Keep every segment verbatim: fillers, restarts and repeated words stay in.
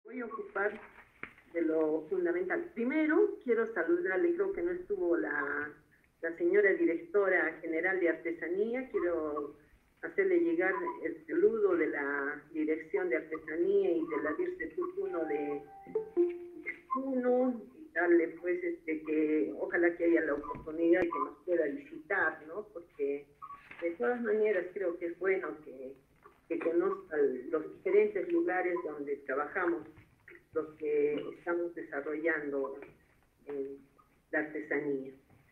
Voy a ocupar de lo fundamental. Primero, quiero saludarle, creo que no estuvo la, la señora directora general de Artesanía, quiero hacerle llegar el saludo de la Dirección de Artesanía y de la DIRCE uno de uno y darle pues este que ojalá que haya la oportunidad de que nos pueda visitar, ¿no? Porque de todas maneras creo que es bueno que, que conozca los diferentes lugares donde trabajamos, los que estamos desarrollando eh, la artesanía.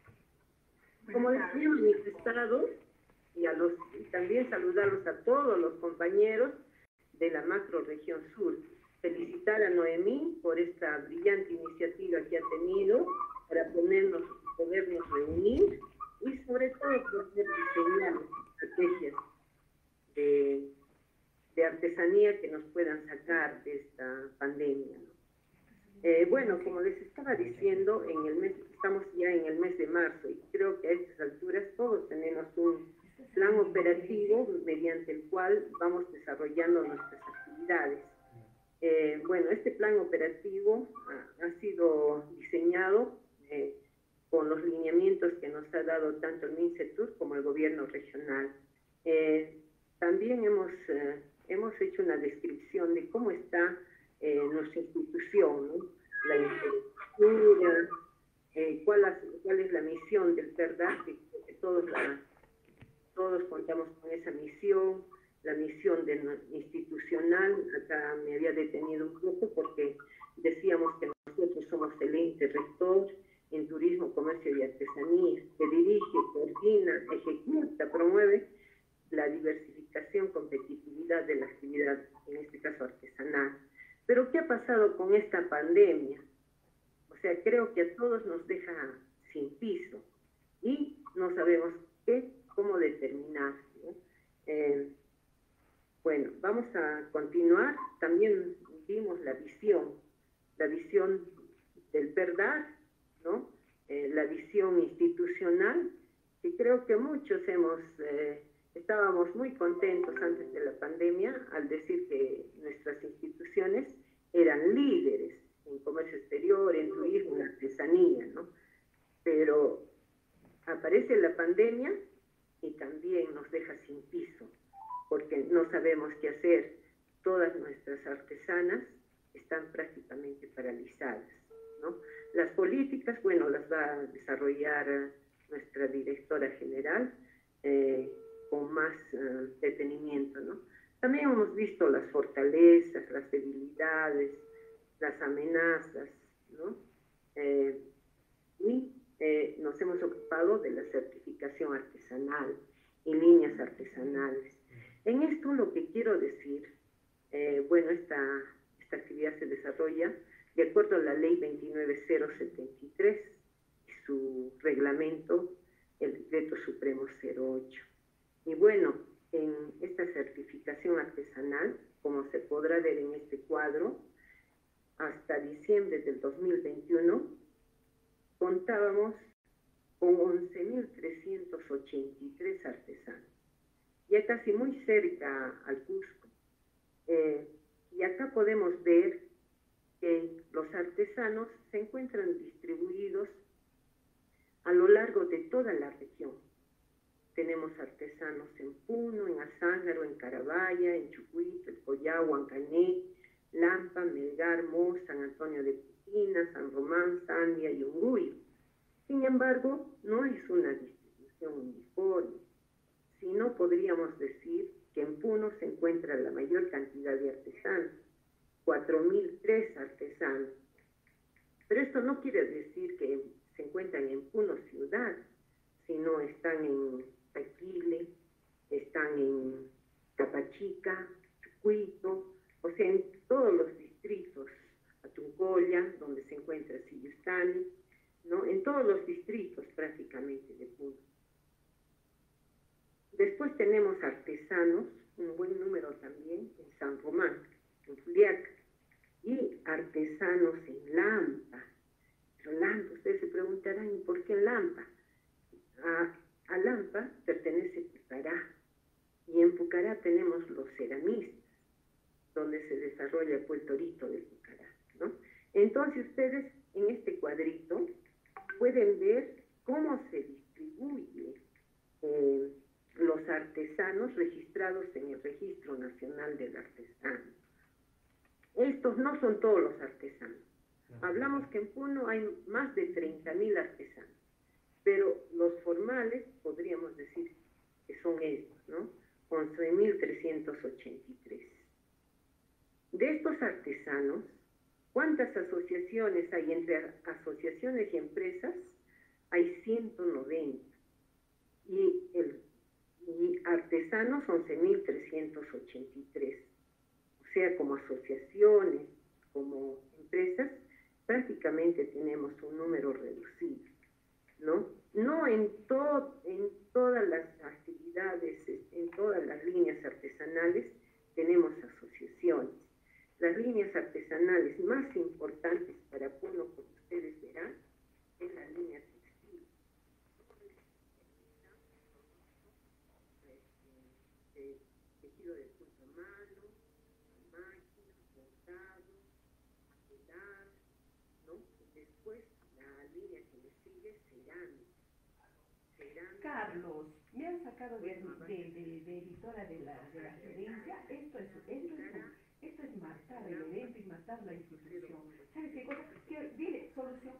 Como les había manifestado, y, a los, y también saludarlos a todos los compañeros de la macro región sur. Felicitar a Noemí por esta brillante iniciativa que ha tenido para ponernos, podernos reunir y sobre todo poder diseñar estrategias de, de artesanía que nos puedan sacar de esta pandemia, ¿no? Eh, bueno, como les estaba diciendo, en el mes, estamos ya en el mes de marzo y creo que a estas alturas todos tenemos un plan operativo mediante el cual vamos desarrollando nuestras actividades. Eh, bueno, este plan operativo ha, ha sido diseñado eh, con los lineamientos que nos ha dado tanto el MINCETUR como el gobierno regional. Eh, también hemos, eh, hemos hecho una descripción de cómo está eh, nuestra institución, ¿no? La infraestructura, eh, cuál, cuál es la misión del PERDAC, que, que todos, la, todos contamos con esa misión, la misión de, institucional. Acá me había detenido un poco porque decíamos que nosotros somos el ente rector en turismo, comercio y artesanía, que dirige, coordina, ejecuta, promueve la diversificación, competitividad de la actividad, en este caso artesanal. Pero ¿qué ha pasado con esta pandemia? O sea, creo que a todos nos deja sin piso y no sabemos qué, cómo determinar, ¿no? Eh, bueno, vamos a continuar. También vimos la visión, la visión del PERDAC, ¿no? Eh, la visión institucional, y creo que muchos hemos, eh, estábamos muy contentos antes de la pandemia al decir que nuestras instituciones eran líderes en comercio exterior, en turismo, en artesanía, ¿no? Pero aparece la pandemia y también nos deja sin piso, porque no sabemos qué hacer. Todas nuestras artesanas están prácticamente paralizadas, ¿no? Las políticas, bueno, las va a desarrollar nuestra directora general eh, con más uh, detenimiento, ¿no? También hemos visto las fortalezas, las debilidades, las amenazas, ¿no? Eh, y eh, nos hemos ocupado de la certificación artesanal y líneas artesanales. En esto lo que quiero decir, eh, bueno, esta, esta actividad se desarrolla de acuerdo a la ley veintinueve mil setenta y tres y su reglamento, el decreto supremo cero ocho. Y bueno, en esta certificación artesanal, como se podrá ver en este cuadro, hasta diciembre del dos mil veintiuno contábamos con once mil trescientos ochenta y tres artesanos, ya casi muy cerca al Cusco. Eh, y acá podemos ver que los artesanos se encuentran distribuidos a lo largo de toda la región. Tenemos artesanos en Puno, en Azángaro, en Carabaya, en Chucuito, en Collao, Huancané, Lampa, Melgar, Mos, San Antonio de Piscina, San Román, Sandia y Unguyo. Sin embargo, no es una distribución uniforme, sino podríamos decir que en Puno se encuentra la mayor cantidad de artesanos, cuatro mil tres artesanos. Pero esto no quiere decir que se encuentran en Puno ciudad, sino están en Taquile, están en Capachica, Chucuito, o sea, en todos los distritos, Atuncoya, donde se encuentra Sillustani, ¿no? En todos los distritos prácticamente de Puno. Después tenemos artesanos, un buen número también, en San Román, en Juliaca, y artesanos en Lampa. Pero Lampa, ustedes se preguntarán, ¿y por qué Lampa? A, a Lampa pertenece Pucará, y en Pucará tenemos los ceramistas, donde se desarrolla pues, el torito del Pucará. ¿no? Entonces ustedes en este cuadrito pueden ver cómo se distribuye eh, los artesanos registrados en el Registro Nacional del Artesano. Estos no son todos los artesanos. Hablamos que en Puno hay más de treinta mil artesanos, pero los formales podríamos decir que son estos, ¿no? once mil trescientos ochenta y tres. De estos artesanos, ¿cuántas asociaciones hay entre asociaciones y empresas? Hay ciento noventa. Y, el, y artesanos once mil trescientos ochenta y tres. O sea, como asociaciones, como empresas, prácticamente tenemos un número reducido, ¿no? No en, to, en todas las actividades, en todas las líneas artesanales tenemos asociaciones. Las líneas artesanales más importantes para Puno, como ustedes verán, es la línea textil. Eh, tejido de punto a mano, máquina, bordado, telar, ¿no? Después la línea que le sigue, cerámica. cerámica. Carlos, me han sacado de, de, de, de editora de la, de la gerencia. Esto es, esto es, esto es matar el evento y matar la institución. ¿Sabes qué cosa? Que, dile, solución.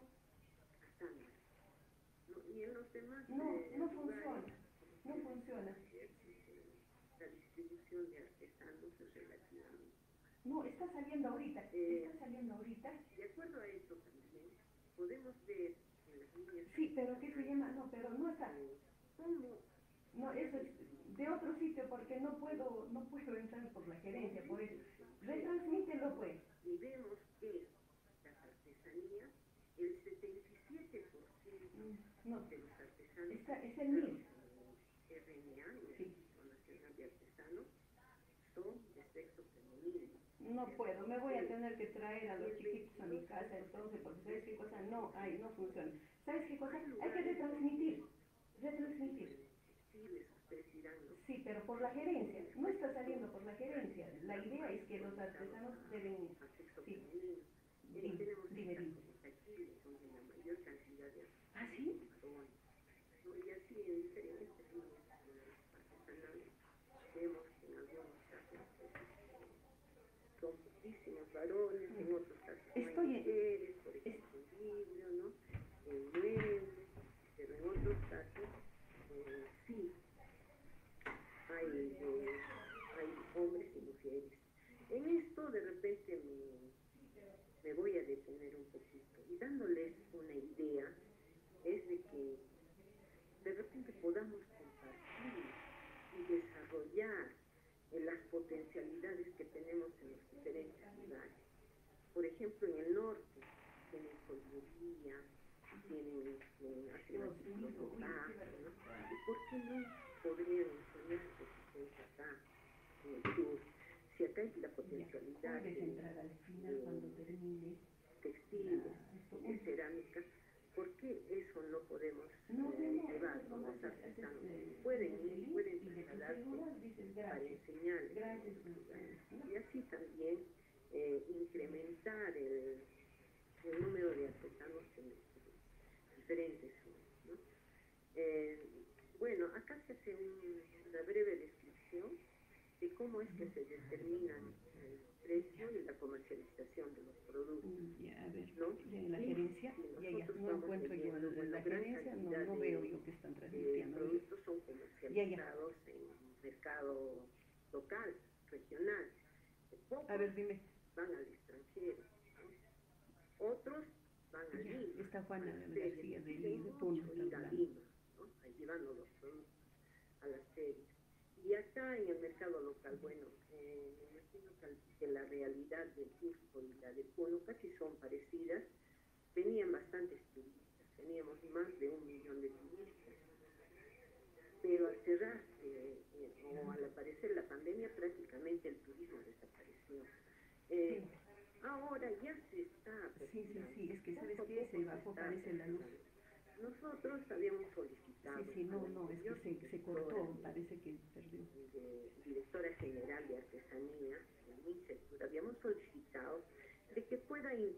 Y en los demás, no, no funciona, no funciona. La distribución de artesanos es relativamente. No, está saliendo ahorita, eh, está saliendo ahorita. De acuerdo a eso también, podemos ver en las líneas. Sí, pero ¿qué se llama? No, pero no está. ¿Cómo? No, eso es de otro sitio porque no puedo, no puedo entrar por la gerencia, por eso. Retransmítelo, pues. Y vemos que las artesanías, el setenta y siete por ciento no, de los artesanos está, es el mío. R N A, el sí. Registro Nacional de Artesanos, son de sexo femenino. No puedo, me voy a tener que traer a los chiquitos a mi casa entonces, porque ¿sabes qué cosa? No, ay, no funciona. ¿Sabes qué cosa? Hay que retransmitir, retransmitir. Sí, pero por la gerencia, no está saliendo por la gerencia. La idea es que los artesanos deben... Sí, dime, dime, dime. ¿Ah, sí? Y así en diferentes líneas artesanales vemos que en algunos casos son muchísimos varones, en otros casos Estoy hay mujeres, por ejemplo, en vidrio, ¿no? En muebles, pero en otros casos eh, sí hay, eh, hay hombres y mujeres. En esto de repente me, me voy a detener un poquito y dándoles una idea es de que de repente podamos compartir y desarrollar en las potencialidades que tenemos en los diferentes lugares. Por ejemplo, en el norte tienen joyería, tienen eh, hacen artículos bajos, ¿no? ¿Y por qué no podrían enseñar experiencia acá, en el sur? Si acá hay la potencialidad de, de textiles, de cerámica, ¿por qué eso no podemos eh, llevar a los artesanos? Pueden ir, pueden trasladarse para enseñarles en esos lugares. Y así también eh, incrementar el, el número de artesanos en diferentes zonas, ¿no? Eh, bueno, acá se hace un, una breve descripción de cómo es que se determinan el precio y la comercialización de los productos. Ya, a ver, ¿no? ya en la gerencia, sí, ya, ya, no encuentro yo en, en la gerencia, no, no veo yo que están transmitiendo. Los productos son comercializados ya, ya. en mercado local, regional. Pocos a ver, dime. Van al extranjero, ¿no? Otros van a Lima. Está Juana García de Lima, Puno, ir a Lima, ¿no? Ahí llevando los productos a las ferias. Y acá en el mercado local, bueno, eh, me imagino que la realidad del Cusco y la de Puno casi son parecidas. Venían bastantes turistas, teníamos más de un millón de turistas. Pero al cerrarse eh, o al aparecer la pandemia, prácticamente el turismo desapareció. Eh, sí. Ahora ya se está... Sí, sí, sí, es que ¿sabes qué? Se bajó, parece la luz. Nosotros habíamos solicitado... Sí, sí, no, no, es que se, se cortó, parece que perdió. De, directora general de Artesanía, en MINCESUR, habíamos solicitado de que pueda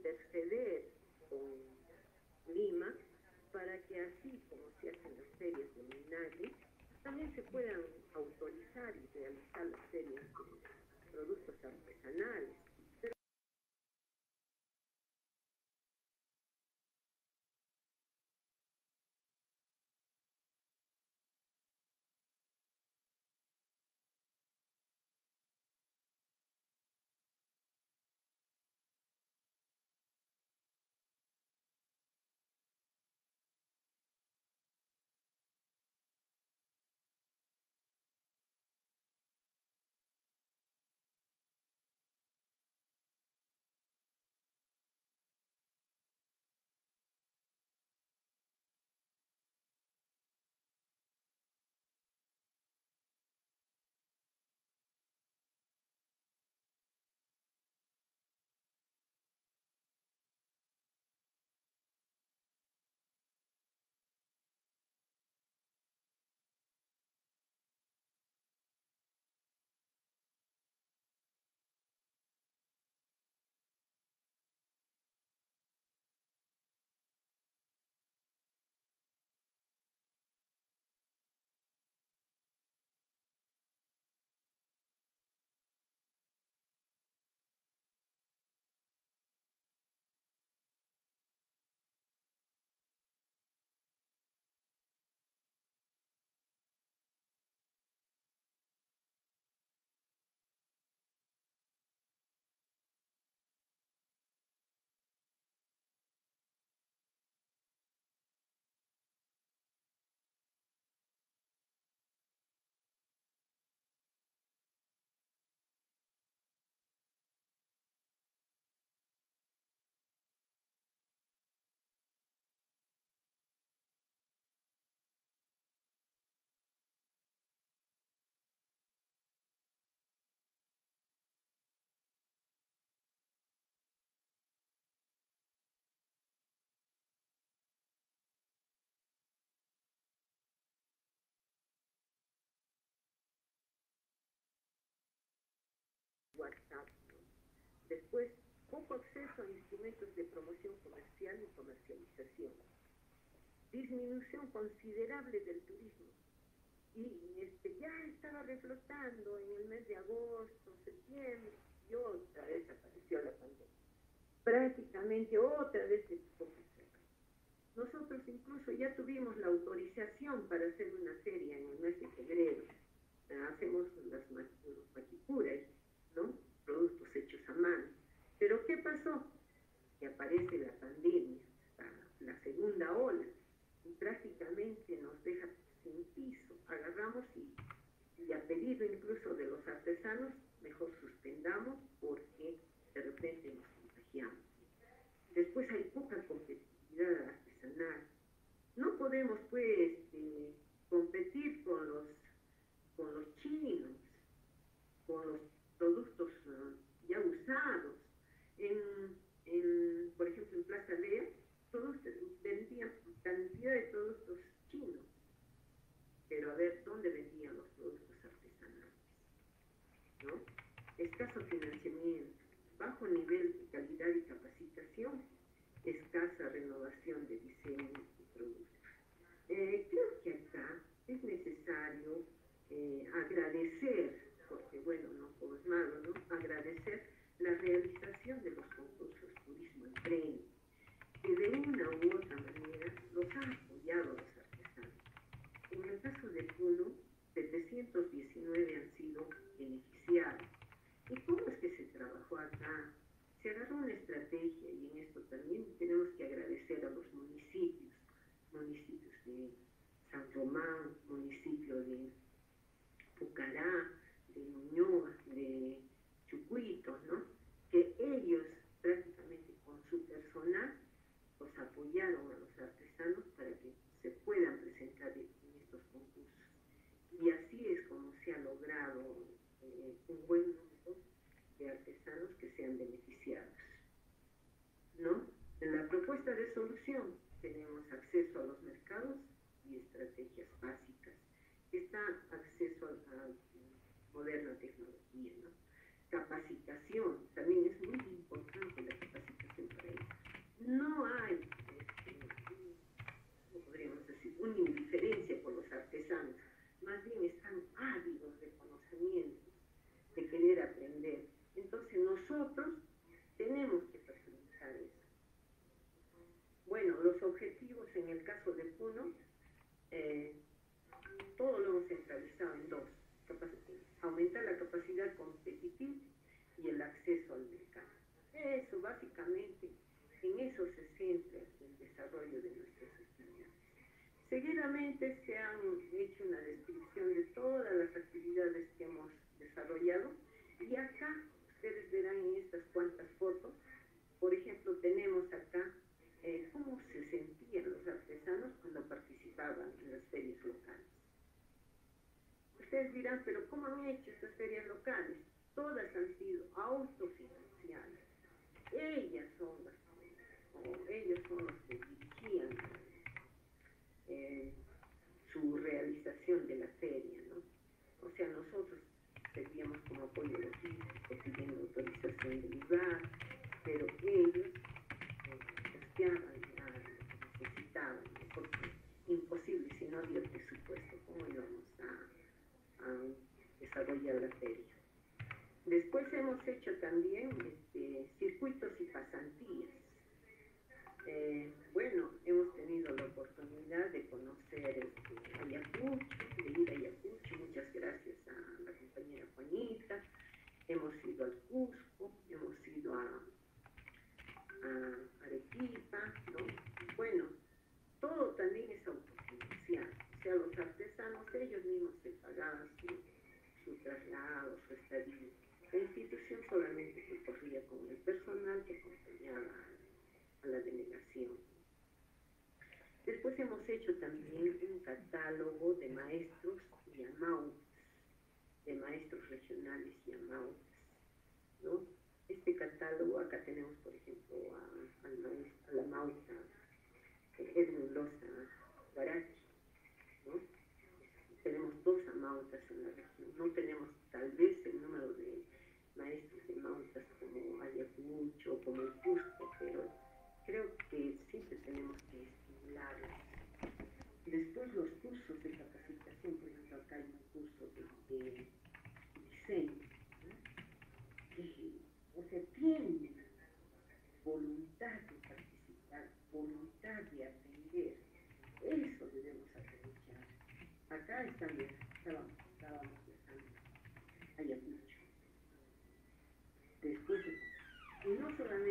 Después, poco acceso a instrumentos de promoción comercial y comercialización. Disminución considerable del turismo. Y este, ya estaba reflotando en el mes de agosto, septiembre, y otra vez apareció la pandemia. Prácticamente otra vez se tuvo que cerrar. Nosotros incluso ya tuvimos la autorización para hacer una feria en el mes de febrero. Hacemos las maquicuras, ¿no? Productos hechos a mano. Pero ¿qué pasó? Que aparece la pandemia, la, la segunda ola, y prácticamente nos deja sin piso. Agarramos y, y a pedido incluso de los artesanos, mejor suspendamos porque de repente nos contagiamos. Después hay poca competitividad artesanal. No podemos pues eh, competir con los, con los chinos, con los productos uh, ya usados. En, en, por ejemplo, en Plaza Lea, todos vendían cantidad de productos chinos. Pero a ver, ¿dónde vendían los productos artesanales? ¿No? Escaso financiamiento, bajo nivel de calidad y capacitación, escasa renovación de diseño y productos. Eh, creo que acá es necesario eh, agradecer, porque bueno, no todo es malo, ¿no? Agradecer la realización de los concursos Turismo Emprende, que de una u otra manera los han apoyado los artesanos. En el caso de Puno, setecientos diecinueve han sido beneficiados. ¿Y cómo es que se trabajó acá? Se agarró una estrategia y en esto también tenemos que agradecer a los municipios, municipios de San Román, municipio de Pucará, de Ñuñoa, de Chucuito, ¿no? Que ellos prácticamente con su personal pues apoyaron a los artesanos para que se puedan presentar en estos concursos. Y así es como se ha logrado eh, un buen número de artesanos que sean beneficiados, ¿no? En la propuesta de solución tenemos acceso a los mercados y estrategias básicas. Está acceso a, a moderna tecnología, ¿no? Capacitación, también es muy importante la capacitación para ellos. No hay, este, ¿cómo podríamos decir?, una indiferencia por los artesanos, más bien están ávidos de conocimientos, de querer aprender. Entonces nosotros tenemos que facilitar eso. Bueno, los objetivos en el caso de Puno, eh, todo lo hemos centralizado en dos: aumentar la capacidad competitiva y el acceso al mercado. Eso básicamente, en eso se centra el desarrollo de nuestras actividades. Seguidamente se han hecho una descripción de todas las actividades que hemos desarrollado y acá ustedes verán en estas cuantas fotos, por ejemplo, tenemos acá eh, cómo se sentían los artesanos cuando participaban en las ferias locales. Ustedes dirán, pero ¿cómo han hecho estas ferias locales? Todas han sido autofinanciadas. Ellas son las, o ellos son los que dirigían eh, su realización de la feria, ¿no? O sea, nosotros servíamos como apoyo logístico, pidiendo autorización del lugar, pero ellos eh, costeaban ya lo que necesitaban, ¿no? Porque imposible, si no había presupuesto, ¿cómo íbamos a, a desarrollar la feria? Después hemos hecho también este, circuitos y pasantías. Eh, bueno, hemos tenido la oportunidad de conocer este, Ayacucho, de ir a Ayacucho, muchas gracias a la compañera Juanita. Hemos ido al Cusco, hemos ido a, a Arequipa, ¿no? Bueno, todo también es autofinanciado. O sea, los artesanos, ellos mismos se pagaban su, su traslado, su estadía. La institución solamente se corría con el personal que acompañaba a, a la delegación. Después hemos hecho también un catálogo de maestros y amautas, de maestros regionales y amautas, ¿no? Este catálogo, acá tenemos, por ejemplo, a, al maestro, a la amauta Edmund Loza Garachi, ¿no? Tenemos dos amautas en la región, no tenemos tal vez el número de maestros de amautas como Ayacucho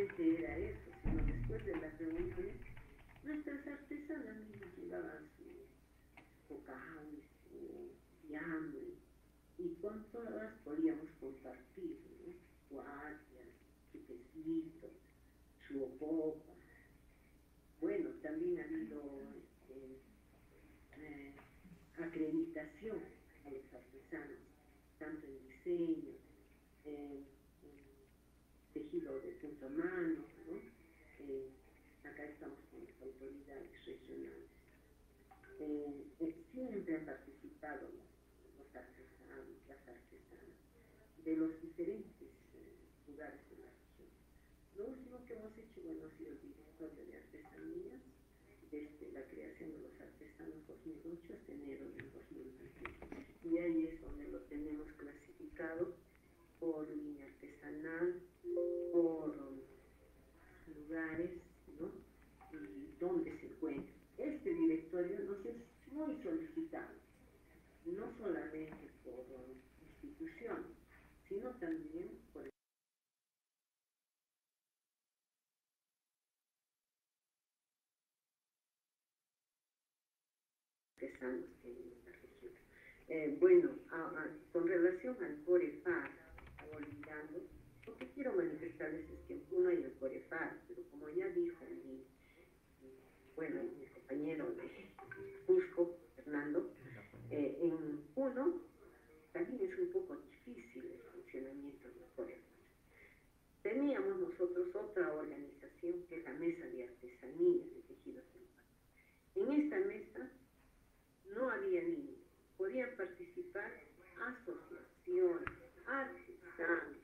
solamente era eso, sino después de las reuniones, nuestras artesanas nos llevaban su cacao, su fiambre, y con todas podíamos compartir, ¿no? Guardias, su quesito, su ocopa. Bueno, también ha habido este, eh, acreditación a los artesanos, tanto en diseño, en, en tejido de punto a mano, ¿no? Eh, acá estamos con las autoridades regionales. Eh, eh, siempre han participado los, los artesanos, las artesanas, de los diferentes eh, lugares de la región. Lo último que hemos hecho, bueno, ha sido el directorio de artesanías, desde la creación de los artesanos dos mil ocho hasta enero del dos mil veinte. Y ahí es donde lo tenemos clasificado por línea artesanal, por lugares, ¿no? Y dónde se encuentra. Este directorio nos es muy solicitado, no solamente por instituciones, sino también por artesanos que hay en la región. Eh, bueno, a, a, con relación al COREFAR, olvidando, lo que quiero manifestarles es que en Puno hay el COREFAR, pero como ya dijo mi, mi, bueno, mi compañero de Cusco, Fernando, eh, en Puno también es un poco difícil el funcionamiento del COREFAR. Teníamos nosotros otra organización que es la Mesa de Artesanía de Tejidos en Paz. En esta mesa no había niños, podían participar asociaciones, artesanos,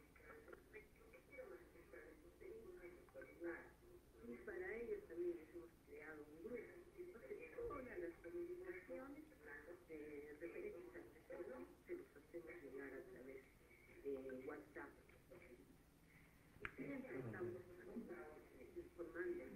y para ellos también hemos creado un grupo. Entonces, todas las comunicaciones eh, referentes al terreno se los hacemos llegar a través de WhatsApp. Y siempre estamos informando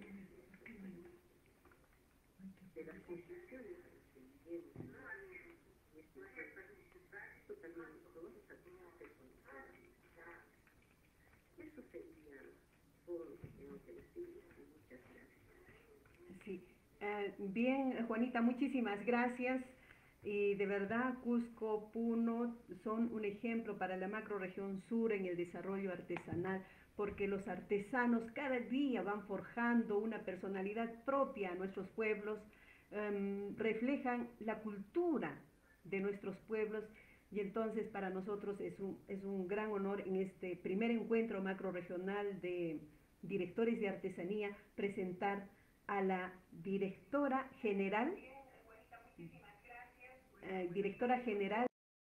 de las conclusiones a las que lleguemos. Y esto también nosotros hacemos de conocer. Eso sería todo lo que tengo que decir. Muchas gracias. Sí. Eh, bien, Juanita, muchísimas gracias. Y de verdad, Cusco, Puno son un ejemplo para la macrorregión sur en el desarrollo artesanal, porque los artesanos cada día van forjando una personalidad propia a nuestros pueblos, um, reflejan la cultura de nuestros pueblos, y entonces para nosotros es un, es un gran honor en este primer encuentro macrorregional de directores de artesanía presentar a la directora general, eh, directora general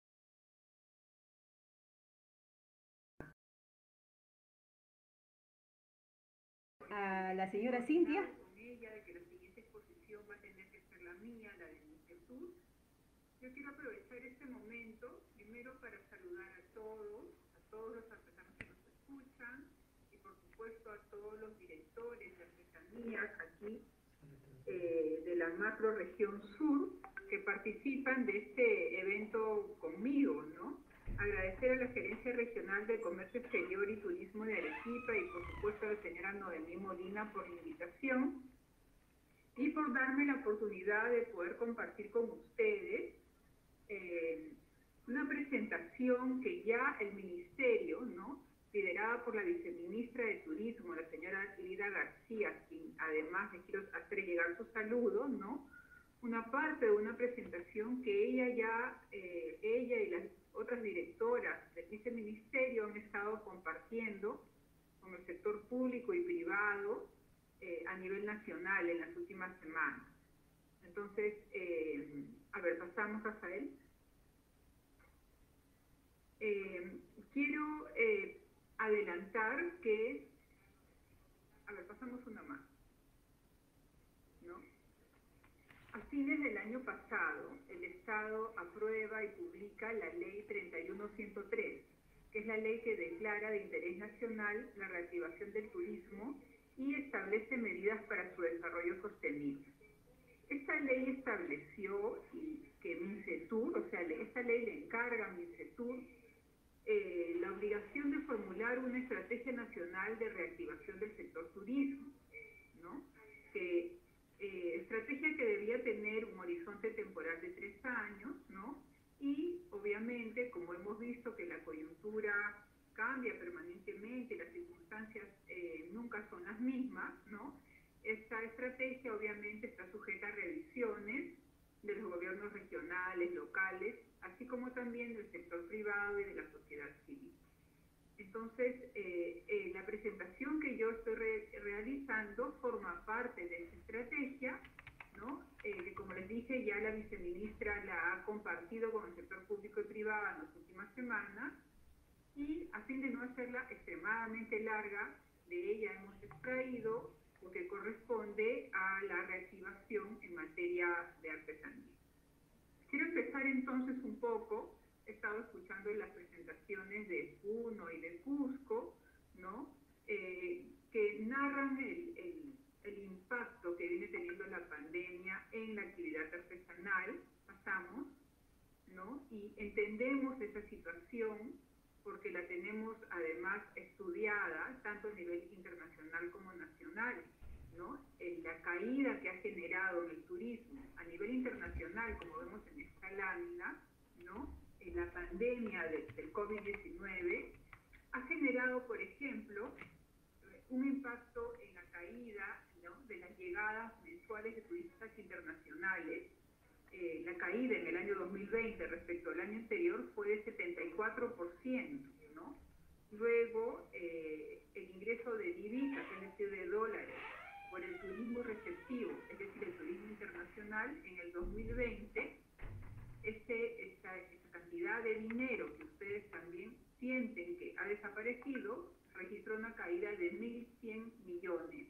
a la señora Cintia. Con ella de que la siguiente exposición va a tener que ser la mía, la del Instituto. Yo quiero aprovechar este momento primero para saludar a todos, a todos los artesanos que nos escuchan y por supuesto a todos los directores de artesanías aquí eh, de la macrorregión sur que participan de este evento conmigo, ¿no? Agradecer a la Gerencia Regional de Comercio Exterior y Turismo de Arequipa y por supuesto a la señora Noemí Molina por la invitación y por darme la oportunidad de poder compartir con ustedes eh, una presentación que ya el Ministerio, ¿no?, liderada por la viceministra de Turismo, la señora Lida García, quien además le quiero hacer llegar su saludo, ¿no?, una parte de una presentación que ella ya, eh, ella y las otras directoras del viceministerio han estado compartiendo con el sector público y privado eh, a nivel nacional en las últimas semanas. Entonces, eh, a ver, pasamos a él. Eh, quiero eh, adelantar que, a ver, pasamos una más, ¿no? A fines del año pasado, el Estado aprueba y publica la Ley treinta y uno ciento tres, que es la ley que declara de interés nacional la reactivación del turismo y establece medidas para su desarrollo sostenible. Esta ley estableció que MINCETUR, o sea, esta ley le encarga a MINCETUR eh, la obligación de formular una estrategia nacional de reactivación del sector turismo, ¿no? Que, eh, estrategia que debía tener un horizonte temporal de tres años, ¿no? Y obviamente, como hemos visto que la coyuntura cambia permanentemente, las circunstancias eh, nunca son las mismas, ¿no? Esta estrategia obviamente está sujeta a revisiones de los gobiernos regionales, locales, así como también del sector privado y de la sociedad civil. Entonces, eh, eh, la presentación que yo estoy re realizando forma parte de esta estrategia, ¿no? Eh, que como les dije, ya la viceministra la ha compartido con el sector público y privado en las últimas semanas, y a fin de no hacerla extremadamente larga, de ella hemos extraído lo que corresponde a la reactivación en materia de artesanía. Quiero empezar entonces un poco. He estado escuchando las presentaciones de Puno y de Cusco, ¿no? Eh, que narran el, el, el impacto que viene teniendo la pandemia en la actividad artesanal. Pasamos, ¿no? Y entendemos esa situación porque la tenemos además estudiada tanto a nivel internacional como nacional, ¿no? En la caída que ha generado en el turismo a nivel internacional, como vemos en esta lámina, ¿no? En la pandemia de, del COVID diecinueve, ha generado, por ejemplo, un impacto en la caída, ¿no? De las llegadas mensuales de turistas internacionales. Eh, la caída en el año dos mil veinte respecto al año anterior fue de setenta y cuatro por ciento, ¿no? Luego, eh, el ingreso de divisas, es decir, de dólares, por el turismo receptivo, es decir, el turismo internacional, en el dos mil veinte, este, esta, esta cantidad de dinero que ustedes también sienten que ha desaparecido, registró una caída de mil cien millones,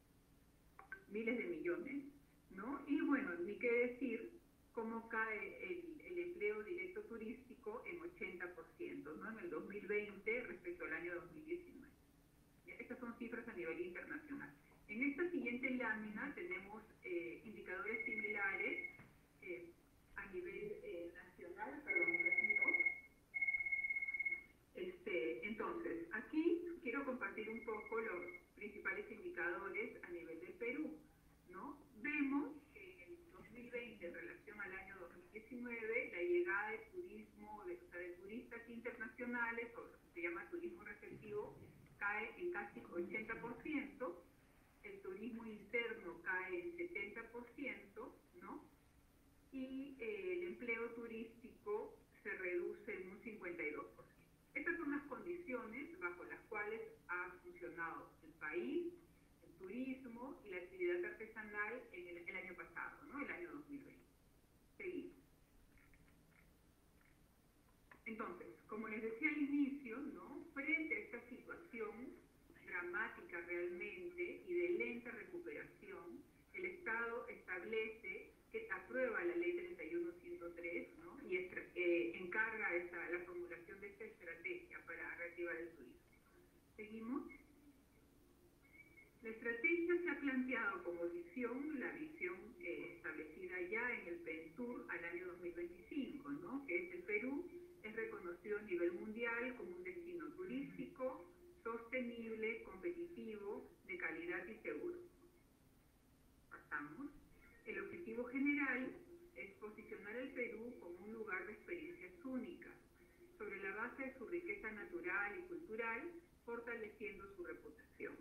miles de millones, ¿no? Y bueno, ni qué decir cómo cae el, el empleo directo turístico en ochenta por ciento, ¿no? En el dos mil veinte respecto al año dos mil diecinueve. Estas son cifras a nivel internacional. En esta siguiente lámina tenemos eh, indicadores similares eh, a nivel eh, nacional, perdón, este, entonces, aquí quiero compartir un poco los principales indicadores a nivel del Perú, ¿no? Vemos que en el dos mil veinte, en relación al año dos mil diecinueve, la llegada de turismo, de, o sea, de turistas internacionales, o lo que se llama turismo receptivo, cae en casi ochenta por ciento, el turismo interno cae en setenta por ciento, ¿no? Y eh, el empleo turístico se reduce en un cincuenta y dos por ciento. Estas son las condiciones bajo las cuales ha funcionado el país, el turismo y la actividad artesanal en el, el año pasado, ¿no? El año dos mil veinte. Seguimos. Entonces, como les decía al inicio, ¿no? Frente a esta situación dramática realmente y de lenta recuperación, el Estado establece que aprueba la ley treinta y uno ciento tres, ¿no? Y eh, encarga esta, la formulación de esta estrategia para reactivar el turismo. ¿Seguimos? La estrategia se ha planteado como visión, la visión eh, establecida ya en el PENTUR al año dos mil veinticinco, ¿no? Que es el Perú, es reconocido a nivel mundial como un destino turístico, sostenible, competitivo, de calidad y seguro. Pasamos. El objetivo general es posicionar el Perú como un lugar de experiencias únicas, sobre la base de su riqueza natural y cultural, fortaleciendo su reputación.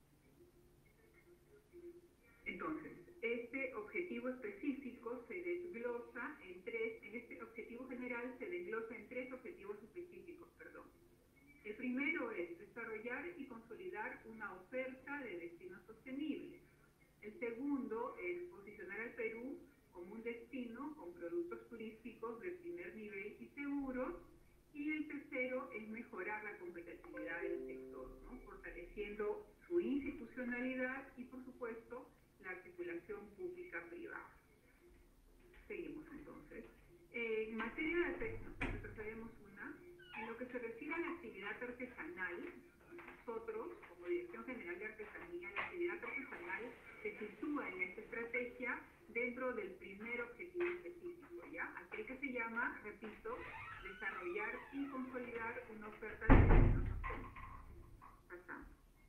Entonces, este objetivo específico se desglosa en tres, en este objetivo general se desglosa en tres objetivos específicos, perdón. El primero es desarrollar y consolidar una oferta de destinos sostenibles. El segundo es posicionar al Perú como un destino con productos turísticos de primer nivel y seguros. Y el tercero es mejorar la competitividad del sector, ¿no? Fortaleciendo su institucionalidad y, por supuesto, la articulación pública-privada. Seguimos entonces. Eh, en materia de... retrocedemos una. En lo que se refiere a la actividad artesanal, nosotros, como Dirección General de Artesanía, la actividad artesanal se sitúa en esta estrategia dentro del primer objetivo específico, ¿ya? Aquel que se llama, repito, desarrollar desarrollar y consolidar una oferta de destinos sostenibles. Pasamos.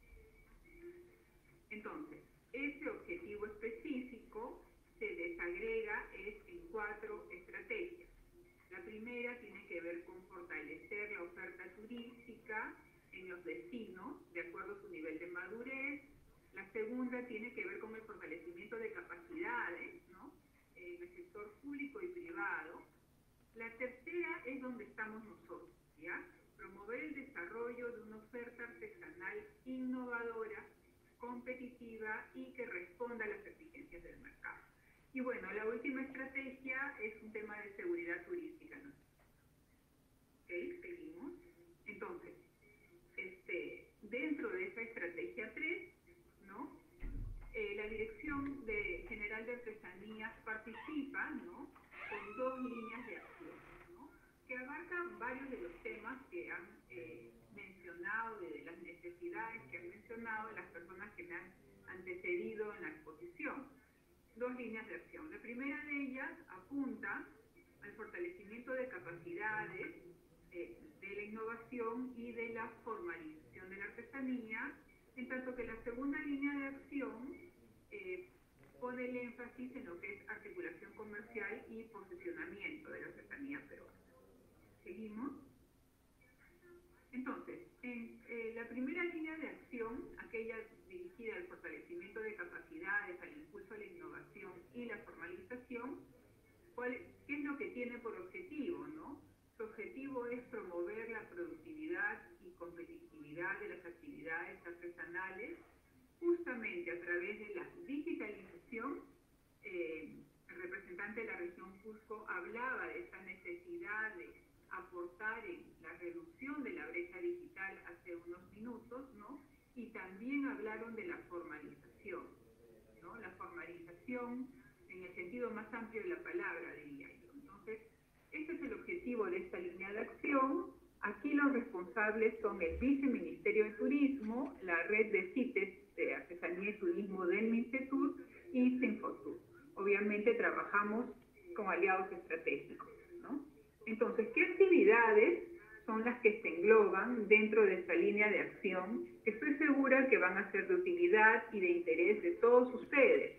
Entonces, ese objetivo específico se desagrega es en cuatro estrategias. La primera tiene que ver con fortalecer la oferta turística en los destinos de acuerdo a su nivel de madurez. La segunda tiene que ver con el fortalecimiento de capacidades, ¿no?, en el sector público y privado. La tercera es donde estamos nosotros, ¿ya? Promover el desarrollo de una oferta artesanal innovadora, competitiva y que responda a las exigencias del mercado. Y bueno, la última estrategia es un tema de seguridad turística, ¿no? ¿Ok? Seguimos. Entonces, este, dentro de esa estrategia tres, ¿no?, eh, la Dirección de, General de Artesanías participa, ¿no?, con dos líneas de acción, ¿no?, que abarcan varios de los temas que han eh, mencionado, de las necesidades que han mencionado las personas que me han antecedido en la exposición. Dos líneas de acción. La primera de ellas apunta al fortalecimiento de capacidades, eh, de la innovación y de la formalización de la artesanía, en tanto que la segunda línea de acción eh, pone el énfasis en lo que es articulación comercial y posicionamiento de la artesanía peruana. ¿Seguimos? Entonces, en eh, la primera línea de acción, aquella dirigida al fortalecimiento de capacidades, al impulso a la innovación y la formalización, ¿cuál, ¿qué es lo que tiene por objetivo, no? Su objetivo es promover la productividad y competitividad de las actividades artesanales, justamente a través de la digitalización. Eh, el representante de la región Cusco hablaba de esta necesidad de aportar en la reducción de la brecha digital hace unos minutos, ¿no? Y también hablaron de la formalización, ¿no? La formalización en el sentido más amplio de la palabra, diría yo. Entonces, este es el objetivo de esta línea de acción. Aquí los responsables son el Viceministerio de Turismo, la red de CITES de Artesanía y Turismo del MINCETUR y Sinfotur. Obviamente trabajamos con aliados estratégicos, ¿no? Entonces, ¿qué actividades son las que se engloban dentro de esta línea de acción? Que estoy segura que van a ser de utilidad y de interés de todos ustedes.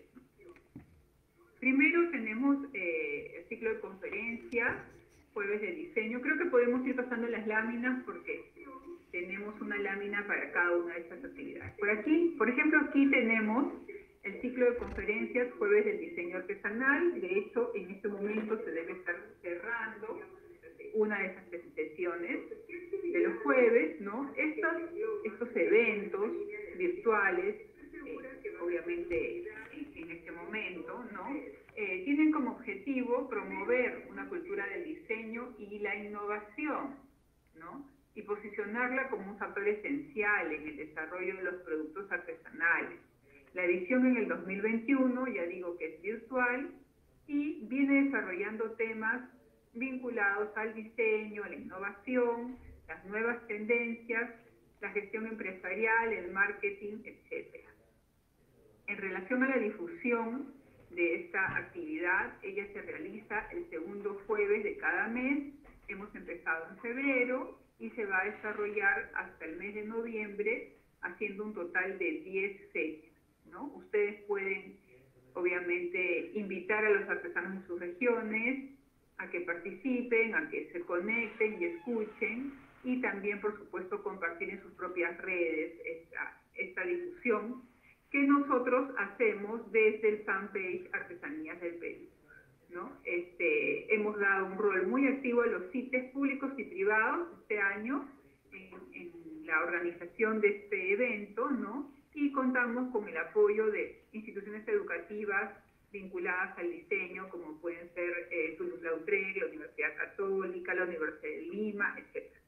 Primero tenemos eh, el ciclo de conferencias, jueves de diseño. Creo que podemos ir pasando las láminas porque tenemos una lámina para cada una de estas actividades. Por aquí, por ejemplo, aquí tenemos el ciclo de conferencias, jueves del diseño artesanal. De hecho, en este momento se debe estar cerrando una de esas sesiones de los jueves, ¿no? Estos, estos eventos virtuales, eh, obviamente en, en este momento, ¿no? Eh, tienen como objetivo promover una cultura del diseño y la innovación, ¿no? Y posicionarla como un factor esencial en el desarrollo de los productos artesanales. La edición en el dos mil veintiuno, ya digo que es virtual, y viene desarrollando temas vinculados al diseño, a la innovación, las nuevas tendencias, la gestión empresarial, el marketing, etcétera. En relación a la difusión de esta actividad, ella se realiza el segundo jueves de cada mes. Hemos empezado en febrero y se va a desarrollar hasta el mes de noviembre, haciendo un total de diez fechas, ¿no? Ustedes pueden, obviamente, invitar a los artesanos de sus regiones a que participen, a que se conecten y escuchen, y también, por supuesto, compartir en sus propias redes esta, esta difusión que nosotros hacemos desde el fanpage Artesanías del Perú, ¿no? Este, hemos dado un rol muy activo a los CITES públicos y privados este año en, en la organización de este evento, ¿no? Y contamos con el apoyo de instituciones educativas vinculadas al diseño, como pueden ser eh, Toulouse-Lautrec, la Universidad Católica, la Universidad de Lima, etcétera.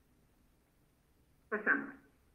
Pasamos.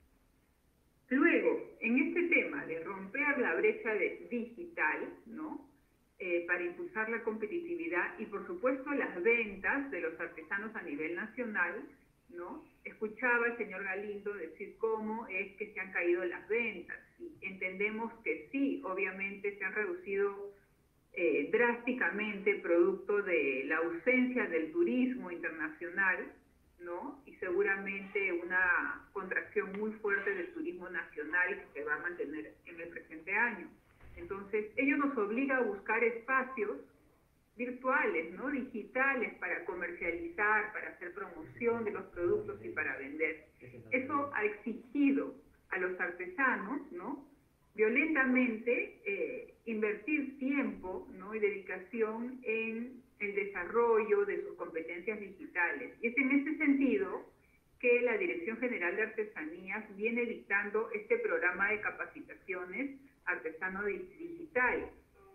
Luego, en este tema de romper la brecha de digital, ¿no? Eh, para impulsar la competitividad y, por supuesto, las ventas de los artesanos a nivel nacional, ¿no? Escuchaba al señor Galindo decir cómo es que se han caído las ventas. Y entendemos que sí, obviamente se han reducido eh, drásticamente producto de la ausencia del turismo internacional, ¿no? Y seguramente una contracción muy fuerte del turismo nacional que se va a mantener en el presente año. Entonces, ello nos obliga a buscar espacios virtuales, ¿no? Digitales, para comercializar, para hacer promoción de los productos y para vender. Eso ha exigido a los artesanos, ¿no? Violentamente eh, invertir tiempo, ¿no? Y dedicación en el desarrollo de sus competencias digitales. Y es en ese sentido que la Dirección General de Artesanías viene dictando este programa de capacitaciones artesano digital.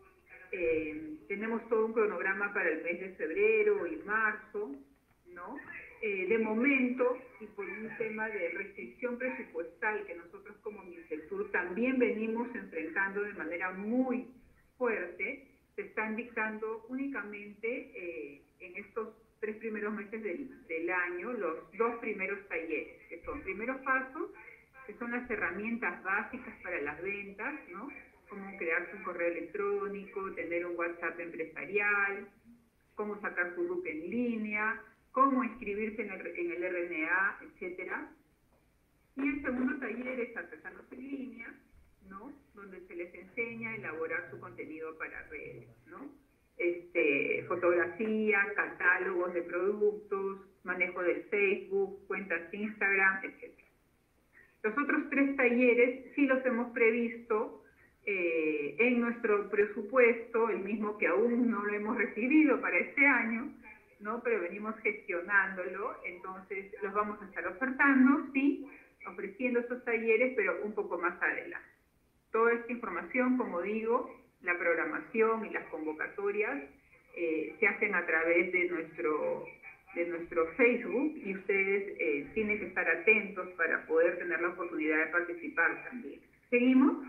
Eh, tenemos todo un cronograma para el mes de febrero y marzo, ¿no? Eh, de momento, y por un tema de restricción presupuestal que nosotros como Minsectur también venimos enfrentando de manera muy fuerte, se están dictando únicamente eh, en estos tres primeros meses del, del año los dos primeros talleres, que son primeros pasos, que son las herramientas básicas para las ventas, ¿no? Cómo crear su correo electrónico, tener un WhatsApp empresarial, cómo sacar su R U C en línea, cómo inscribirse en el, en el R N A, etcétera. Y el segundo taller es artesanos en línea, ¿no? Donde se les enseña a elaborar su contenido para redes, ¿no? Este, fotografía, catálogos de productos, manejo del Facebook, cuentas de Instagram, etcétera. Los otros tres talleres sí los hemos previsto eh, en nuestro presupuesto, el mismo que aún no lo hemos recibido para este año, ¿no? Pero venimos gestionándolo, entonces los vamos a estar ofertando, sí, ofreciendo esos talleres, pero un poco más adelante. Toda esta información, como digo, la programación y las convocatorias eh, se hacen a través de nuestro, de nuestro Facebook y ustedes eh, tienen que estar atentos para poder tener la oportunidad de participar también. ¿Seguimos?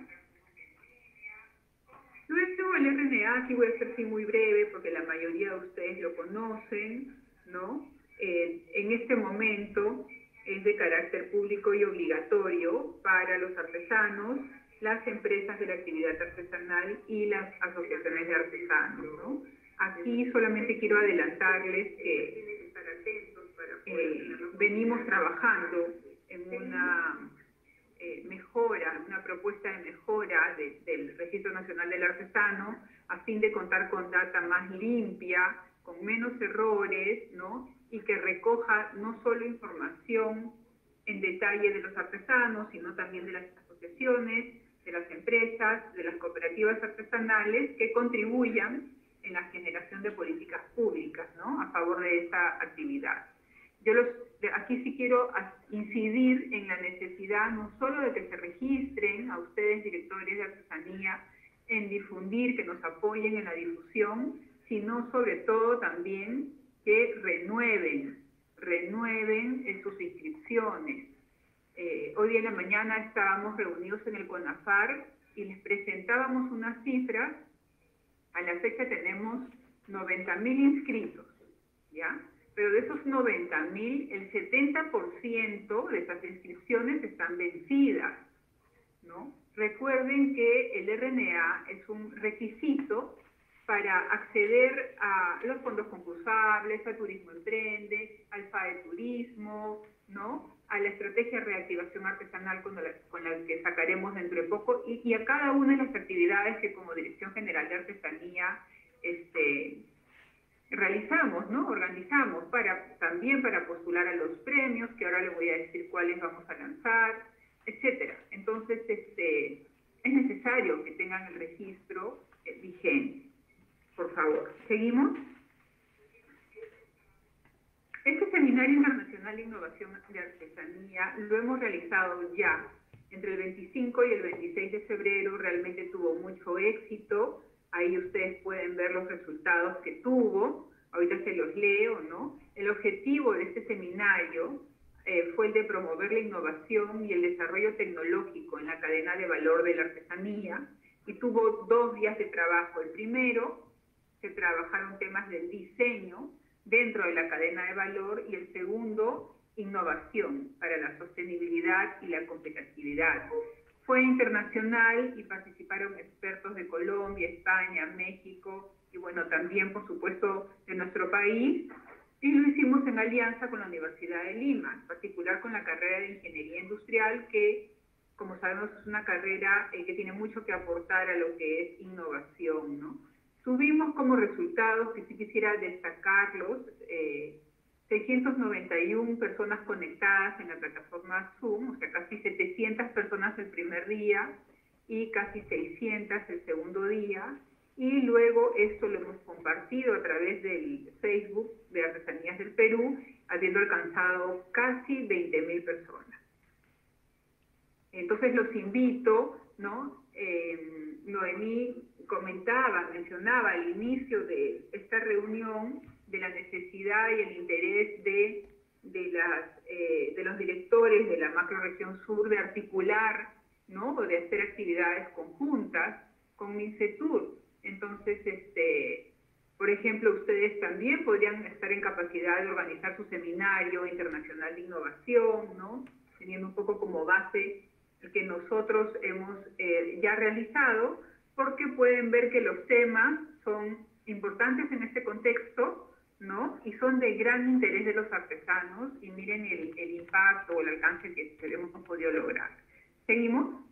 Luego el R N A, aquí voy a ser sí muy breve porque la mayoría de ustedes lo conocen, ¿no? Eh, en este momento es de carácter público y obligatorio para los artesanos, las empresas de la actividad artesanal y las asociaciones de artesanos, ¿no? Aquí solamente quiero adelantarles que eh, venimos trabajando en una eh, mejora, una propuesta de mejora de, del Registro Nacional del Artesano, a fin de contar con data más limpia, con menos errores, ¿no? Y que recoja no solo información en detalle de los artesanos, sino también de las asociaciones, de las empresas, de las cooperativas artesanales que contribuyan en la generación de políticas públicas, ¿no? A favor de esta actividad. Yo los, aquí sí quiero incidir en la necesidad no solo de que se registren a ustedes, directores de artesanía, en difundir, que nos apoyen en la difusión, sino sobre todo también que renueven, renueven en sus inscripciones. Eh, hoy en la mañana estábamos reunidos en el CONAFAR y les presentábamos unas cifras. A la fecha tenemos noventa mil inscritos, ¿ya? Pero de esos noventa mil, el setenta por ciento de esas inscripciones están vencidas, ¿no? Recuerden que el R N A es un requisito para acceder a los fondos concursables, a Turismo Emprende, al F A E Turismo, ¿no? A la estrategia de reactivación artesanal con la, con la que sacaremos dentro de poco, y, y a cada una de las actividades que como Dirección General de Artesanía este, realizamos, ¿no? Organizamos para, también para postular a los premios, que ahora les voy a decir cuáles vamos a lanzar, etcétera. Entonces, este, es necesario que tengan el registro eh, vigente. Por favor, ¿seguimos? Este Seminario Internacional de Innovación de Artesanía lo hemos realizado ya entre el veinticinco y el veintiséis de febrero, realmente tuvo mucho éxito, ahí ustedes pueden ver los resultados que tuvo, ahorita se los leo, ¿no? El objetivo de este seminario eh, fue el de promover la innovación y el desarrollo tecnológico en la cadena de valor de la artesanía, y tuvo dos días de trabajo. El primero, se trabajaron temas del diseño dentro de la cadena de valor, y el segundo, innovación para la sostenibilidad y la competitividad. Fue internacional y participaron expertos de Colombia, España, México y bueno, también por supuesto de nuestro país, Y lo hicimos en alianza con la Universidad de Lima, en particular con la carrera de Ingeniería Industrial, que, como sabemos, es una carrera eh, que tiene mucho que aportar a lo que es innovación, ¿no? Tuvimos como resultados, que sí quisiera destacarlos, eh, seiscientas noventa y una personas conectadas en la plataforma Zoom, o sea, casi setecientas personas el primer día y casi seiscientas el segundo día. Y luego esto lo hemos compartido a través del Facebook de Artesanías del Perú, habiendo alcanzado casi veinte mil personas. Entonces los invito, ¿no? Eh, Noemí comentaba, mencionaba al inicio de esta reunión de la necesidad y el interés de, de, las, eh, de los directores de la macrorregión sur de articular, ¿no? O de hacer actividades conjuntas con MINCETUR. Entonces, este, por ejemplo, ustedes también podrían estar en capacidad de organizar su seminario internacional de innovación, ¿no? Teniendo un poco como base el que nosotros hemos eh, ya realizado, porque pueden ver que los temas son importantes en este contexto, ¿no? Y son de gran interés de los artesanos, y miren el, el impacto o el alcance que, que hemos podido lograr. ¿Seguimos?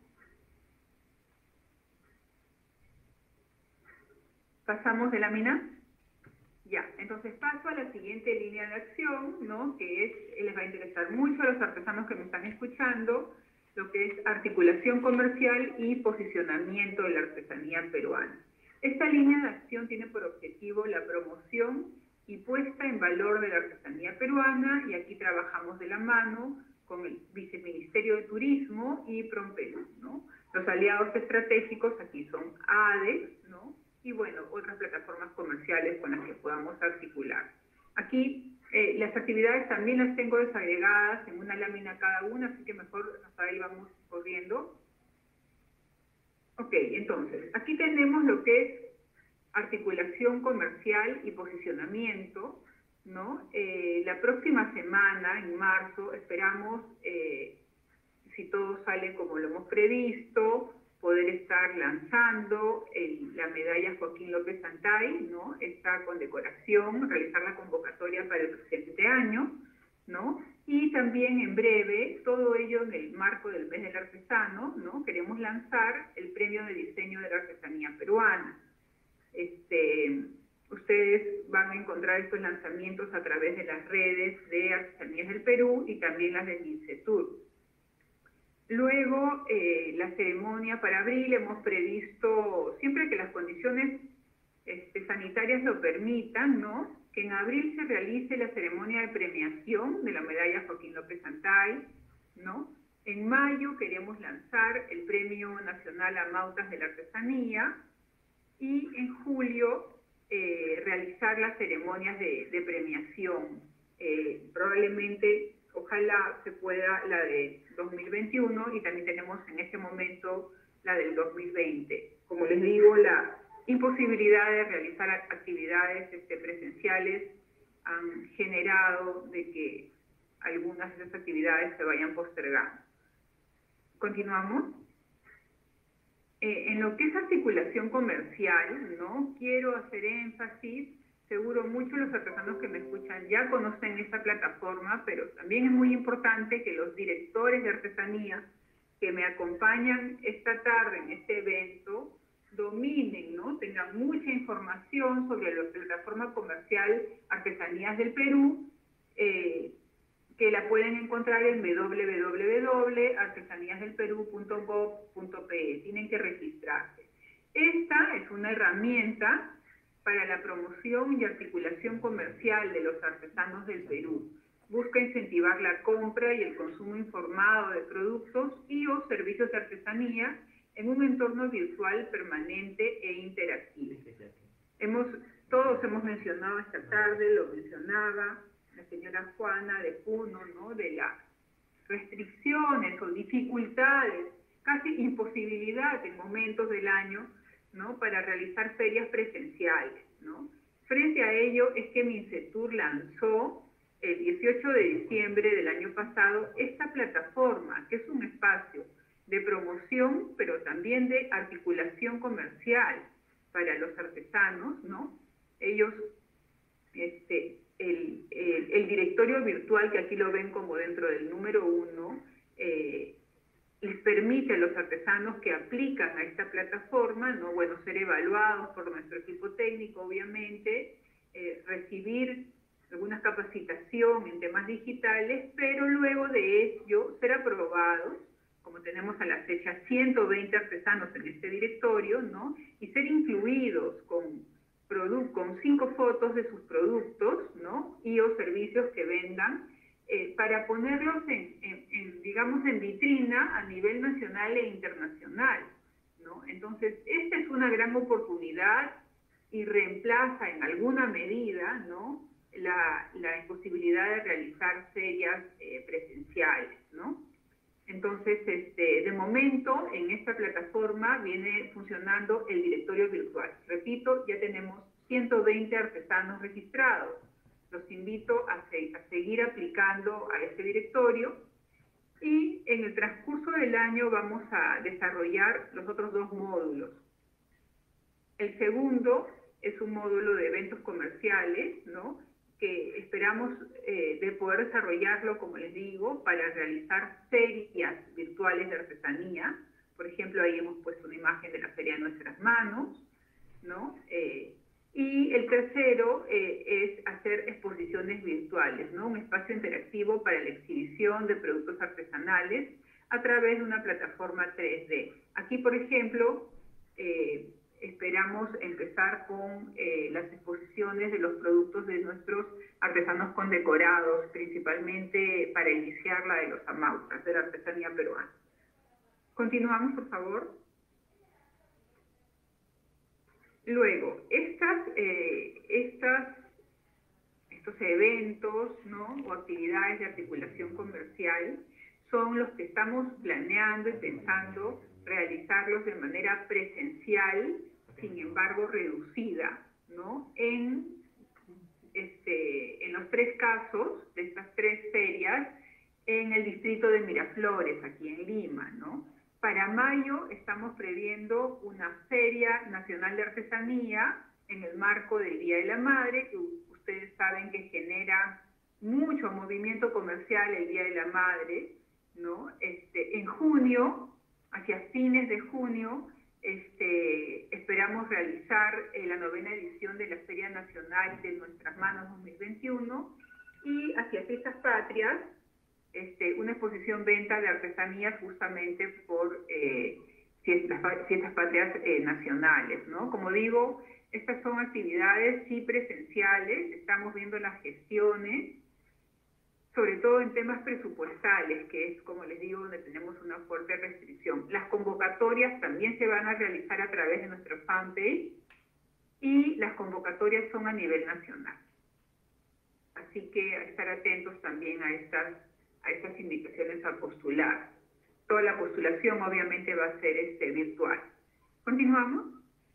¿Pasamos de lámina? Ya, entonces paso a la siguiente línea de acción, ¿no? Que es, les va a interesar mucho a los artesanos que me están escuchando, lo que es articulación comercial y posicionamiento de la artesanía peruana. Esta línea de acción tiene por objetivo la promoción y puesta en valor de la artesanía peruana, y aquí trabajamos de la mano con el Viceministerio de Turismo y PROMPERÚ, ¿no? Los aliados estratégicos aquí son A D E X, ¿no? Y bueno, otras plataformas comerciales con las que podamos articular. Aquí eh, las actividades también las tengo desagregadas en una lámina cada una, así que mejor ahí vamos corriendo. Ok, entonces, aquí tenemos lo que es articulación comercial y posicionamiento, ¿no? Eh, la próxima semana, en marzo, esperamos, eh, si todo sale como lo hemos previsto, poder estar lanzando el, la medalla Joaquín López Santay, ¿no? Esta condecoración, realizar la convocatoria para el presente año, ¿no? Y también en breve, todo ello en el marco del mes del artesano, ¿no? Queremos lanzar el premio de diseño de la artesanía peruana. Este, ustedes van a encontrar estos lanzamientos a través de las redes de Artesanías del Perú y también las de MINCETUR. Luego, eh, la ceremonia para abril hemos previsto, siempre que las condiciones este, sanitarias lo permitan, ¿no? Que en abril se realice la ceremonia de premiación de la medalla Joaquín López Santay, ¿no? En mayo queremos lanzar el Premio Nacional Amautas de la Artesanía, y en julio eh, realizar las ceremonias de, de premiación. Eh, probablemente, ojalá se pueda la de dos mil veintiuno, y también tenemos en este momento la del dos mil veinte. Como les digo, la imposibilidad de realizar actividades este, presenciales han generado de que algunas de esas actividades se vayan postergando. Continuamos. Eh, en lo que es articulación comercial, ¿no? Quiero hacer énfasis, seguro muchos de los artesanos que me escuchan ya conocen esta plataforma, pero también es muy importante que los directores de artesanía que me acompañan esta tarde en este evento dominen, ¿no? Tengan mucha información sobre la plataforma comercial Artesanías del Perú, eh, que la pueden encontrar en w w w punto artesanías del perú punto gov punto pe. Tienen que registrarse. Esta es una herramienta para la promoción y articulación comercial de los artesanos del Perú. Busca incentivar la compra y el consumo informado de productos y o servicios de artesanía en un entorno virtual permanente e interactivo. Hemos, todos hemos mencionado esta tarde, lo mencionaba la señora Juana de Puno, ¿no? De las restricciones o dificultades, casi imposibilidad en momentos del año, ¿no? Para realizar ferias presenciales, ¿no? Frente a ello es que MINCETUR lanzó el dieciocho de diciembre del año pasado esta plataforma, que es un espacio de promoción, pero también de articulación comercial para los artesanos, ¿no? Ellos este, el, el, el directorio virtual, que aquí lo ven como dentro del número uno, eh, les permite a los artesanos que aplican a esta plataforma, ¿no? Bueno, ser evaluados por nuestro equipo técnico, obviamente, eh, recibir alguna capacitación en temas digitales, pero luego de ello ser aprobados, como tenemos a la fecha ciento veinte artesanos en este directorio, ¿no? Y ser incluidos con, con cinco fotos de sus productos, ¿no? Y o servicios que vendan, eh, para ponerlos en, en, en, digamos, en vitrina a nivel nacional e internacional, ¿no? Entonces, esta es una gran oportunidad y reemplaza en alguna medida, ¿no?, la, la imposibilidad de realizar ferias eh, presenciales, ¿no? Entonces, este, de momento, en esta plataforma viene funcionando el directorio virtual. Repito, ya tenemos ciento veinte artesanos registrados. Los invito a, se, a seguir aplicando a este directorio y en el transcurso del año vamos a desarrollar los otros dos módulos. El segundo es un módulo de eventos comerciales, ¿no?, que esperamos eh, de poder desarrollarlo, como les digo, para realizar ferias virtuales de artesanía. Por ejemplo, ahí hemos puesto una imagen de la Feria de Nuestras Manos, ¿no? Eh, y el tercero eh, es hacer exposiciones virtuales, ¿no? Un espacio interactivo para la exhibición de productos artesanales a través de una plataforma tres D. Aquí, por ejemplo, eh, esperamos empezar con eh, las exposiciones de los productos de nuestros artesanos condecorados, principalmente para iniciar la de los amautas, de la artesanía peruana. Continuamos, por favor. Luego, estas, eh, estas, estos eventos, ¿no?, o actividades de articulación comercial son los que estamos planeando y pensando realizarlos de manera presencial, sin embargo reducida, ¿no?, en, este, en los tres casos de estas tres ferias en el distrito de Miraflores, aquí en Lima, ¿no? Para mayo estamos previendo una Feria Nacional de Artesanía en el marco del Día de la Madre, que ustedes saben que genera mucho movimiento comercial el Día de la Madre, ¿no? Este, en junio, hacia fines de junio, este, esperamos realizar eh, la novena edición de la Feria Nacional de Nuestras Manos dos mil veintiuno y hacia Fiestas Patrias, este, una exposición venta de artesanías justamente por eh, fiestas, fiestas patrias eh, nacionales, ¿no? Como digo, estas son actividades sí presenciales, estamos viendo las gestiones, sobre todo en temas presupuestales, que es, como les digo, donde tenemos una fuerte restricción. Las convocatorias también se van a realizar a través de nuestra fanpage y las convocatorias son a nivel nacional. Así que a estar atentos también a estas, a estas invitaciones a postular. Toda la postulación obviamente va a ser este, virtual. ¿Continuamos?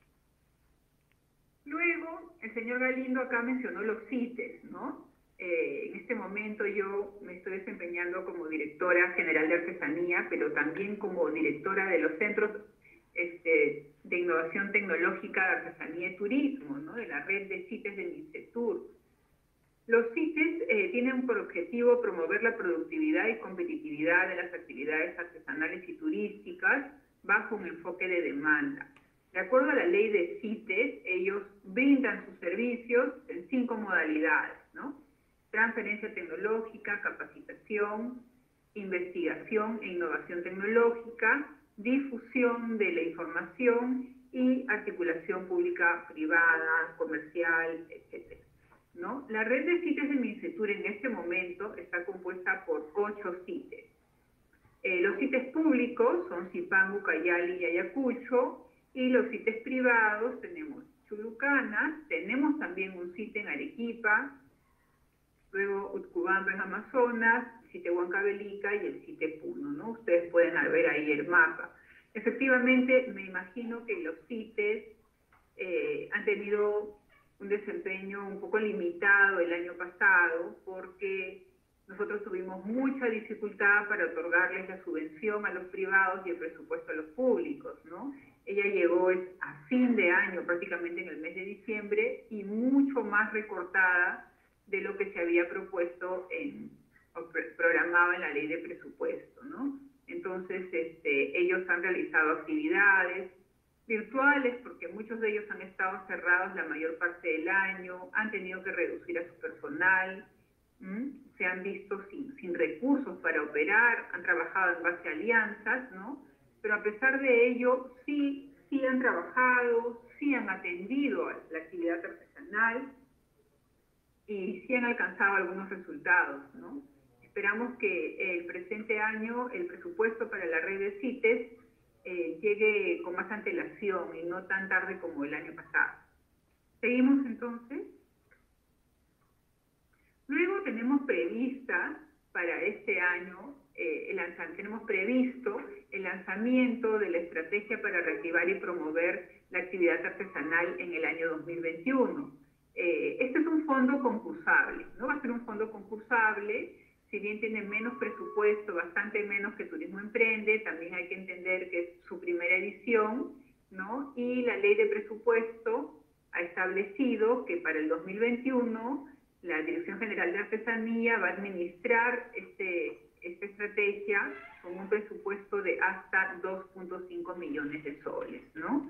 Luego, el señor Galindo acá mencionó los CITES, ¿no? Eh, en este momento yo me estoy desempeñando como directora general de artesanía, pero también como directora de los centros este, de innovación tecnológica de artesanía y turismo, ¿no?, de la red de CITES del MINCETUR. Los CITES eh, tienen por objetivo promover la productividad y competitividad de las actividades artesanales y turísticas bajo un enfoque de demanda. De acuerdo a la ley de CITES, ellos brindan sus servicios en cinco modalidades, ¿no? Transferencia tecnológica, capacitación, investigación e innovación tecnológica, difusión de la información y articulación pública, privada, comercial, etcétera, ¿no? La red de CITES de MINCETUR en este momento está compuesta por ocho CITES. Eh, los CITES públicos son Zipangu, Cayali y Ayacucho, y los CITES privados tenemos Chulucanas, tenemos también un CITE en Arequipa, luego Utcubamba en Amazonas, el CITE Huancavelica y el CITE Puno, ¿no? Ustedes pueden ver ahí el mapa. Efectivamente, me imagino que los CITES eh, han tenido un desempeño un poco limitado el año pasado porque nosotros tuvimos mucha dificultad para otorgarles la subvención a los privados y el presupuesto a los públicos, ¿no? Ella llegó a fin de año, prácticamente en el mes de diciembre, y mucho más recortada de lo que se había propuesto en, o programado en la ley de presupuesto, ¿no? Entonces, este, ellos han realizado actividades virtuales, porque muchos de ellos han estado cerrados la mayor parte del año, han tenido que reducir a su personal, ¿m? Se han visto sin, sin recursos para operar, han trabajado en base a alianzas, ¿no? Pero a pesar de ello, sí, sí han trabajado, sí han atendido a la actividad artesanal y sí han alcanzado algunos resultados, ¿no? Esperamos que el presente año el presupuesto para la red de CITES eh, llegue con más antelación y no tan tarde como el año pasado. ¿Seguimos entonces? Luego tenemos prevista para este año, eh, el lanzamiento, tenemos previsto el lanzamiento de la estrategia para reactivar y promover la actividad artesanal en el año dos mil veintiuno. Eh, este es un fondo concursable, ¿no? Va a ser un fondo concursable. Si bien tiene menos presupuesto, bastante menos que Turismo Emprende, también hay que entender que es su primera edición, ¿no? Y la ley de presupuesto ha establecido que para el dos mil veintiuno la Dirección General de Artesanía va a administrar este, esta estrategia con un presupuesto de hasta dos punto cinco millones de soles, ¿no?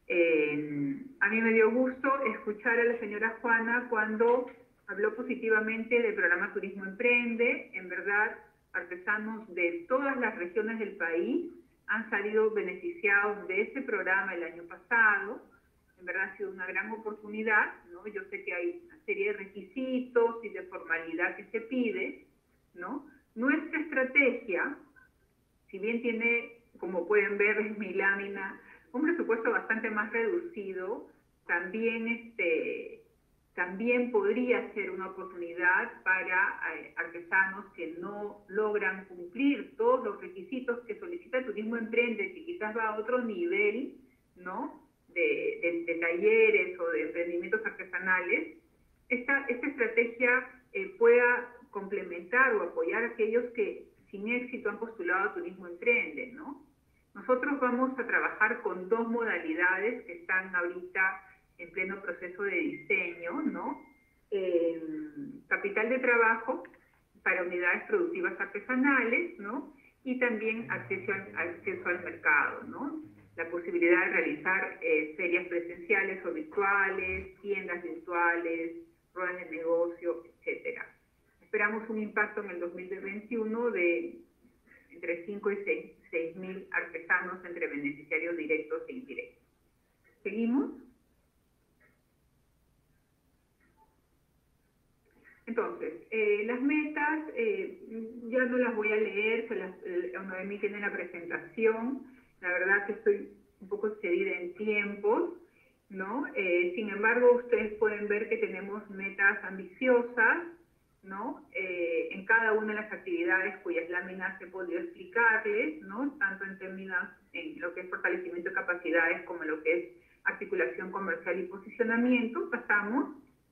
Eh, a mí me dio gusto escuchar a la señora Juana cuando habló positivamente del programa Turismo Emprende. En verdad, artesanos de todas las regiones del país han salido beneficiados de ese programa el año pasado. En verdad ha sido una gran oportunidad, ¿no? Yo sé que hay una serie de requisitos y de formalidad que se pide, ¿no? Nuestra estrategia, si bien tiene, como pueden ver, es mi lámina, un presupuesto bastante más reducido, también este... también podría ser una oportunidad para eh, artesanos que no logran cumplir todos los requisitos que solicita Turismo Emprende, que quizás va a otro nivel, ¿no? de, de, de talleres o de emprendimientos artesanales. Esta, esta estrategia eh, pueda complementar o apoyar a aquellos que sin éxito han postulado a Turismo Emprende, ¿no? Nosotros vamos a trabajar con dos modalidades que están ahorita en pleno proceso de diseño, ¿no? Eh, capital de trabajo para unidades productivas artesanales, ¿no? Y también acceso al, acceso al mercado, ¿no? La posibilidad de realizar eh, ferias presenciales o virtuales, tiendas virtuales, ruedas de negocio, etcétera. Esperamos un impacto en el dos mil veintiuno de entre cinco y seis mil artesanos entre beneficiarios directos e indirectos. ¿Seguimos? Entonces, eh, las metas, eh, ya no las voy a leer, se las, eh, Noemí tiene la presentación. La verdad que estoy un poco excedida en tiempos, ¿no? Eh, sin embargo, ustedes pueden ver que tenemos metas ambiciosas, ¿no? Eh, en cada una de las actividades cuyas láminas he podido explicarles, ¿no? Tanto en términos en lo que es fortalecimiento de capacidades como en lo que es articulación comercial y posicionamiento, pasamos,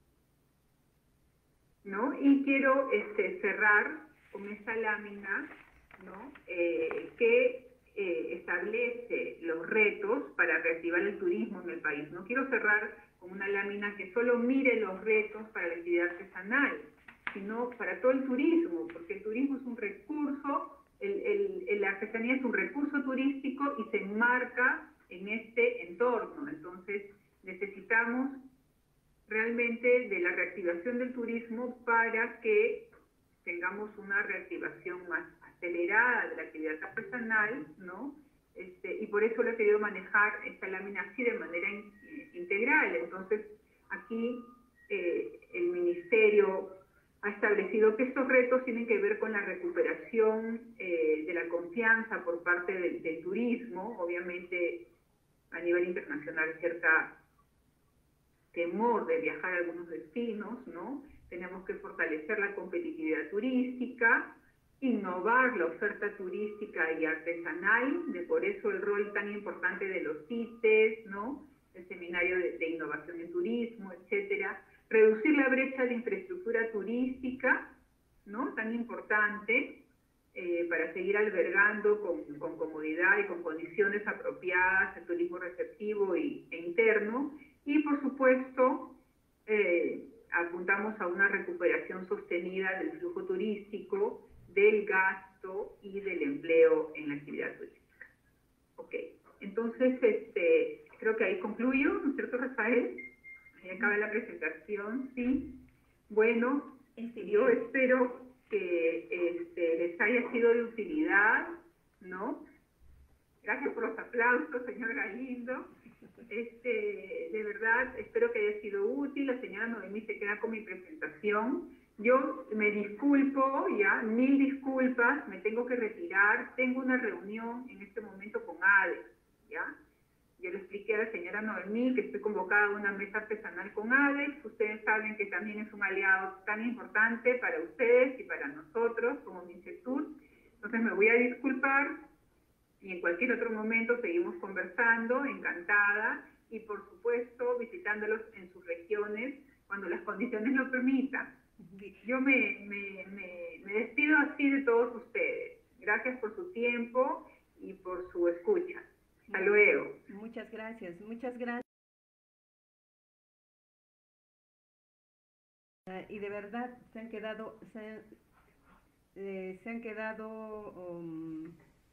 ¿no? Y quiero este, cerrar con esta lámina, ¿no? Eh, que eh, establece los retos para reactivar el turismo en el país. No quiero cerrar con una lámina que solo mire los retos para la actividad artesanal, sino para todo el turismo, porque el turismo es un recurso, el, el, el, la artesanía es un recurso turístico y se enmarca en este entorno. Entonces, necesitamos realmente de la reactivación del turismo para que tengamos una reactivación más acelerada de la actividad artesanal, ¿no? Este, y por eso lo he querido manejar esta lámina así de manera in, eh, integral. Entonces, aquí eh, el Ministerio ha establecido que estos retos tienen que ver con la recuperación eh, de la confianza por parte del, del turismo. Obviamente, a nivel internacional, cierta temor de viajar a algunos destinos, ¿no? Tenemos que fortalecer la competitividad turística, innovar la oferta turística y artesanal, de por eso el rol tan importante de los CITES, ¿no? El Seminario de, de Innovación en Turismo, etcétera. Reducir la brecha de infraestructura turística, ¿no? Tan importante eh, para seguir albergando con, con comodidad y con condiciones apropiadas el turismo receptivo y, e interno. Y, por supuesto, eh, apuntamos a una recuperación sostenida del flujo turístico, del gasto y del empleo en la actividad turística. Ok, entonces este, creo que ahí concluyo, ¿no es cierto, Rafael? Ahí acaba la presentación, sí. Bueno, yo espero que este, les haya sido de utilidad, ¿no? Gracias por los aplausos, señor Galindo. Este, de verdad, espero que haya sido útil. La señora Noemí se queda con mi presentación. Yo me disculpo, ya, mil disculpas, me tengo que retirar. Tengo una reunión en este momento con A D E, ¿ya? Yo le expliqué a la señora Noemí que estoy convocada a una mesa artesanal con A D E X. Ustedes saben que también es un aliado tan importante para ustedes y para nosotros como MINCESUR. Entonces me voy a disculpar y en cualquier otro momento seguimos conversando, encantada, y por supuesto visitándolos en sus regiones cuando las condiciones lo permitan. Yo me, me, me, me despido así de todos ustedes. Gracias por su tiempo y por su escucha. Hasta luego. Muchas gracias, muchas gracias. Uh, y de verdad se han quedado, se han, eh, se han quedado, um,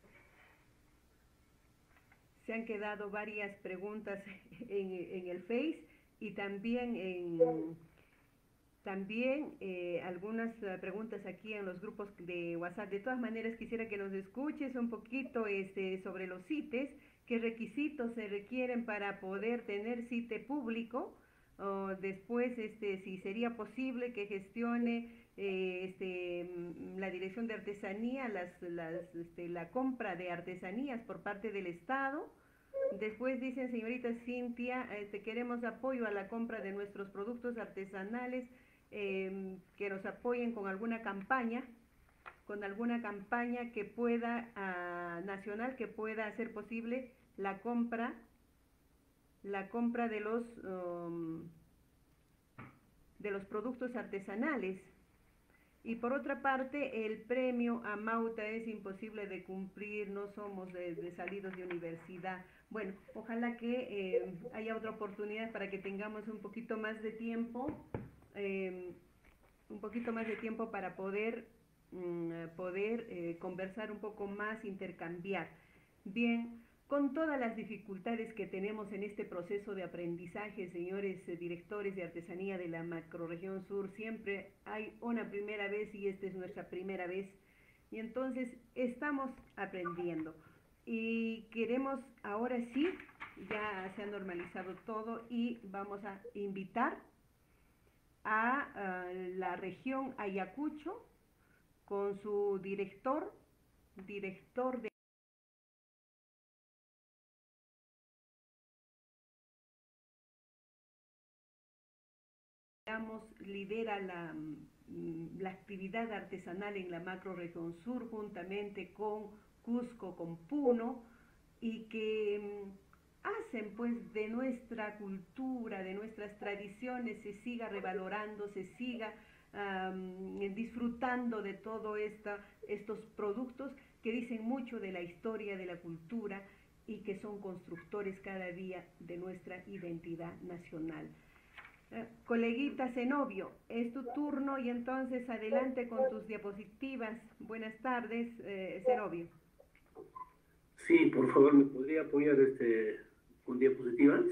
se han quedado varias preguntas en, en el Face y también en, también eh, algunas uh, preguntas aquí en los grupos de WhatsApp. De todas maneras quisiera que nos escuches un poquito este, sobre los C I T E S. ¿Qué requisitos se requieren para poder tener C I T E público? O después, este, si sería posible que gestione eh, este, la Dirección de Artesanía, las, las, este, la compra de artesanías por parte del Estado. Después dicen, señorita Cintia, este, queremos apoyo a la compra de nuestros productos artesanales, eh, que nos apoyen con alguna campaña, con alguna campaña que pueda, uh, nacional, que pueda hacer posible la compra, la compra de los, um, de los productos artesanales. Y por otra parte, el premio a Mauta es imposible de cumplir, no somos de, de salidos de universidad. Bueno, ojalá que eh, haya otra oportunidad para que tengamos un poquito más de tiempo, eh, un poquito más de tiempo para poder poder eh, conversar un poco más, intercambiar. Bien, con todas las dificultades que tenemos en este proceso de aprendizaje, señores eh, directores de artesanía de la macrorregión sur, siempre hay una primera vez y esta es nuestra primera vez, y entonces estamos aprendiendo y queremos ahora sí, ya se ha normalizado todo y vamos a invitar a uh, la región Ayacucho con su director, director de lidera la, la actividad artesanal en la macrorregión sur juntamente con Cusco, con Puno, y que hacen pues de nuestra cultura, de nuestras tradiciones, se siga revalorando, se siga Um, disfrutando de todos estos productos que dicen mucho de la historia, de la cultura y que son constructores cada día de nuestra identidad nacional. Eh, coleguita Zenobio, es tu turno y entonces adelante con tus diapositivas. Buenas tardes, eh, Zenobio. Sí, por favor, ¿me podría apoyar este, con diapositivas?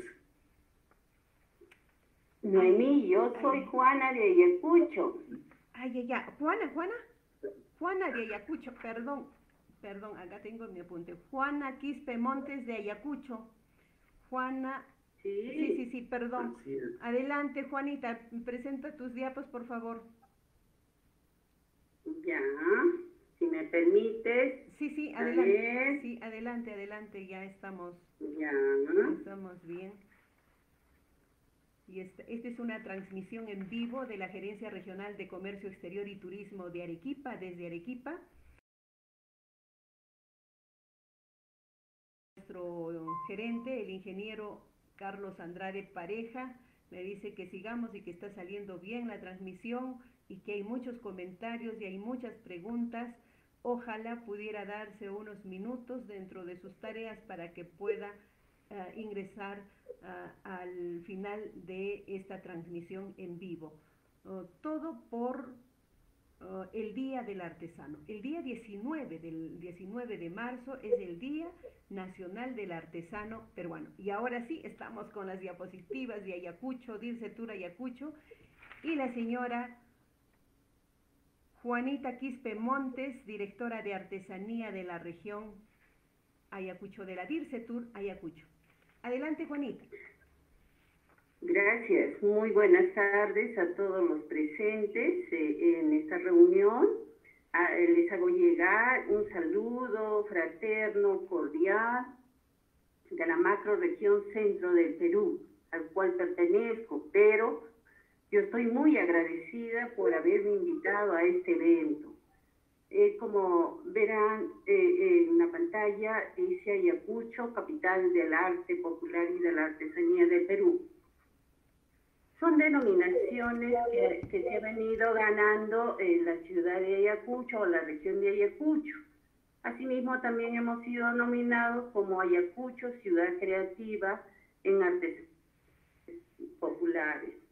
Noemí, yo soy Juana de Ayacucho. Ay, ay, ay, Juana, Juana, Juana de Ayacucho, perdón, perdón, acá tengo mi apunte. Juana Quispe Montes de Ayacucho. Juana, sí, sí, sí, sí perdón. Adelante, Juanita, presenta tus diapos, por favor. Ya, si me permites. Sí, sí, adelante. Sí, adelante, adelante, ya estamos. Ya. Estamos bien. Y esta, esta es una transmisión en vivo de la Gerencia Regional de Comercio Exterior y Turismo de Arequipa, desde Arequipa. Nuestro gerente, el ingeniero Carlos Andrade Pareja, me dice que sigamos y que está saliendo bien la transmisión y que hay muchos comentarios y hay muchas preguntas. Ojalá pudiera darse unos minutos dentro de sus tareas para que pueda uh, ingresar Uh, al final de esta transmisión en vivo. uh, todo por uh, el Día del Artesano. El día diecinueve, del diecinueve de marzo es el Día Nacional del Artesano Peruano. Y ahora sí, estamos con las diapositivas de Ayacucho, Dirce Tour Ayacucho, y la señora Juanita Quispe Montes, directora de Artesanía de la región Ayacucho, de la Dirce Tour Ayacucho. Adelante, Juanita. Gracias. Muy buenas tardes a todos los presentes eh, en esta reunión. Ah, les hago llegar un saludo fraterno, cordial, de la macrorregión centro del Perú, al cual pertenezco, pero yo estoy muy agradecida por haberme invitado a este evento. Eh, como verán eh, en la pantalla, dice Ayacucho, capital del arte popular y de la artesanía del Perú. Son denominaciones que, que se han venido ganando en la ciudad de Ayacucho o la región de Ayacucho. Asimismo, también hemos sido nominados como Ayacucho, ciudad creativa en artes populares.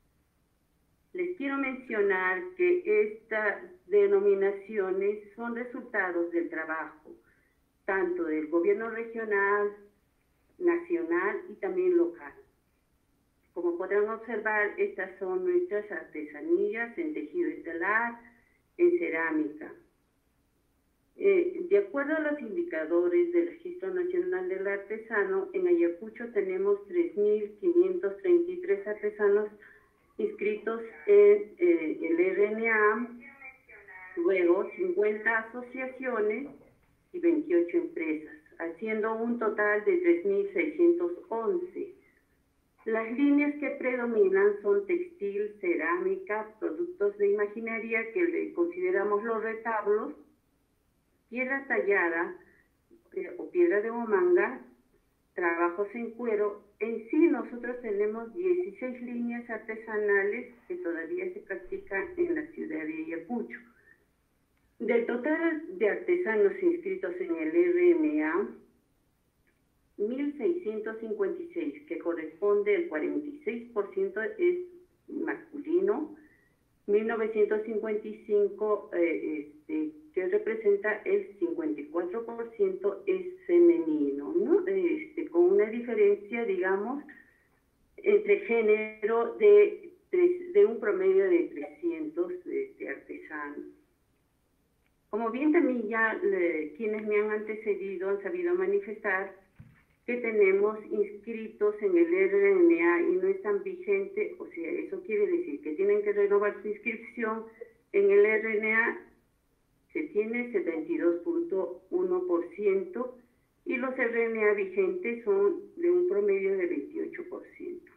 Les quiero mencionar que estas denominaciones son resultados del trabajo, tanto del gobierno regional, nacional y también local. Como podrán observar, estas son nuestras artesanías en tejido estelar, en cerámica. Eh, de acuerdo a los indicadores del Registro Nacional del Artesano, en Ayacucho tenemos tres mil quinientos treinta y tres artesanos inscritos en eh, el R N A, luego cincuenta asociaciones y veintiocho empresas, haciendo un total de tres mil seiscientos once. Las líneas que predominan son textil, cerámica, productos de imaginería que le consideramos los retablos, piedra tallada eh, o piedra de Omanga, trabajos en cuero. En sí nosotros tenemos dieciséis líneas artesanales que todavía se practican en la ciudad de Ayacucho. Del total de artesanos inscritos en el R N A, mil seiscientos cincuenta y seis, que corresponde al cuarenta y seis por ciento, es masculino, mil novecientos cincuenta y cinco, eh, este, que representa el cincuenta y cuatro por ciento, es femenino, ¿no? Este, con una diferencia, digamos, entre género de, de, de un promedio de trescientos de, de artesanos. Como bien también ya le, quienes me han antecedido han sabido manifestar, que tenemos inscritos en el R N A y no están vigentes, o sea, eso quiere decir que tienen que renovar su inscripción en el R N A, se tiene setenta y dos punto uno por ciento y los R N A vigentes son de un promedio de veintiocho por ciento.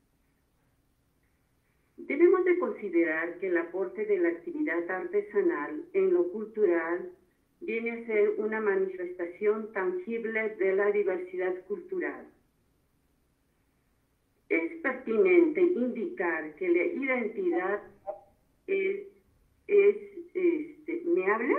Debemos de considerar que el aporte de la actividad artesanal en lo cultural viene a ser una manifestación tangible de la diversidad cultural. Es pertinente indicar que la identidad es, es este, ¿me hablas?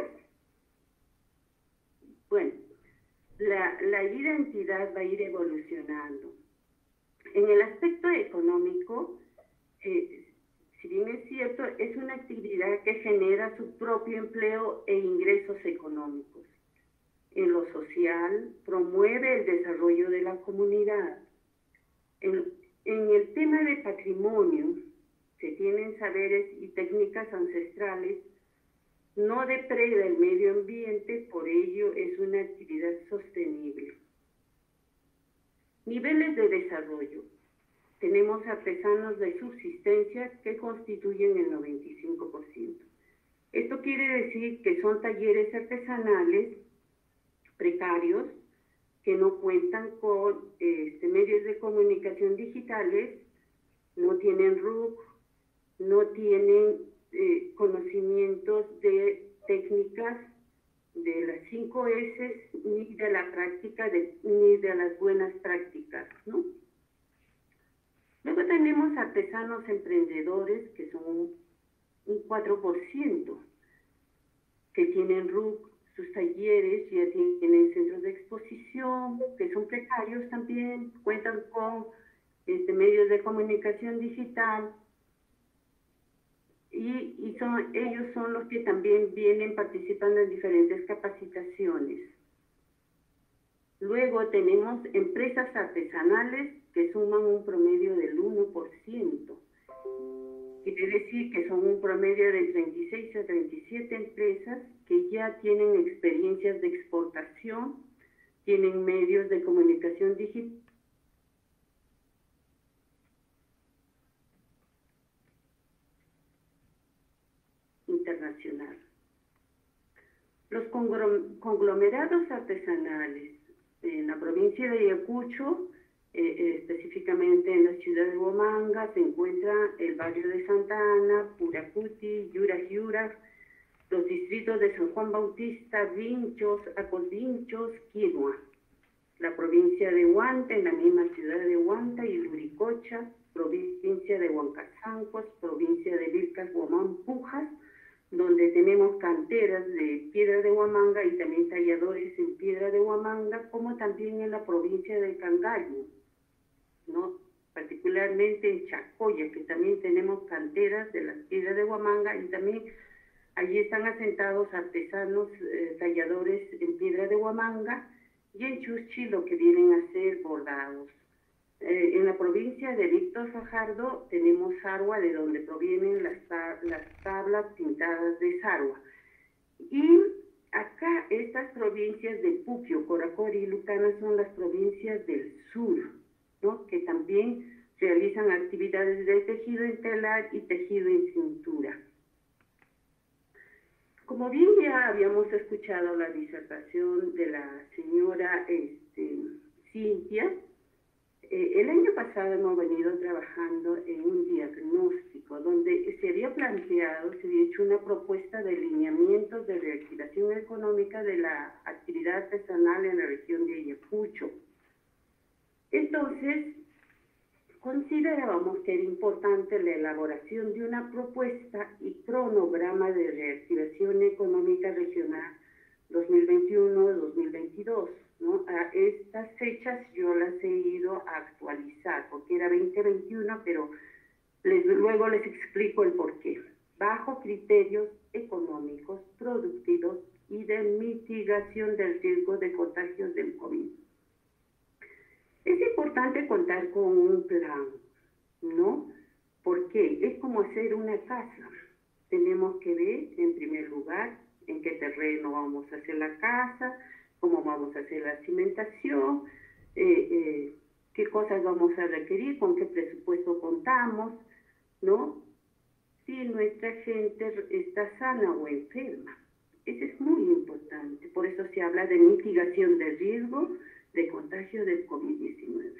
Bueno, la, la identidad va a ir evolucionando. En el aspecto económico, eh, si bien es cierto, es una actividad que genera su propio empleo e ingresos económicos. En lo social, promueve el desarrollo de la comunidad. En, en el tema de patrimonio, se tienen saberes y técnicas ancestrales, no depreda el medio ambiente, por ello es una actividad sostenible. Niveles de desarrollo. Tenemos artesanos de subsistencia que constituyen el noventa y cinco por ciento. Esto quiere decir que son talleres artesanales precarios que no cuentan con este, medios de comunicación digitales, no tienen R U C, no tienen eh, conocimientos de técnicas de las cinco S, ni de la práctica, de, ni de las buenas prácticas, ¿no? Luego tenemos artesanos emprendedores, que son un, un cuatro por ciento, que tienen R U C, sus talleres, ya tienen centros de exposición, que son precarios también, cuentan con este, medios de comunicación digital. y, y son, ellos son los que también vienen participando en diferentes capacitaciones. Luego tenemos empresas artesanales que suman un promedio del uno por ciento. Quiere decir que son un promedio de treinta y seis a treinta y siete empresas que ya tienen experiencias de exportación, tienen medios de comunicación digital internacional. Los conglomerados artesanales en la provincia de Ayacucho, eh, específicamente en la ciudad de Huamanga, se encuentra el barrio de Santa Ana, Puracuti, Yuraj Yuraj, los distritos de San Juan Bautista, Vinchos, Acosvinchos, Quinua. La provincia de Huanta, en la misma ciudad de Huanta, y Luricocha, provincia de Huancazancos, provincia de Vilcas, Huamán, Pujas, donde tenemos canteras de piedra de Huamanga y también talladores en piedra de Huamanga, como también en la provincia de Cangallo, ¿no? Particularmente en Chacoya, que también tenemos canteras de las piedras de Huamanga, y también allí están asentados artesanos eh, talladores en piedra de Huamanga, y en Chuchi lo que vienen a ser bordados. Eh, en la provincia de Víctor Fajardo tenemos Sarua, de donde provienen las, tab las tablas pintadas de Sarua. Y acá estas provincias de Puquio, Coracori y Lucana son las provincias del sur, ¿no? Que también realizan actividades de tejido en telar y tejido en cintura. Como bien ya habíamos escuchado la disertación de la señora este, Cintia, Eh, el año pasado hemos venido trabajando en un diagnóstico donde se había planteado, se había hecho una propuesta de lineamientos de reactivación económica de la actividad artesanal en la región de Ayacucho. Entonces, considerábamos que era importante la elaboración de una propuesta y cronograma de reactivación económica regional dos mil veintiuno a dos mil veintidós. ¿No? A estas fechas yo las he ido a actualizar, porque era veinte veintiuno, pero les, luego les explico el porqué. Bajo criterios económicos, productivos y de mitigación del riesgo de contagios del COVID. Es importante contar con un plan, ¿no? ¿Por qué? Es como hacer una casa. Tenemos que ver, en primer lugar, en qué terreno vamos a hacer la casa, cómo vamos a hacer la cimentación, eh, eh, qué cosas vamos a requerir, con qué presupuesto contamos, ¿no? Si nuestra gente está sana o enferma. Eso es muy importante. Por eso se habla de mitigación del riesgo de contagio del COVID diecinueve.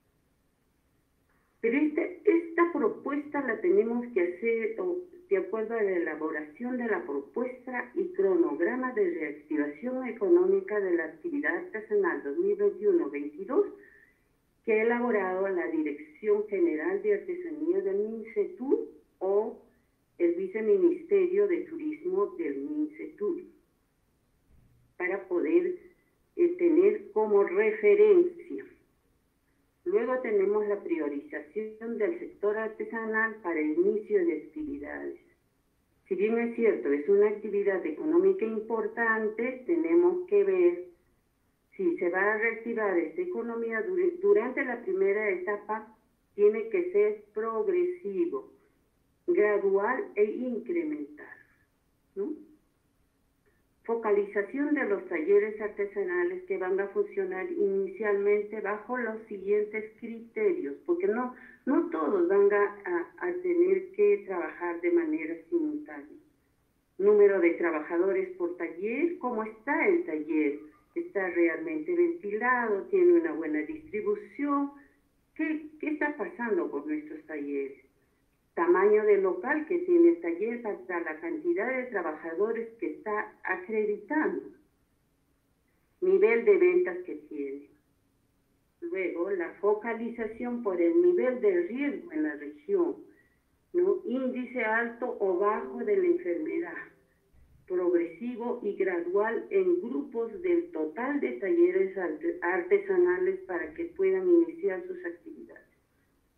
Pero esta, esta propuesta la tenemos que hacer oh, de acuerdo a la elaboración de la propuesta y cronograma de reactivación económica de la actividad artesanal dos mil veintiuno veintidós que ha elaborado la Dirección General de Artesanía del MINCETUR o el Viceministerio de Turismo del MINCETUR, para poder eh, tener como referencia. Luego tenemos la priorización del sector artesanal para el inicio de actividades. Si bien es cierto, es una actividad económica importante, tenemos que ver si se va a reactivar esta economía durante la primera etapa. Tiene que ser progresivo, gradual e incremental, ¿no? Focalización de los talleres artesanales que van a funcionar inicialmente bajo los siguientes criterios, porque no, no todos van a, a, a tener que trabajar de manera simultánea. Número de trabajadores por taller, ¿cómo está el taller? ¿Está realmente ventilado? ¿Tiene una buena distribución? ¿Qué, qué está pasando con nuestros talleres? Tamaño del local que tiene el taller hasta la cantidad de trabajadores que está acreditando, nivel de ventas que tiene. Luego, la focalización por el nivel de riesgo en la región, ¿no? Índice alto o bajo de la enfermedad, progresivo y gradual en grupos del total de talleres artesanales para que puedan iniciar sus actividades. Es lo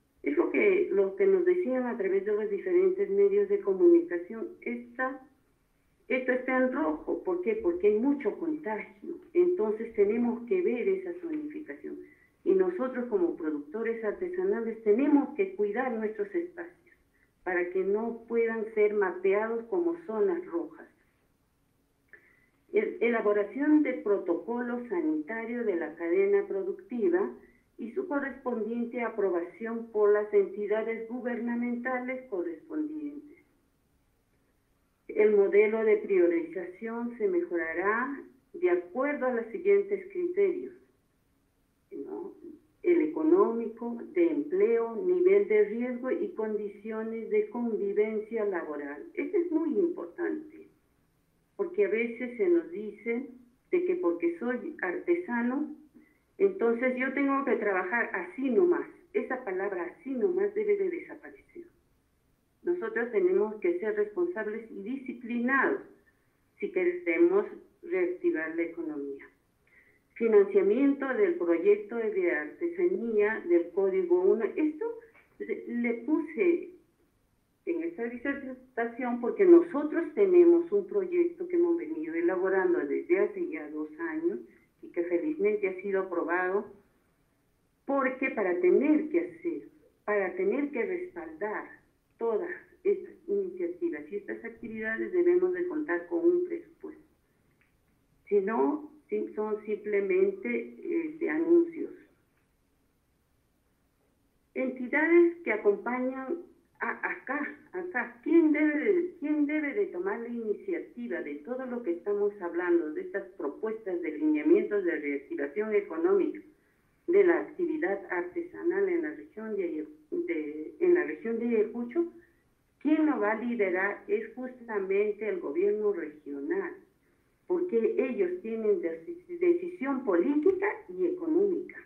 creo que lo que nos decían a través de los diferentes medios de comunicación, esta, esto está en rojo. ¿Por qué? Porque hay mucho contagio. Entonces tenemos que ver esa zonificación. Y nosotros como productores artesanales tenemos que cuidar nuestros espacios para que no puedan ser mapeados como zonas rojas. El, elaboración de protocolos sanitarios de la cadena productiva y su correspondiente aprobación por las entidades gubernamentales correspondientes. El modelo de priorización se mejorará de acuerdo a los siguientes criterios, ¿no? El económico, de empleo, nivel de riesgo y condiciones de convivencia laboral. Esto es muy importante, porque a veces se nos dice de que porque soy artesano, entonces yo tengo que trabajar así nomás. Esa palabra así nomás debe de desaparecer. Nosotros tenemos que ser responsables y disciplinados si queremos reactivar la economía. Financiamiento del proyecto de artesanía del Código uno. Esto le puse en esta disertación porque nosotros tenemos un proyecto que hemos venido elaborando desde hace ya dos años y que felizmente ha sido aprobado, porque para tener que hacer, para tener que respaldar todas estas iniciativas y estas actividades debemos de contar con un presupuesto. Si no, son simplemente este, anuncios. Entidades que acompañan a, acá, acá. ¿Quién debe, de, ¿Quién debe de tomar la iniciativa de todo lo que estamos hablando, de estas propuestas de lineamientos de reactivación económica de la actividad artesanal en la región de, de, en la región de Ayacucho? ¿Quién lo va a liderar? Es justamente el gobierno regional, porque ellos tienen decisión política y económica.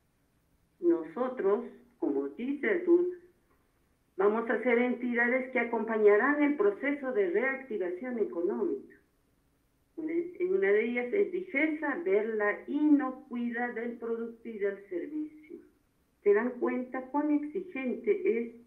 Nosotros, como dice tú, vamos a ser entidades que acompañarán el proceso de reactivación económica. En una de ellas es DIGESA, ver la inocuidad del producto y del servicio. ¿Se dan cuenta cuán exigente es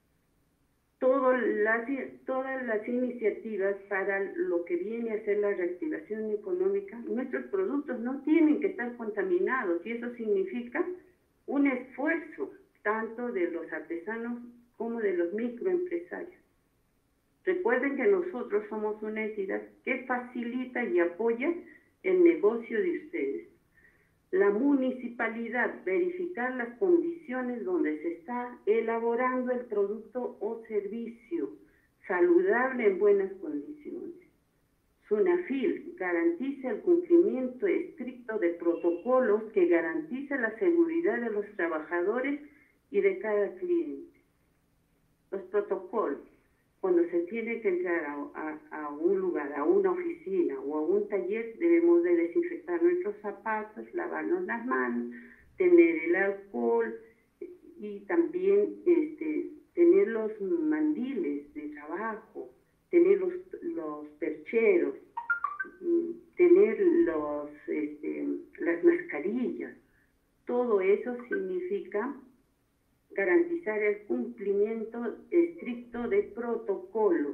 Todas las, todas las iniciativas para lo que viene a ser la reactivación económica? Nuestros productos no tienen que estar contaminados y eso significa un esfuerzo tanto de los artesanos como de los microempresarios. Recuerden que nosotros somos una entidad que facilita y apoya el negocio de ustedes. La municipalidad, verificar las condiciones donde se está elaborando el producto o servicio, saludable en buenas condiciones. SUNAFIL garantiza el cumplimiento estricto de protocolos que garantiza la seguridad de los trabajadores y de cada cliente. Los protocolos, cuando se tiene que entrar a, a, a un lugar, a una oficina o a un taller, debemos de desinfectar nuestros zapatos, lavarnos las manos, tener el alcohol y también este, tener los mandiles de trabajo, tener los, los percheros, tener los, este, las mascarillas. Todo eso significa garantizar el cumplimiento estricto de protocolos.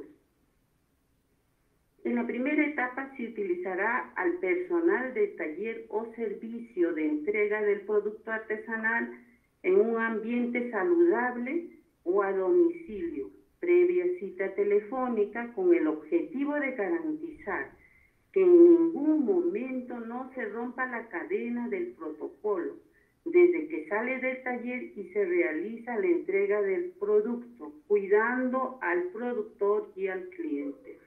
En la primera etapa se utilizará al personal de taller o servicio de entrega del producto artesanal en un ambiente saludable o a domicilio, previa cita telefónica, con el objetivo de garantizar que en ningún momento no se rompa la cadena del protocolo, desde que sale del taller y se realiza la entrega del producto, cuidando al productor y al cliente.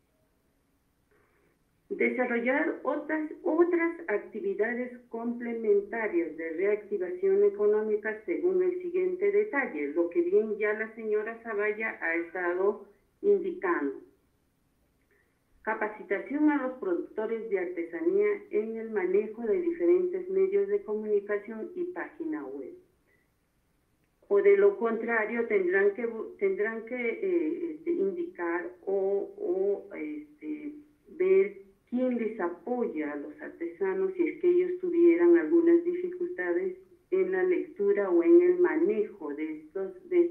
Desarrollar otras, otras actividades complementarias de reactivación económica según el siguiente detalle, lo que bien ya la señora Zavalla ha estado indicando. Capacitación a los productores de artesanía en el manejo de diferentes medios de comunicación y página web. O de lo contrario, tendrán que, tendrán que eh, este, indicar o, o este, ver quién les apoya a los artesanos si es que ellos tuvieran algunas dificultades en la lectura o en el manejo de estos, de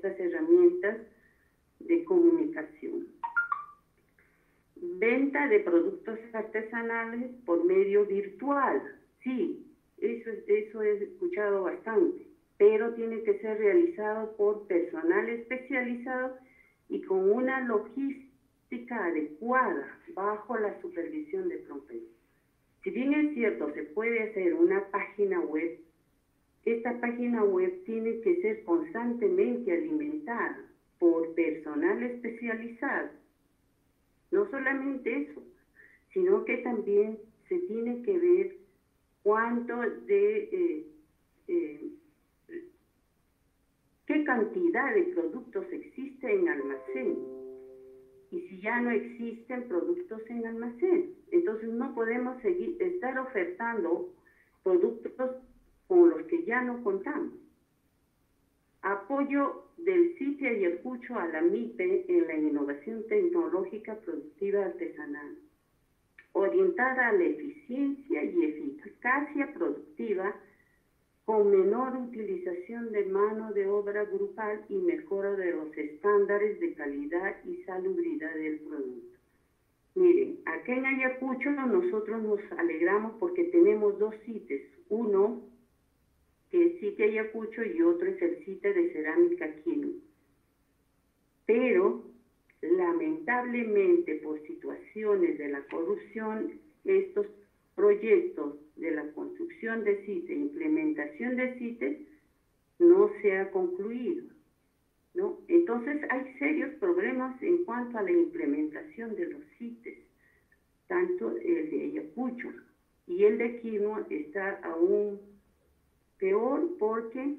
venta de productos artesanales por medio virtual. Sí, eso, eso he escuchado bastante, pero tiene que ser realizado por personal especializado y con una logística adecuada bajo la supervisión de Pronpec. Si bien es cierto, se puede hacer una página web, esta página web tiene que ser constantemente alimentada por personal especializado. No solamente eso, sino que también se tiene que ver cuánto de, eh, eh, qué cantidad de productos existe en almacén. Y si ya no existen productos en almacén, entonces no podemos seguir, estar ofertando productos con los que ya no contamos. Apoyo del C I T E Ayacucho a la M I P E en la innovación tecnológica productiva artesanal, orientada a la eficiencia y eficacia productiva con menor utilización de mano de obra grupal y mejora de los estándares de calidad y salubridad del producto. Miren, acá en Ayacucho nosotros nos alegramos porque tenemos dos C I T Es, uno que es C I T E Ayacucho y otro es el C I T E de Cerámica Quino. Pero, lamentablemente, por situaciones de la corrupción, estos proyectos de la construcción de C I T E, implementación de C I T E, no se ha concluido, ¿no? Entonces, hay serios problemas en cuanto a la implementación de los C I T Es, tanto el de Ayacucho y el de Quino está aún peor porque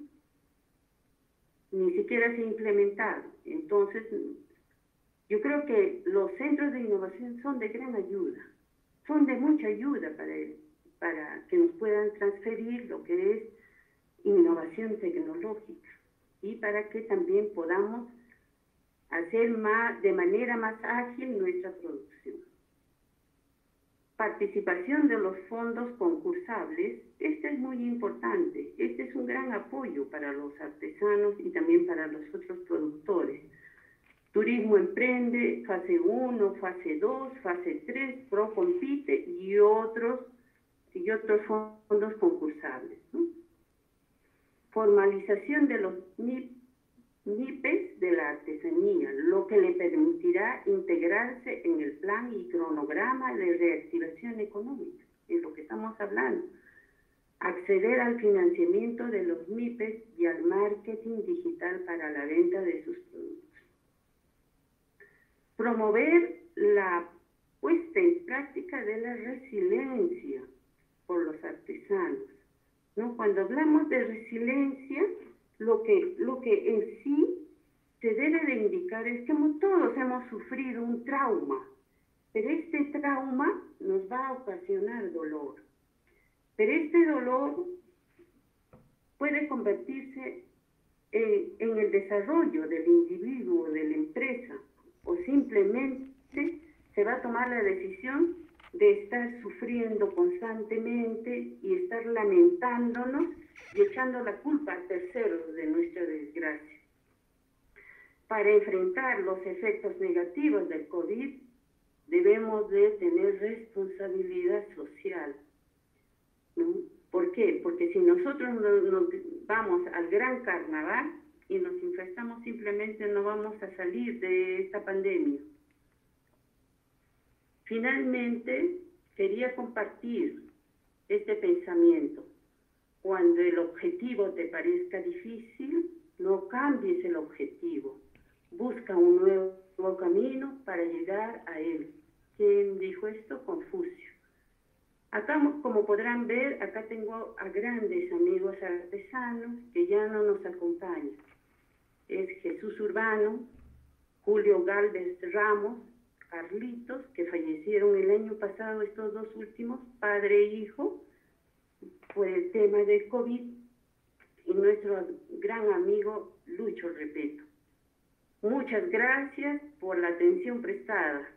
ni siquiera se ha implementado. Entonces, yo creo que los centros de innovación son de gran ayuda, son de mucha ayuda para, para que nos puedan transferir lo que es innovación tecnológica y para que también podamos hacer más, de manera más ágil nuestra producción. Participación de los fondos concursables, este es muy importante, este es un gran apoyo para los artesanos y también para los otros productores. Turismo Emprende, fase uno, fase dos, fase tres, Pro Compite y otros, y otros fondos concursables, ¿no? Formalización de los M I P E S de la artesanía, lo que le permitirá integrarse en el plan y cronograma de reactivación económica, es lo que estamos hablando. Acceder al financiamiento de los M I P E S y al marketing digital para la venta de sus productos. Promover la puesta en práctica de la resiliencia por los artesanos, ¿no? Cuando hablamos de resiliencia, lo que, lo que en sí se debe de indicar es que todos hemos sufrido un trauma, pero este trauma nos va a ocasionar dolor. Pero este dolor puede convertirse en, en el desarrollo del individuo o de la empresa, o simplemente se va a tomar la decisión de estar sufriendo constantemente y estar lamentándonos y echando la culpa a terceros de nuestra desgracia. Para enfrentar los efectos negativos del COVID, debemos de tener responsabilidad social, ¿no? ¿Por qué? Porque si nosotros nos, nos vamos al gran carnaval y nos infectamos, simplemente no vamos a salir de esta pandemia. Finalmente, quería compartir este pensamiento. Cuando el objetivo te parezca difícil, no cambies el objetivo. Busca un nuevo camino para llegar a él. ¿Quién dijo esto? Confucio. Acá, como podrán ver, acá tengo a grandes amigos artesanos que ya no nos acompañan. Es Jesús Urbano, Julio Galvez Ramos, Carlitos, que fallecieron el año pasado, estos dos últimos, padre e hijo, por el tema del COVID, y nuestro gran amigo Lucho Repeto. Muchas gracias por la atención prestada.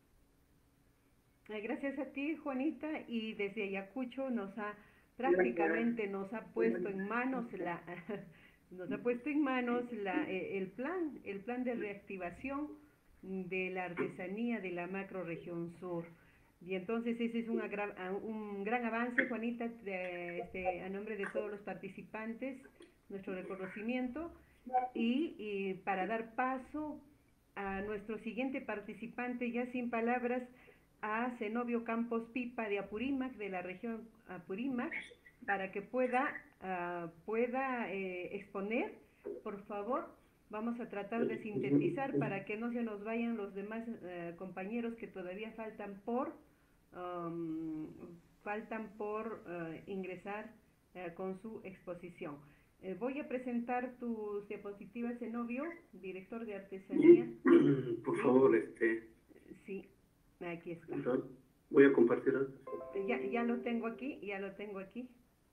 Gracias a ti, Juanita, y desde Ayacucho nos ha prácticamente nos ha puesto en manos la nos ha puesto en manos la, el plan, el plan de reactivación de la artesanía de la macrorregión sur. Y entonces ese es un, un gran avance, Juanita, de, este, a nombre de todos los participantes, nuestro reconocimiento, y, y para dar paso a nuestro siguiente participante, ya sin palabras, a Zenobio Campos Pipa de Apurímac, de la región Apurímac, para que pueda, uh, pueda eh, exponer. Por favor, vamos a tratar de sintetizar para que no se nos vayan los demás uh, compañeros que todavía faltan por, um, faltan por uh, ingresar uh, con su exposición. Eh, voy a presentar tus diapositivas, Zenobio, director de artesanía. Por favor, este... Sí. Aquí está. Voy a compartir. Ya, ya lo tengo aquí, ya lo tengo aquí.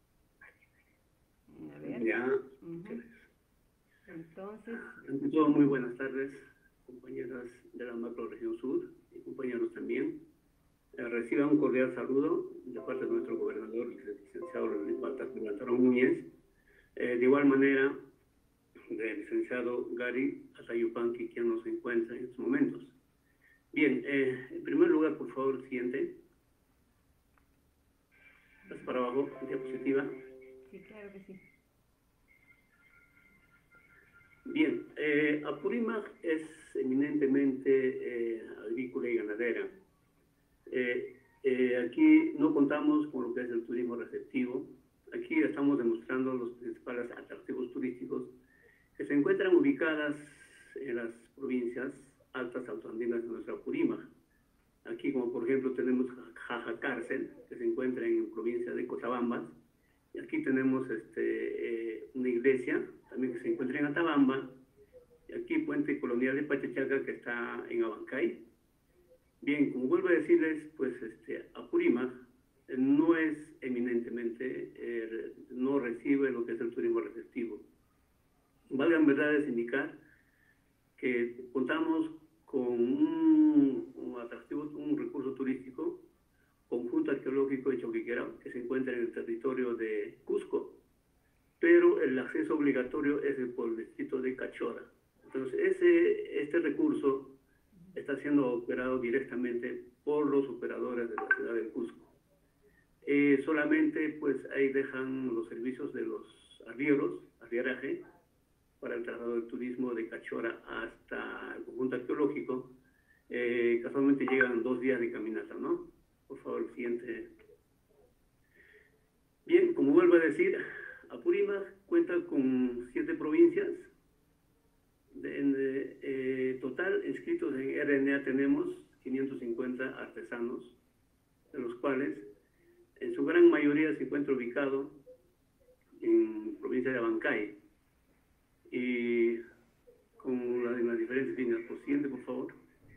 A ver. Ya. Uh-huh. Entonces. Ante todo, muy buenas tardes, compañeras de la macroregión sur y compañeros también. Eh, reciban un cordial saludo de parte de nuestro gobernador, licenciado Luis Baltasar Núñez. Eh, de igual manera, del licenciado Gary Atayupanqui, quien nos encuentra en estos momentos. Bien, eh, en primer lugar, por favor, siguiente. ¿Vas para abajo, diapositiva? Sí, claro que sí. Bien, eh, Apurímac es eminentemente eh, agrícola y ganadera. Eh, eh, aquí no contamos con lo que es el turismo receptivo. Aquí estamos demostrando los principales atractivos turísticos que se encuentran ubicadas en las provincias altas autoandinas de nuestra Apurímac. Aquí, como por ejemplo, tenemos Jajacárcel, que se encuentra en la provincia de Cochabamba. Y aquí tenemos este, eh, una iglesia, también que se encuentra en Atabamba. Y aquí Puente Colonial de Pachachaca, que está en Abancay. Bien, como vuelvo a decirles, pues este, Apurímac eh, no es eminentemente, eh, no recibe lo que es el turismo receptivo. Valgan verdades indicar que contamos con un, un atractivo, un recurso turístico, conjunto arqueológico de Choquequirao, que se encuentra en el territorio de Cusco, pero el acceso obligatorio es por el distrito de Cachora. Entonces, ese, este recurso está siendo operado directamente por los operadores de la ciudad de Cusco. Eh, solamente, pues, ahí dejan los servicios de los arrieros, arrieraje, para el traslado del turismo de Cachora hasta el conjunto arqueológico. Eh, casualmente llegan dos días de caminata, ¿no? Por favor, el siguiente. Bien, como vuelvo a decir, Apurímac cuenta con siete provincias. En eh, total, inscritos en R N A tenemos quinientos cincuenta artesanos, de los cuales en su gran mayoría se encuentra ubicado en provincia de Abancay. Y con la, las diferentes líneas. Por siguiente, por favor.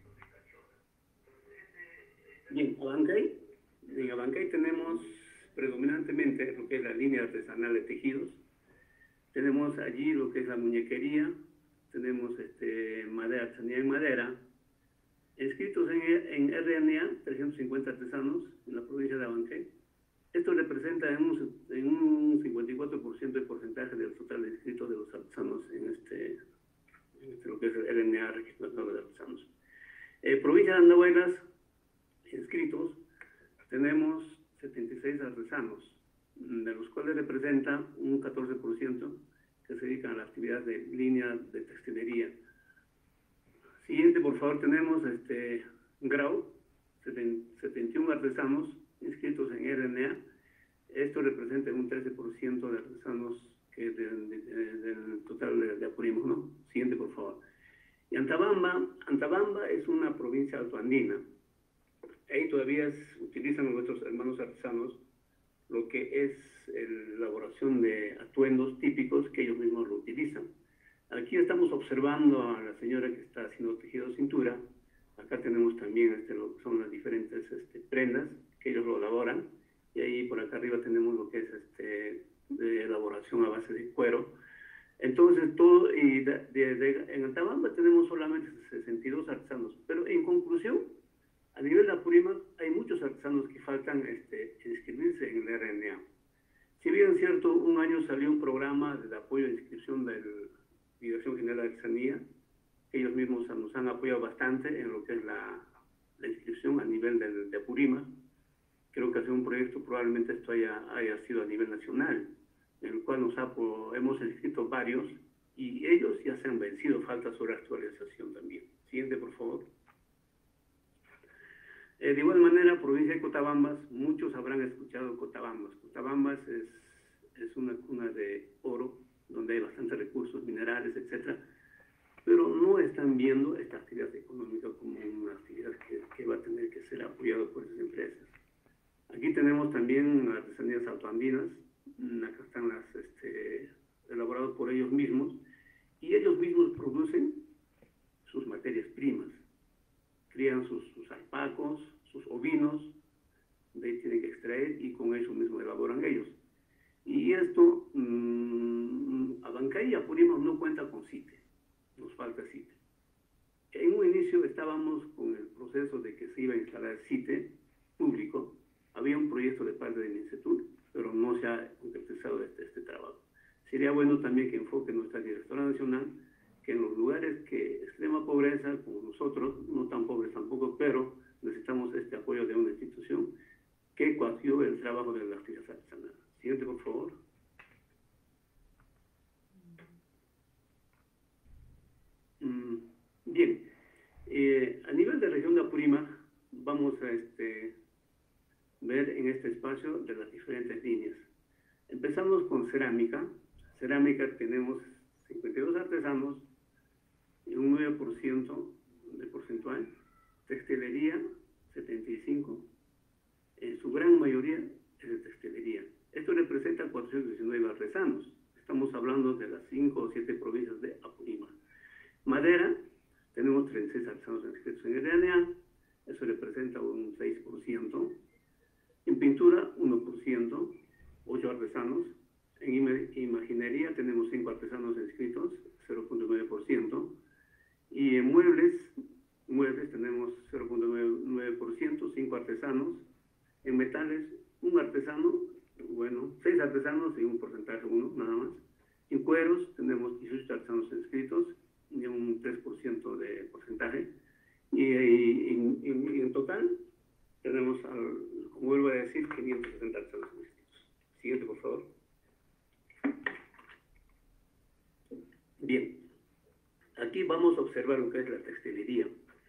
Bien, Abancay. En Abancay tenemos predominantemente lo que es la línea artesanal de tejidos. Tenemos allí lo que es la muñequería. Tenemos este, madera, artesanía en madera. Inscritos en, en R N A, trescientos cincuenta artesanos en la provincia de Abancay. Esto representa en un, en un cincuenta y cuatro por ciento de porcentaje del total de inscritos de los artesanos en este, en este lo que es el R N A, Registro de Artesanos. Eh, provincia de Andahuaylas, inscritos, tenemos setenta y seis artesanos, de los cuales representa un catorce por ciento que se dedican a la actividad de línea de textilería. Siguiente, por favor, tenemos este, Grau, setenta y uno artesanos inscritos en R N A. Esto representa un trece por ciento de artesanos que de, de, de, del total de, de Apurímac, ¿no? Siguiente, por favor. Y Antabamba, Antabamba es una provincia altoandina. Ahí todavía es, utilizan nuestros hermanos artesanos lo que es la elaboración de atuendos típicos que ellos mismos lo utilizan. Aquí estamos observando a la señora que está haciendo tejido cintura. Acá tenemos también este, lo que son las diferentes este, prendas que ellos lo elaboran, y ahí por acá arriba tenemos lo que es este, de elaboración a base de cuero. Entonces, todo, y de, de, de, en Antabamba tenemos solamente sesenta y dos artesanos, pero en conclusión, a nivel de Apurímac hay muchos artesanos que faltan este, inscribirse en el R N A. Si bien es cierto, un año salió un programa de apoyo e inscripción de la Dirección General de Artesanía, ellos mismos nos han apoyado bastante en lo que es la la inscripción a nivel de, de Apurímac. Creo que hacer un proyecto probablemente esto haya, haya sido a nivel nacional, en el cual nos ha, hemos inscrito varios y ellos ya se han vencido, falta sobre actualización también. Siguiente, por favor. Eh, de igual manera, provincia de Cotabambas, muchos habrán escuchado Cotabambas. Cotabambas es, es una cuna de oro, donde hay bastantes recursos minerales, etcétera, pero no están viendo esta actividad económica como una actividad que, que va a tener que ser apoyada por esas empresas. Aquí tenemos también artesanías autoandinas, acá están las este, elaboradas por ellos mismos, y ellos mismos producen sus materias primas, crían sus, sus alpacos, sus ovinos, de ahí tienen que extraer y con eso mismo elaboran ellos. Y esto, mmm, Abancay y Apurímac no cuenta con CITE, nos falta CITE. En un inicio estábamos con el proceso de que se iba a instalar CITE público, había un proyecto de parte de MINCETUR, pero no se ha concretizado este, este trabajo. Sería bueno también que enfoque nuestra directora nacional que en los lugares que extrema pobreza, como nosotros, no tan pobres tampoco, pero necesitamos este apoyo de una institución que coadyuve el trabajo de la actividad artesanal. Siguiente, por favor. Mm, bien, eh, a nivel de región de Apurímac, vamos a este, ver en este espacio de las diferentes líneas. Empezamos con cerámica. Cerámica tenemos cincuenta y dos artesanos y un nueve por ciento de porcentual. Textilería, setenta y cinco por ciento. En su gran mayoría es de textilería. Esto representa cuatrocientos diecinueve artesanos. Estamos hablando de las cinco o siete provincias de Apurímac. Madera, tenemos treinta y seis artesanos inscritos en el R N A. Eso representa un seis por ciento. En pintura, uno por ciento, ocho artesanos. En imaginería tenemos cinco artesanos inscritos, cero punto nueve por ciento. Y en muebles, muebles tenemos cero punto nueve por ciento, cinco artesanos. En metales, un artesano, bueno, seis artesanos y un porcentaje uno, nada más. En cueros tenemos dieciocho artesanos inscritos y un tres por ciento de porcentaje. Y, y, y, y en total tenemos, al, como vuelvo a decir, quinientos setenta artesanos inscritos. Siguiente, por favor. Bien, aquí vamos a observar lo que es la textilería.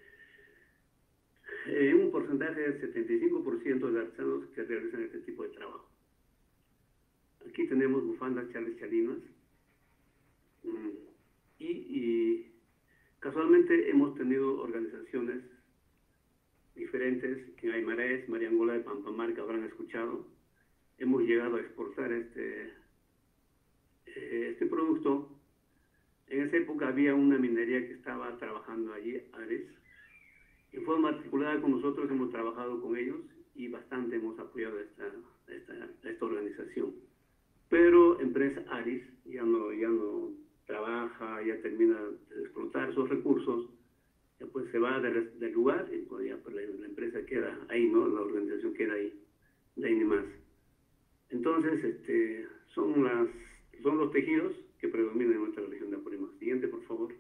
Eh, un porcentaje del setenta y cinco por ciento de artesanos que realizan este tipo de trabajo. Aquí tenemos bufandas, chales, chalinas. Mm, y, y casualmente hemos tenido organizaciones diferentes en Aymarés, Mariangola de Pampamar, que habrán escuchado. Hemos llegado a exportar este, eh, este producto. En esa época había una minería que estaba trabajando allí, Ares. En forma articulada con nosotros hemos trabajado con ellos y bastante hemos apoyado a esta, esta, esta organización. Pero empresa Aris ya no, ya no trabaja, ya termina de explotar sus recursos, ya pues se va del, del lugar y pues ya pues la, la empresa queda ahí, ¿no? La organización queda ahí, de ahí ni más. Entonces, este, son, las, son los tejidos que predominan en nuestra región de Apurímac. Siguiente, por favor.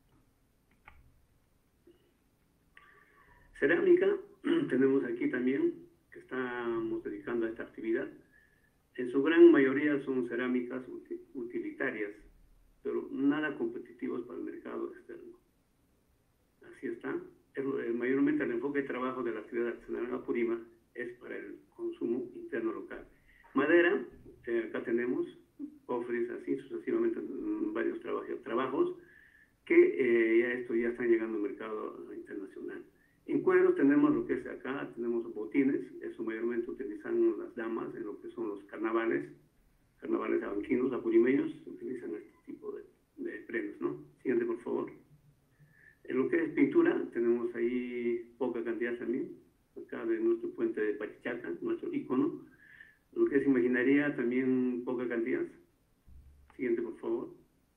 Cerámica, tenemos aquí también, que estamos dedicando a esta actividad. En su gran mayoría son cerámicas utilitarias, pero nada competitivos para el mercado externo. Así está. El, mayormente el enfoque de trabajo de la actividad artesanal en Apurímac es para el consumo interno local. Madera, eh, acá tenemos cofres, así sucesivamente, varios trabajos, trabajos que eh, ya esto ya están llegando al mercado internacional. En cueros tenemos lo que es acá, tenemos botines, eso mayormente utilizan las damas en lo que son los carnavales, carnavales abanquinos, apurimeños, utilizan este tipo de, de prendas, ¿no? Siguiente, por favor. En lo que es pintura, tenemos ahí poca cantidad también, acá de nuestro puente de Pachichaca, nuestro ícono. Lo que es imaginería, también poca cantidad. Siguiente, por favor.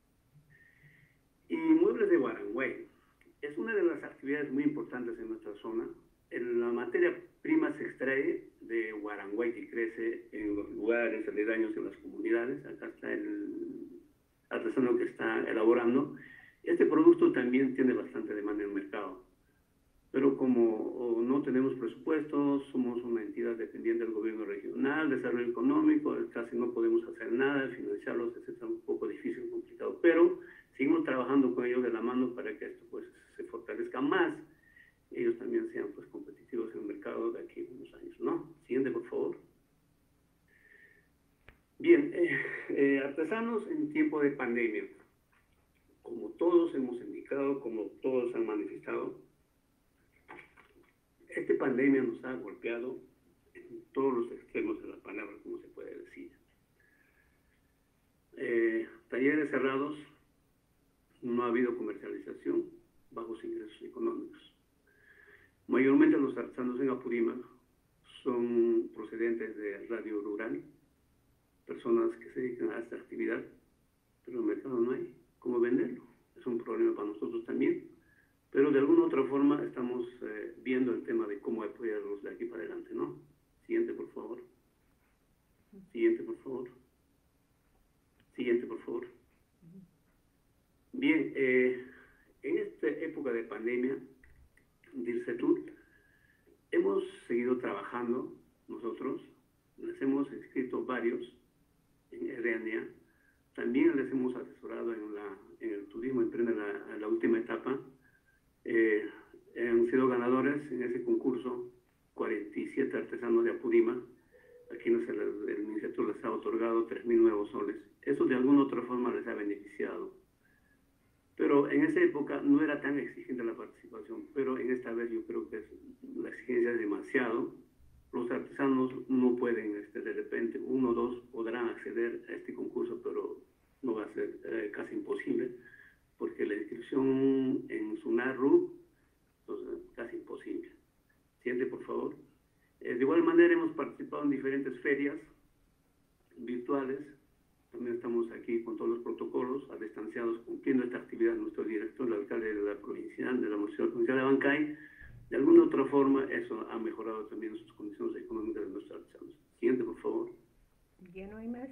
Y muebles de Guaranguay. Es una de las actividades muy importantes en nuestra zona. La materia prima se extrae de Guaranguay, que crece en los lugares aledaños, en las comunidades. Acá está el artesano que está elaborando. Este producto también tiene bastante demanda en el mercado. pero como no tenemos presupuestos, somos una entidad dependiente del gobierno regional, desarrollo económico, casi no podemos hacer nada, financiarlos, etcétera, un poco difícil, complicado, pero seguimos trabajando con ellos de la mano para que esto pues se fortalezca más, ellos también sean pues competitivos en el mercado de aquí a unos años, ¿no? Siguiente, por favor. Bien, eh, eh, artesanos en tiempo de pandemia, como todos hemos indicado, como todos han manifestado, esta pandemia nos ha golpeado en todos los extremos de la palabra, como se puede decir. Eh, talleres cerrados, no ha habido comercialización, bajos ingresos económicos. Mayormente los artesanos en Apurímac son procedentes de radio rural, personas que se dedican a esta actividad, pero en el mercado no hay cómo venderlo. Es un problema para nosotros también. Pero de alguna u otra forma estamos eh, viendo el tema de cómo apoyarlos de aquí para adelante, ¿no? Siguiente, por favor. Siguiente, por favor. Siguiente, por favor. Bien, eh, en esta época de pandemia, DIRCETUR, hemos seguido trabajando nosotros, les hemos inscrito varios en R N A, también les hemos asesorado en, la, en el turismo emprende la, la última etapa. Eh, han sido ganadores en ese concurso cuarenta y siete artesanos de Apurímac. Aquí no se les, el ministerio les ha otorgado tres mil nuevos soles. Eso de alguna u otra forma les ha beneficiado. Pero en esa época no era tan exigente la participación, pero en esta vez yo creo que es, la exigencia es demasiado. Los artesanos no pueden, este, de repente, uno o dos podrán acceder a este concurso, pero no va a ser eh, casi imposible, porque la inscripción en SUNARRU es casi imposible. Siguiente, por favor. Eh, de igual manera hemos participado en diferentes ferias virtuales. También estamos aquí con todos los protocolos, a distanciados, cumpliendo esta actividad. Nuestro director, el alcalde de la provincial, de la Municipalidad Provincial de Abancay, de alguna u otra forma, eso ha mejorado también sus condiciones económicas de nuestros artesanos. Siguiente, por favor. ¿Ya no hay más?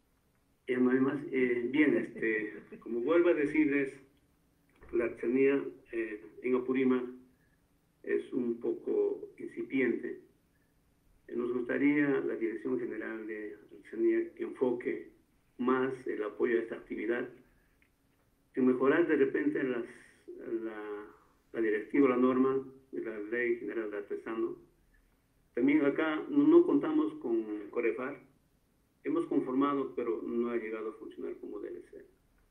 Ya no hay más. Eh, bien, este, como vuelvo a decirles, la artesanía eh, en Apurímac es un poco incipiente. Eh, nos gustaría la Dirección General de Artesanía que enfoque más el apoyo a esta actividad, en mejorar de repente las, la, la directiva, la norma de la Ley General de Artesano. También acá no, no contamos con Corefar, hemos conformado, pero no ha llegado a funcionar como debe ser.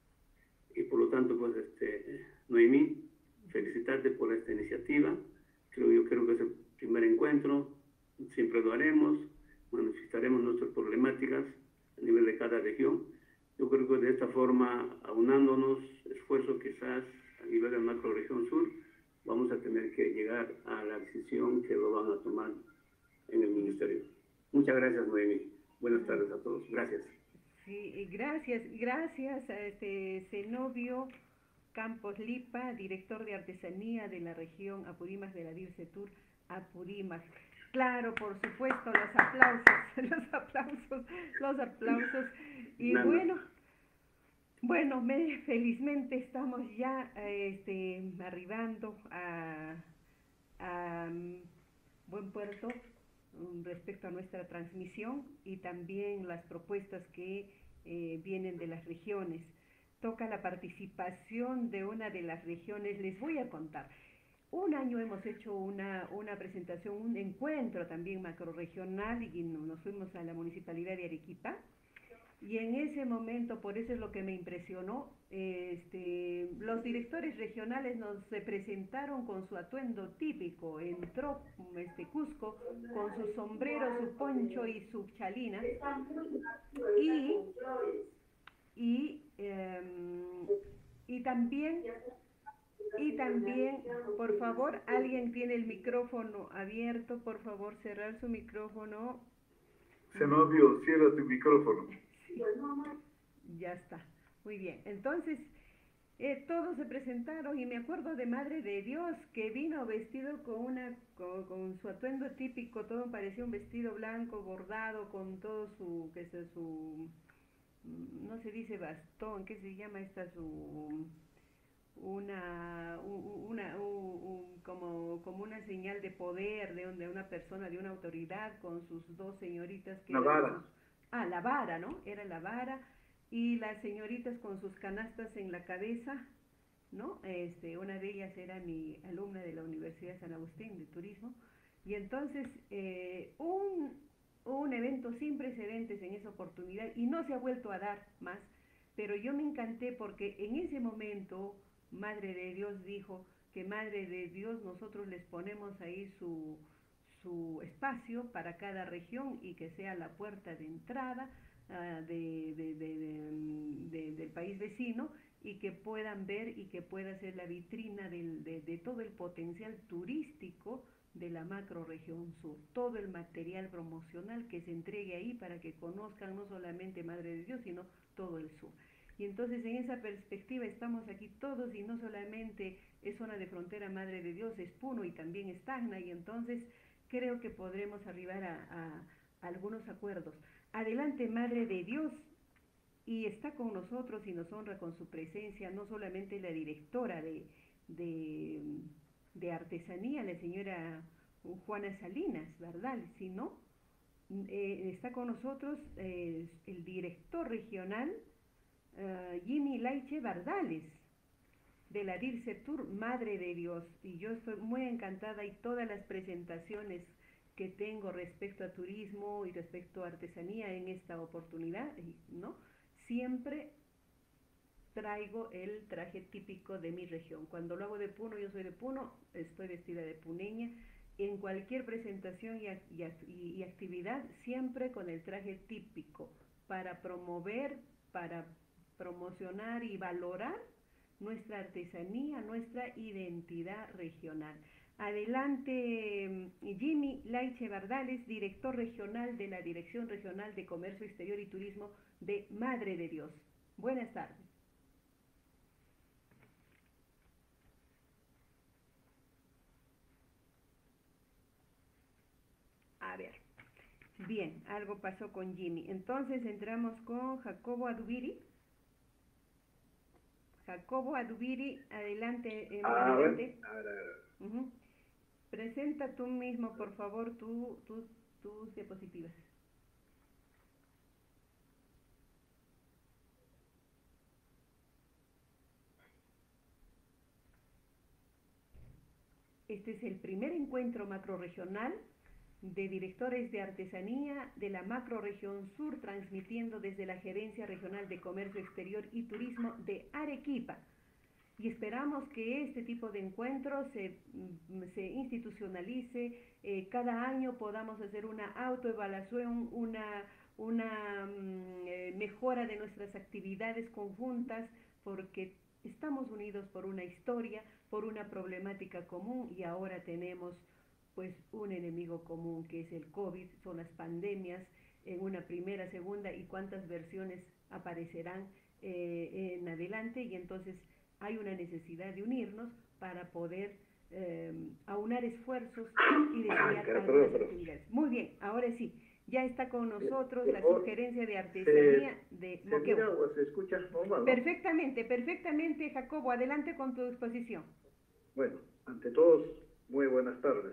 Y por lo tanto, pues, este, Noemí, felicitarte por esta iniciativa. Creo, yo creo que es el primer encuentro, siempre lo haremos, manifestaremos nuestras problemáticas a nivel de cada región. Yo creo que de esta forma, aunándonos esfuerzos quizás a nivel de la macroregión sur, vamos a tener que llegar a la decisión que lo van a tomar en el ministerio. Muchas gracias, Noemí. Buenas tardes a todos. Gracias. Sí, gracias. Gracias a este Zenobio Campos Lipa, director de artesanía de la región Apurímac de la DIRCETUR Apurímac. Claro, por supuesto, los aplausos, los aplausos, los aplausos. Y Nada. bueno, bueno, me, felizmente estamos ya este, arribando a, a um, buen puerto um, respecto a nuestra transmisión y también las propuestas que eh, vienen de las regiones. Toca la participación de una de las regiones, les voy a contar. Un año hemos hecho una, una presentación, un encuentro también macroregional y nos fuimos a la Municipalidad de Arequipa. Y en ese momento, por eso es lo que me impresionó, este, los directores regionales nos se presentaron con su atuendo típico. Entró este Cusco con su sombrero, su poncho y su chalina. Y, y, eh, y también... Y también, por favor, alguien tiene el micrófono abierto, por favor, cerrar su micrófono. Zenobio, cierra tu micrófono. Sí. Ya está, muy bien. Entonces, eh, todos se presentaron y me acuerdo de Madre de Dios, que vino vestido con, una, con, con su atuendo típico, todo parecía un vestido blanco, bordado, con todo su, que es su, no se dice bastón, ¿qué se llama esta su... una, una un, un, como, como una señal de poder de, de una persona, de una autoridad, con sus dos señoritas que la vara. sus, ah, la vara, ¿no? Era la vara, y las señoritas con sus canastas en la cabeza, ¿no? Este, una de ellas era mi alumna de la Universidad de San Agustín de Turismo, y entonces eh, un, un evento sin precedentes en esa oportunidad, y no se ha vuelto a dar más, pero yo me encanté porque en ese momento Madre de Dios dijo que Madre de Dios nosotros les ponemos ahí su, su espacio para cada región y que sea la puerta de entrada uh, de, de, de, de, de, del país vecino, y que puedan ver y que pueda ser la vitrina del, de, de todo el potencial turístico de la macrorregión sur, todo el material promocional que se entregue ahí para que conozcan no solamente Madre de Dios, sino todo el sur. Y entonces en esa perspectiva estamos aquí todos, y no solamente es zona de frontera Madre de Dios, es Puno y también es Tacna, y entonces creo que podremos arribar a, a, a algunos acuerdos. Adelante Madre de Dios, y está con nosotros y nos honra con su presencia, no solamente la directora de, de, de artesanía, la señora Juana Salinas, ¿verdad? Sino eh, está con nosotros eh, el director regional, Uh, Jimmy Laiche Bardales, de la DIRCETUR Madre de Dios, y yo estoy muy encantada, y todas las presentaciones que tengo respecto a turismo y respecto a artesanía en esta oportunidad, ¿no? Siempre traigo el traje típico de mi región. Cuando lo hago de Puno, yo soy de Puno, estoy vestida de puneña, en cualquier presentación y, y, y actividad, siempre con el traje típico, para promover, para promocionar y valorar nuestra artesanía, nuestra identidad regional. Adelante, Jimmy Laiche Bardales, director regional de la Dirección Regional de Comercio Exterior y Turismo de Madre de Dios. Buenas tardes. A ver, bien, algo pasó con Jimmy. Entonces entramos con Jacobo Adubiri. Jacobo Adubiri, adelante. Eh, ah, adelante. Bueno. A ver, a ver. Uh-huh. Presenta tú mismo, por favor, tu, tu, tus diapositivas. Este es el primer encuentro macrorregional de directores de artesanía de la macrorregión sur, transmitiendo desde la Gerencia Regional de Comercio Exterior y Turismo de Arequipa. Y esperamos que este tipo de encuentros se, se institucionalice, eh, cada año podamos hacer una autoevaluación, una, una eh, mejora de nuestras actividades conjuntas, porque estamos unidos por una historia, por una problemática común, y ahora tenemos pues un enemigo común que es el COVID, son las pandemias en una primera, segunda, y cuántas versiones aparecerán eh, en adelante, y entonces hay una necesidad de unirnos para poder eh, aunar esfuerzos y desarrollar algunas actividades. Muy bien, ahora sí, ya está con nosotros la Subgerencia de Artesanía de Moquegua. ¿Se mira o se escucha normal, no? Perfectamente, perfectamente, Jacobo, adelante con tu exposición. Bueno, ante todos, muy buenas tardes.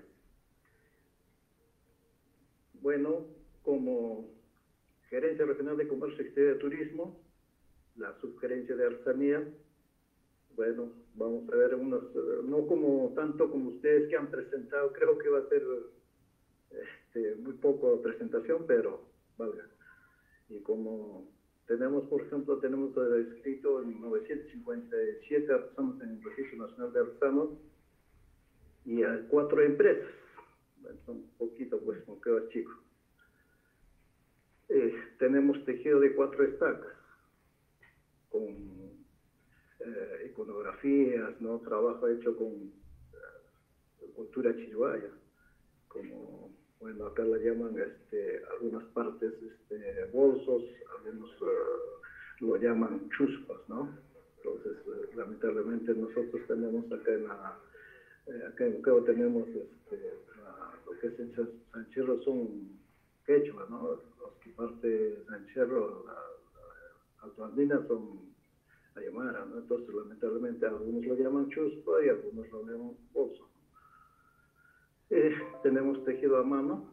Bueno, como Gerencia Regional de Comercio Exterior y Turismo, la Subgerencia de Artesanía, bueno, vamos a ver unos, no como tanto como ustedes que han presentado, creo que va a ser este, muy poco presentación, pero valga. Y como tenemos, por ejemplo, tenemos escrito en novecientos cincuenta y siete artesanos en el Registro Nacional de Artesanos, y hay cuatro empresas. Bueno, son un poquito, pues, como queda chico. Eh, tenemos tejido de cuatro estacas, con eh, iconografías, ¿no? Trabajo hecho con eh, cultura chilluaya, como, bueno, acá la llaman, este, algunas partes, este, bolsos, algunos uh, lo llaman chuspas, ¿no? Entonces, eh, lamentablemente nosotros tenemos acá en la Eh, acá en Moquegua tenemos este, la, lo que es en Sancherro son quechua, ¿no? Los que parte Sancherro, la, la altoandina son Aymara, ¿no? Entonces, lamentablemente, algunos lo llaman chuspa y algunos lo llaman bolso. Eh, tenemos tejido a mano,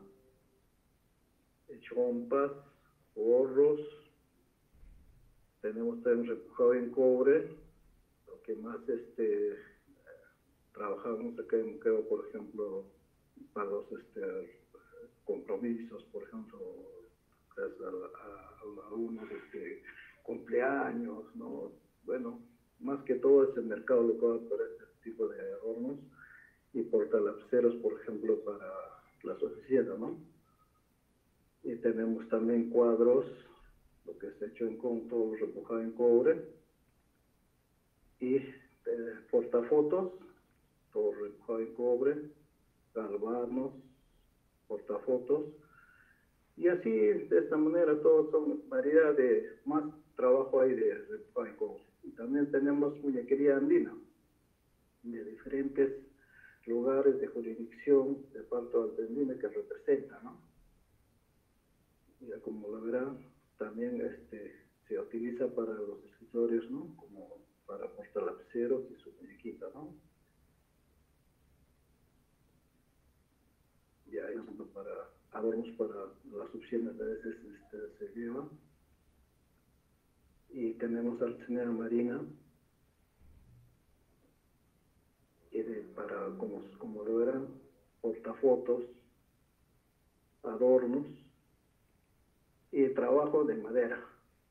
chompas, gorros, tenemos también repujado en cobre, lo que más este, trabajamos acá en Moquegua, por ejemplo, para los este, compromisos, por ejemplo, a, a, a algunos este, cumpleaños, ¿no? Bueno, más que todo es el mercado local para este tipo de hornos y portalapiceros, por ejemplo, para las oficinas, ¿no? Y tenemos también cuadros, lo que es hecho en con todo repujado en cobre, y eh, portafotos, todo repujado en cobre, galvanos, portafotos, y así, de esta manera, todos son variedad de más trabajo hay de repujado en cobre. Y también tenemos muñequería andina, de diferentes lugares de jurisdicción de Parto Altendina que representa, ¿no? Ya como lo verán, también este, se utiliza para los escritorios, ¿no? Como para portalapiceros y su muñequita, ¿no? Ya hay para adornos para las oficinas a veces este, se llevan. Y tenemos artesanía marina, y de, para, como, como lo verán, portafotos, adornos y trabajo de madera.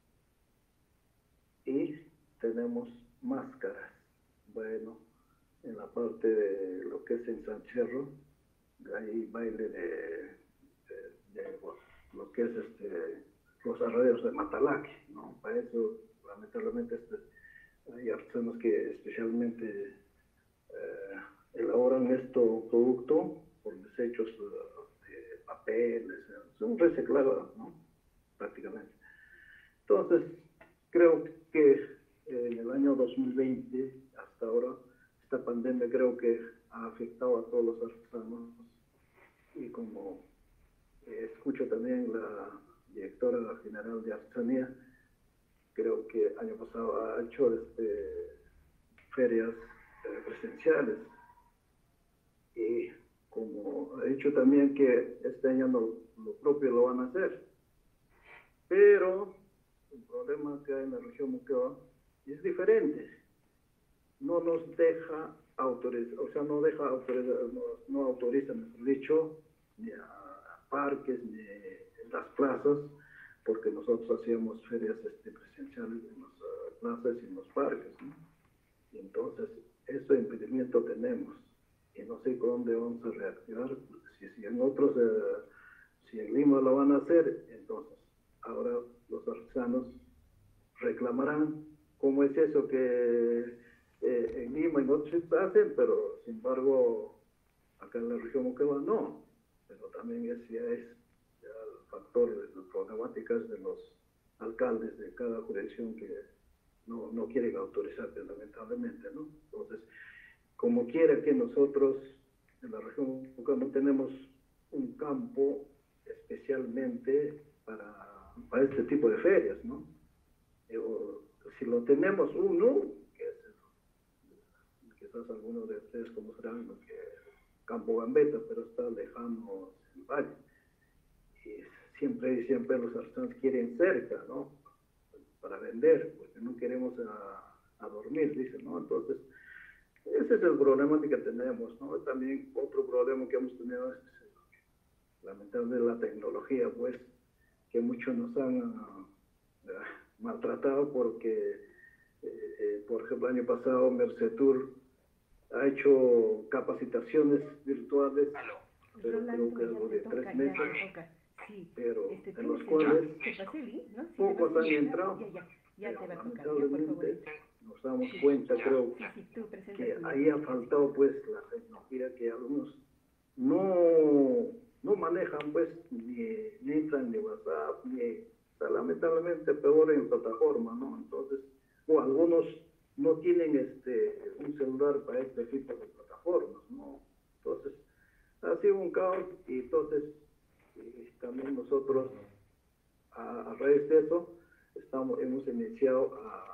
Y tenemos máscaras. Bueno, en la parte de lo que es en San Cerro, hay baile de, de, de lo que es este, los arroyos de Matalaque, ¿no? Para eso, lamentablemente, este, hay artesanos que especialmente eh, elaboran estos productos por desechos uh, de papeles, son reciclados, ¿no? Prácticamente. Entonces, creo que eh, en el año dos mil veinte, hasta ahora, esta pandemia creo que ha afectado a todos los artesanos, y como eh, escucho también la directora general de artesanía, creo que el año pasado ha hecho este, ferias eh, presenciales, y como ha dicho también que este año no, lo propio lo van a hacer, pero el problema que hay en la región Moquegua es diferente, no nos deja autorizar, o sea, no deja autorizar, no, no autoriza, mejor dicho, ni a parques, ni en las plazas, porque nosotros hacíamos ferias este, presenciales en las uh, plazas y en los parques, ¿no? Y entonces, ese impedimento tenemos, y no sé con dónde vamos a reactivar, porque si, si en otros, uh, si en Lima lo van a hacer, entonces, ahora los artesanos reclamarán cómo es eso que eh, en Lima y en otros sitios hacen, pero sin embargo, acá en la región Moquegua no, pero también es, ya es ya el factor de las problemáticas de los alcaldes de cada jurisdicción que no, no quieren autorizar, lamentablemente, ¿no? Entonces, como quiera que nosotros en la región Moquegua no tenemos un campo especialmente para, para este tipo de ferias, ¿no? Eh, o, si lo tenemos uno, que es, quizás algunos de ustedes conocerán lo que Campo Gambetta, pero está lejano el valle. Y siempre y siempre los artesanos quieren cerca, ¿no? Para vender, porque no queremos a, a dormir, dicen, ¿no? Entonces, ese es el problema que tenemos, ¿no? También otro problema que hemos tenido es, lamentablemente, la tecnología, pues, que muchos nos han uh, maltratado porque, eh, eh, por ejemplo, el año pasado Mercetur ha hecho capacitaciones virtuales, pero creo que algo de tres meses, sí, pero este, en los cuales ¿no? Sí, pocos han entrado. Ya, ya, ya te va a tocar, lamentablemente nos damos cuenta, creo, sí, sí, que ahí ha faltado pues la tecnología que algunos no, no manejan, pues, ni, ni entran ni WhatsApp, ni, o sea, lamentablemente peor en plataforma, ¿no? Entonces, o algunos no tienen este un celular para este tipo de plataformas, ¿no? Entonces, ha sido un caos, y entonces y también nosotros, a, a raíz de eso, estamos, hemos iniciado a,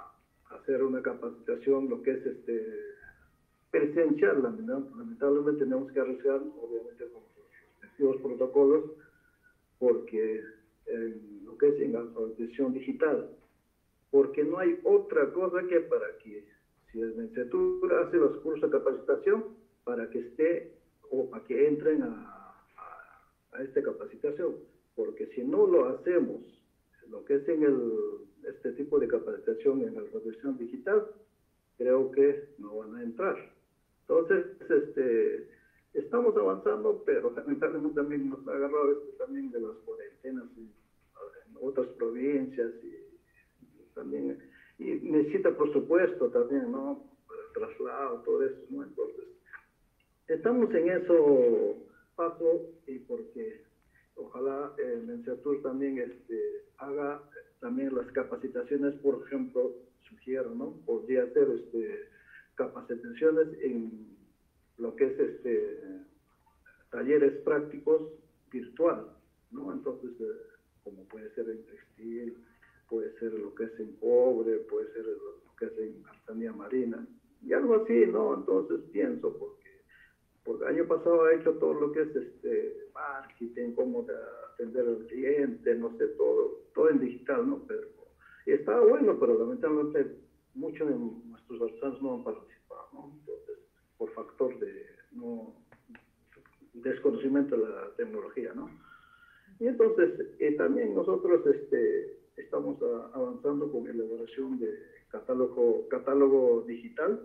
hacer una capacitación, lo que es este presencial, lamentablemente tenemos que arriesgar, obviamente con los respectivos protocolos, porque en lo que es en la alfabetización digital, porque no hay otra cosa que para que, si el Mencetur hace los cursos de capacitación, para que esté, o para que entren a, a, a esta capacitación, porque si no lo hacemos, lo que es en el, este tipo de capacitación en la alfabetización digital, creo que no van a entrar. Entonces, este, estamos avanzando, pero lamentablemente también nos ha agarrado esto también de las cuarentenas en, en otras provincias y, y también, y necesita por supuesto también, ¿no? El traslado, todo eso, ¿no? Entonces, estamos en eso paso y porque ojalá el Mencetur también este, haga también las capacitaciones, por ejemplo, sugiero, ¿no? Podría hacer este, capacitaciones en lo que es este talleres prácticos virtual, ¿no? Entonces, eh, como puede ser en textil, puede ser lo que es en cobre, puede ser lo que es en artesanía marina, y algo así, ¿no? Entonces pienso, porque, porque el año pasado he hecho todo lo que es este marketing, cómo de atender al cliente, no sé, todo, todo en digital, ¿no? Pero estaba bueno, pero lamentablemente muchos de nuestros artesanos no han participado, ¿no? Entonces, por factor de no desconocimiento de la tecnología, ¿no? Y entonces, eh, también nosotros este, estamos a, avanzando con la elaboración de catálogo, catálogo digital,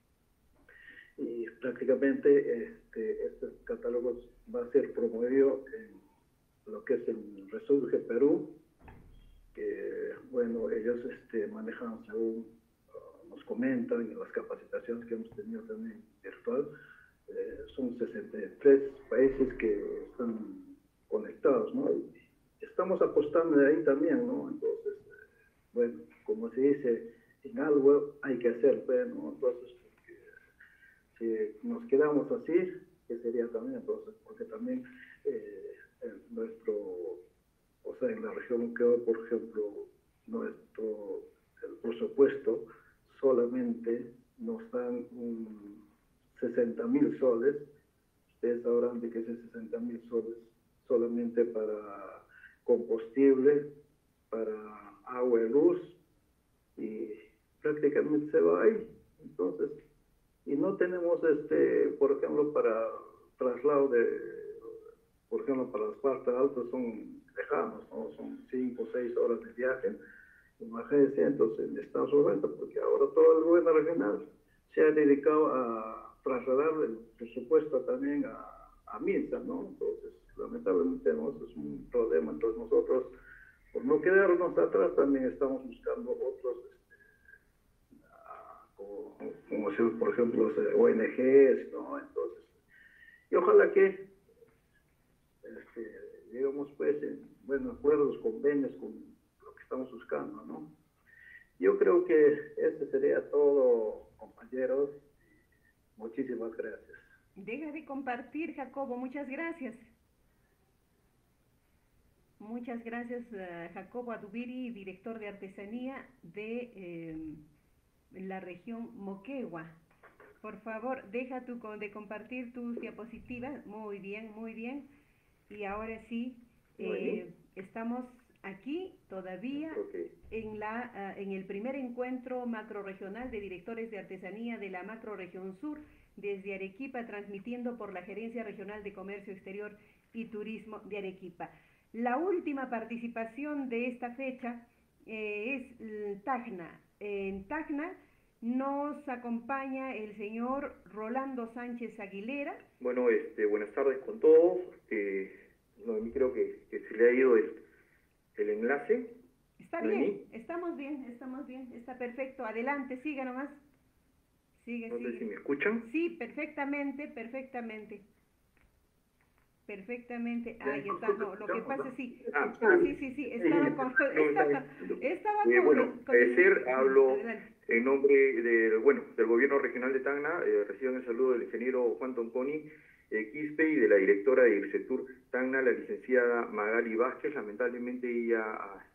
y prácticamente este, este catálogo va a ser promovido en lo que es el Resurge Perú, que, bueno, ellos este, manejan, según uh, nos comentan en las capacitaciones que hemos tenido también virtual, eh, son sesenta y tres países que están conectados, ¿no? Y estamos apostando de ahí también, ¿no? Entonces, eh, bueno, como se dice, en algo hay que hacer, ¿no? Entonces, porque si nos quedamos así, ¿qué sería también? Entonces, porque también eh, en nuestro, o sea, en la región que hoy, por ejemplo, nuestro el presupuesto solamente nos dan un sesenta mil soles. Ustedes sabrán de que ese sesenta mil soles solamente para combustible, para agua y luz, y prácticamente se va ahí. Entonces, y no tenemos, este, por ejemplo, para traslado de, por ejemplo, para las partes altas son lejanos, ¿no? Son cinco o seis horas de viaje. Imagínense, entonces necesitamos solventa, porque ahora todo el gobierno regional se ha dedicado a trasladar el presupuesto también a, a MINSA, ¿no? Entonces, lamentablemente tenemos es un problema. Entonces nosotros, por no quedarnos atrás, también estamos buscando otros, este, como, como si, por ejemplo, los O N Ges, ¿no? Entonces, y ojalá que este, digamos, pues, en buenos acuerdos, convenios con lo que estamos buscando, ¿no? Yo creo que este sería todo, compañeros. Muchísimas gracias. Deja de compartir, Jacobo, muchas gracias. Muchas gracias, uh, Jacobo Adubiri, director de artesanía de eh, la región Moquegua. Por favor, deja tu, de compartir tus diapositivas. Muy bien, muy bien. Y ahora sí, eh, estamos aquí todavía okay. en, la, uh, en el primer encuentro macrorregional de directores de artesanía de la macrorregión sur, desde Arequipa, transmitiendo por la Gerencia Regional de Comercio Exterior y Turismo de Arequipa. La última participación de esta fecha eh, es Tacna. En Tacna nos acompaña el señor Rolando Sánchez Aguilera. Bueno, este, buenas tardes con todos. Eh, no, a mí creo que, que se le ha ido el, el enlace. Está bien, estamos bien, estamos bien, está perfecto. Adelante, siga nomás. Sigue, no sigue. sé si me escuchan. Sí, perfectamente, perfectamente. Perfectamente. Ah, ya está. No, lo que pasa es sí. Ah, sí, sí, sí. Estaba con... Estaba, estaba eh, con, bueno, con, agradecer, hablo adelante. en nombre del, bueno, del Gobierno Regional de Tacna. Eh, reciban el saludo del ingeniero Juan Tonconi eh, Quispe y de la directora de IRCETUR Tacna, la licenciada Magali Vázquez. Lamentablemente ella ah, es,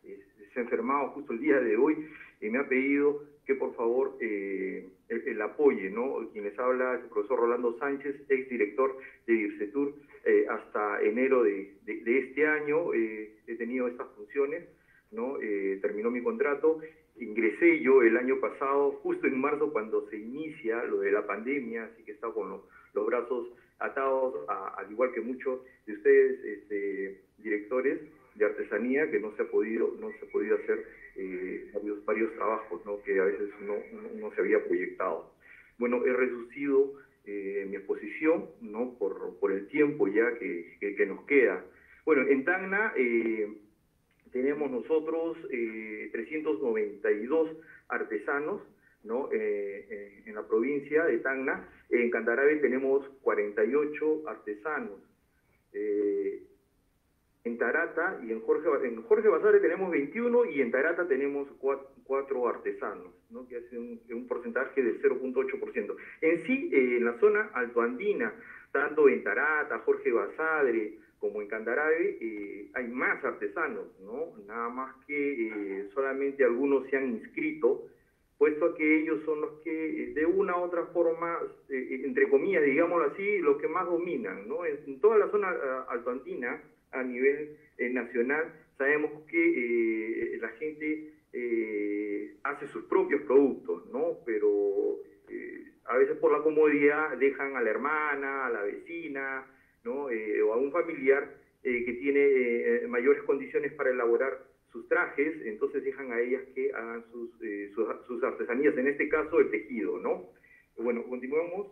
se ha enfermado justo el día de hoy y me ha pedido que por favor eh, el, el apoye, ¿no? Quien les habla es el profesor Rolando Sánchez, exdirector de DIRCETUR, eh, hasta enero de, de, de este año eh, he tenido estas funciones, ¿no? Eh, terminó mi contrato, ingresé yo el año pasado, justo en marzo, cuando se inicia lo de la pandemia, así que he estado con lo, los brazos atados, a, al igual que muchos de ustedes, este, directores de artesanía, que no se ha podido, no se ha podido hacer eh, varios, varios trabajos, ¿no? Que a veces no, no, no se había proyectado. Bueno, he reducido eh, mi exposición, ¿no? Por, por el tiempo ya que, que, que nos queda. Bueno, en Tacna eh, tenemos nosotros eh, trescientos noventa y dos artesanos, ¿no? Eh, eh, en la provincia de Tacna. En Candarave tenemos cuarenta y ocho artesanos. Eh, en Tarata y en Jorge, en Jorge Basadre tenemos veintiuno y en Tarata tenemos cuatro artesanos, ¿no? Que hace un, un porcentaje del cero punto ocho por ciento. En sí, eh, en la zona altoandina, tanto en Tarata, Jorge Basadre, como en Candarave, eh, hay más artesanos, ¿no? Nada más que eh, solamente algunos se han inscrito, puesto a que ellos son los que, eh, de una u otra forma, eh, entre comillas, digámoslo así, los que más dominan, ¿no? En, en toda la zona uh, altoandina, a nivel eh, nacional, sabemos que eh, la gente eh, hace sus propios productos, ¿no? Pero eh, a veces por la comodidad dejan a la hermana, a la vecina, ¿no? Eh, o a un familiar eh, que tiene eh, mayores condiciones para elaborar sus trajes, entonces dejan a ellas que hagan sus, eh, sus, sus artesanías, en este caso el tejido, ¿no? Bueno, continuemos.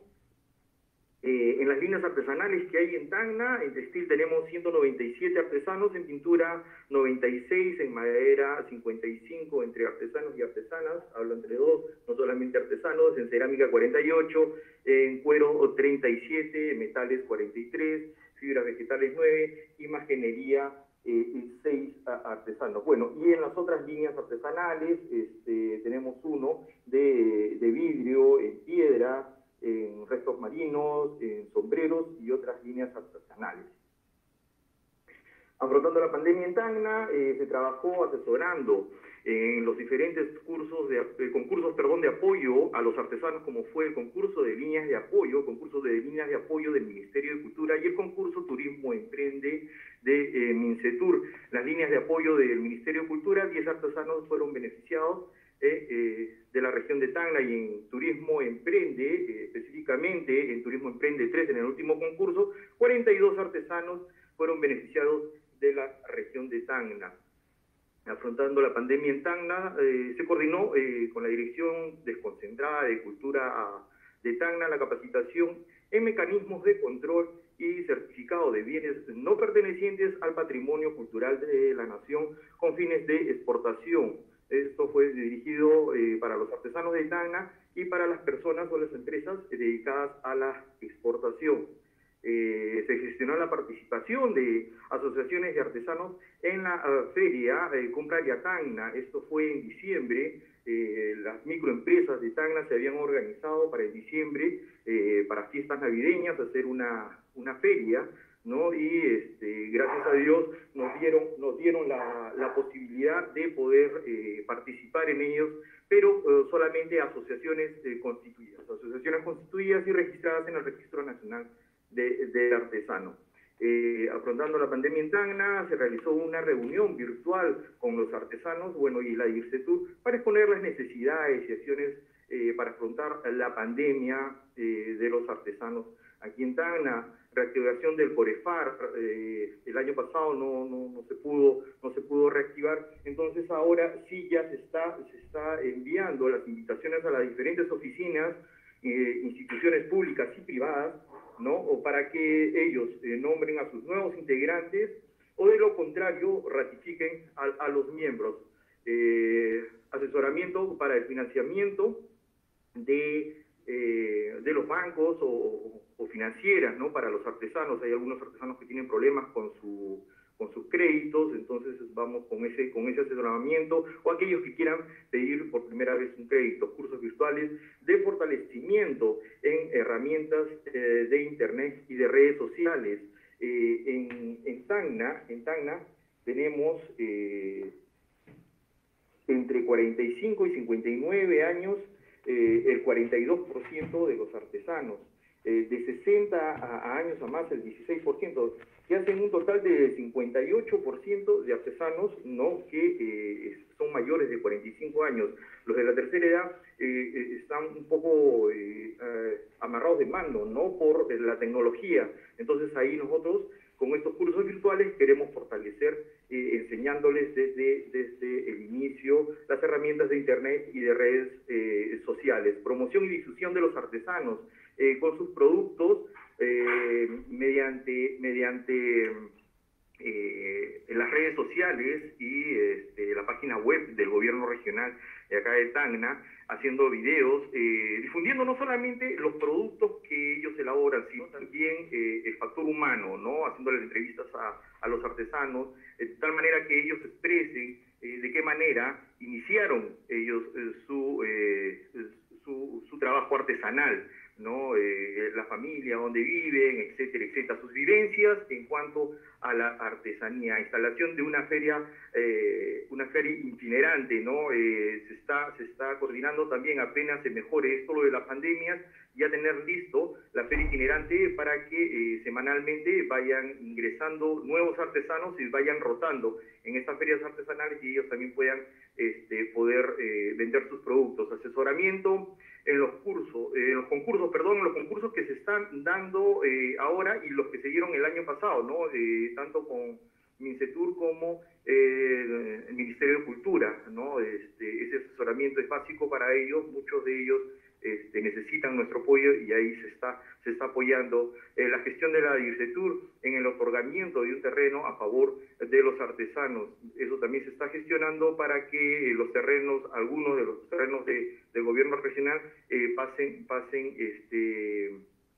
Eh, en las líneas artesanales que hay en Tacna, en textil tenemos ciento noventa y siete artesanos, en pintura noventa y seis, en madera cincuenta y cinco entre artesanos y artesanas, hablo entre dos, no solamente artesanos, en cerámica cuarenta y ocho, en cuero treinta y siete, en metales cuarenta y tres, fibras vegetales nueve, imaginería eh, seis artesanos. Bueno, y en las otras líneas artesanales este, tenemos uno de, de vidrio, en piedra, en restos marinos, en sombreros y otras líneas artesanales. Afrontando la pandemia en Tacna, eh, se trabajó asesorando en los diferentes cursos de, eh, concursos perdón, de apoyo a los artesanos, como fue el concurso de líneas de apoyo, concurso de líneas de apoyo del Ministerio de Cultura y el concurso Turismo Emprende de eh, Mincetur. Las líneas de apoyo del Ministerio de Cultura, diez artesanos fueron beneficiados Eh, eh, de la región de Tacna, y en Turismo Emprende, eh, específicamente en Turismo Emprende tres, en el último concurso, cuarenta y dos artesanos fueron beneficiados de la región de Tacna. Afrontando la pandemia en Tacna, eh, se coordinó eh, con la Dirección Desconcentrada de Cultura a, de Tacna la capacitación en mecanismos de control y certificado de bienes no pertenecientes al patrimonio cultural de la nación con fines de exportación. Esto fue dirigido eh, para los artesanos de Tacna y para las personas o las empresas dedicadas a la exportación. Eh, se gestionó la participación de asociaciones de artesanos en la uh, feria eh, Compraria Tacna. Esto fue en diciembre. Eh, las microempresas de Tacna se habían organizado para el diciembre, eh, para fiestas navideñas, hacer una, una feria, ¿no? Y este, gracias a Dios nos dieron, nos dieron la, la posibilidad de poder eh, participar en ellos, pero eh, solamente asociaciones eh, constituidas, asociaciones constituidas y registradas en el Registro Nacional de, de Artesanos. Eh, afrontando la pandemia en Tacna, se realizó una reunión virtual con los artesanos, bueno, y la DIRCETUR, para exponer las necesidades y acciones eh, para afrontar la pandemia eh, de los artesanos aquí en Tacna. Reactivación del COREFAR, eh, el año pasado no, no, no, se pudo, no se pudo reactivar, entonces ahora sí ya se está, se está enviando las invitaciones a las diferentes oficinas, eh, instituciones públicas y privadas, ¿no? O para que ellos eh, nombren a sus nuevos integrantes, o de lo contrario ratifiquen a, a los miembros. Eh, asesoramiento para el financiamiento de, eh, de los bancos o, o financieras, ¿no? Para los artesanos. Hay algunos artesanos que tienen problemas con su con sus créditos, entonces vamos con ese, con ese asesoramiento, o aquellos que quieran pedir por primera vez un crédito, cursos virtuales de fortalecimiento en herramientas eh, de internet y de redes sociales. Eh, en, en Tacna, en Tacna tenemos, eh, entre cuarenta y cinco y cincuenta y nueve años, eh, el cuarenta y dos por ciento de los artesanos, eh, de sesenta a, a años a más el dieciséis por ciento, que hacen un total de cincuenta y ocho por ciento de artesanos, ¿no?, que eh, son mayores de cuarenta y cinco años. Los de la tercera edad eh, eh, están un poco eh, eh, amarrados de mano, ¿no?, por eh, la tecnología. Entonces ahí nosotros, con estos cursos virtuales, queremos fortalecer, eh, enseñándoles desde, desde el inicio las herramientas de Internet y de redes eh, sociales, promoción y difusión de los artesanos eh, con sus productos eh, mediante, mediante eh, en las redes sociales y este, la página web del gobierno regional de acá de Tacna, haciendo videos, eh, difundiendo no solamente los productos que ellos elaboran, sino también eh, el factor humano, ¿no?, haciéndoles entrevistas a, a los artesanos, de tal manera que ellos expresen eh, de qué manera iniciaron ellos eh, su, eh, su, su trabajo artesanal, ¿no?, eh, la familia, donde viven, etcétera, etcétera, sus vivencias en cuanto a la artesanía, instalación de una feria, eh, una feria itinerante, ¿no?, eh, se está, se está coordinando también, apenas se mejore esto lo de las pandemias, ya tener listo la feria itinerante para que eh, semanalmente vayan ingresando nuevos artesanos y vayan rotando en estas ferias artesanales y ellos también puedan este, poder eh, vender sus productos, asesoramiento en los cursos, eh, en los concursos, perdón, en los concursos que se están dando eh, ahora y los que se dieron el año pasado, ¿no?, eh, tanto con MINCETUR como eh, el Ministerio de Cultura, ¿no? Este, ese asesoramiento es básico para ellos, muchos de ellos este, necesitan nuestro apoyo y ahí se está, se está apoyando eh, la gestión de la DIRCETUR en el otorgamiento de un terreno a favor de los artesanos. Eso también se está gestionando para que eh, los terrenos, algunos de los terrenos de, del gobierno regional eh, pasen, pasen este,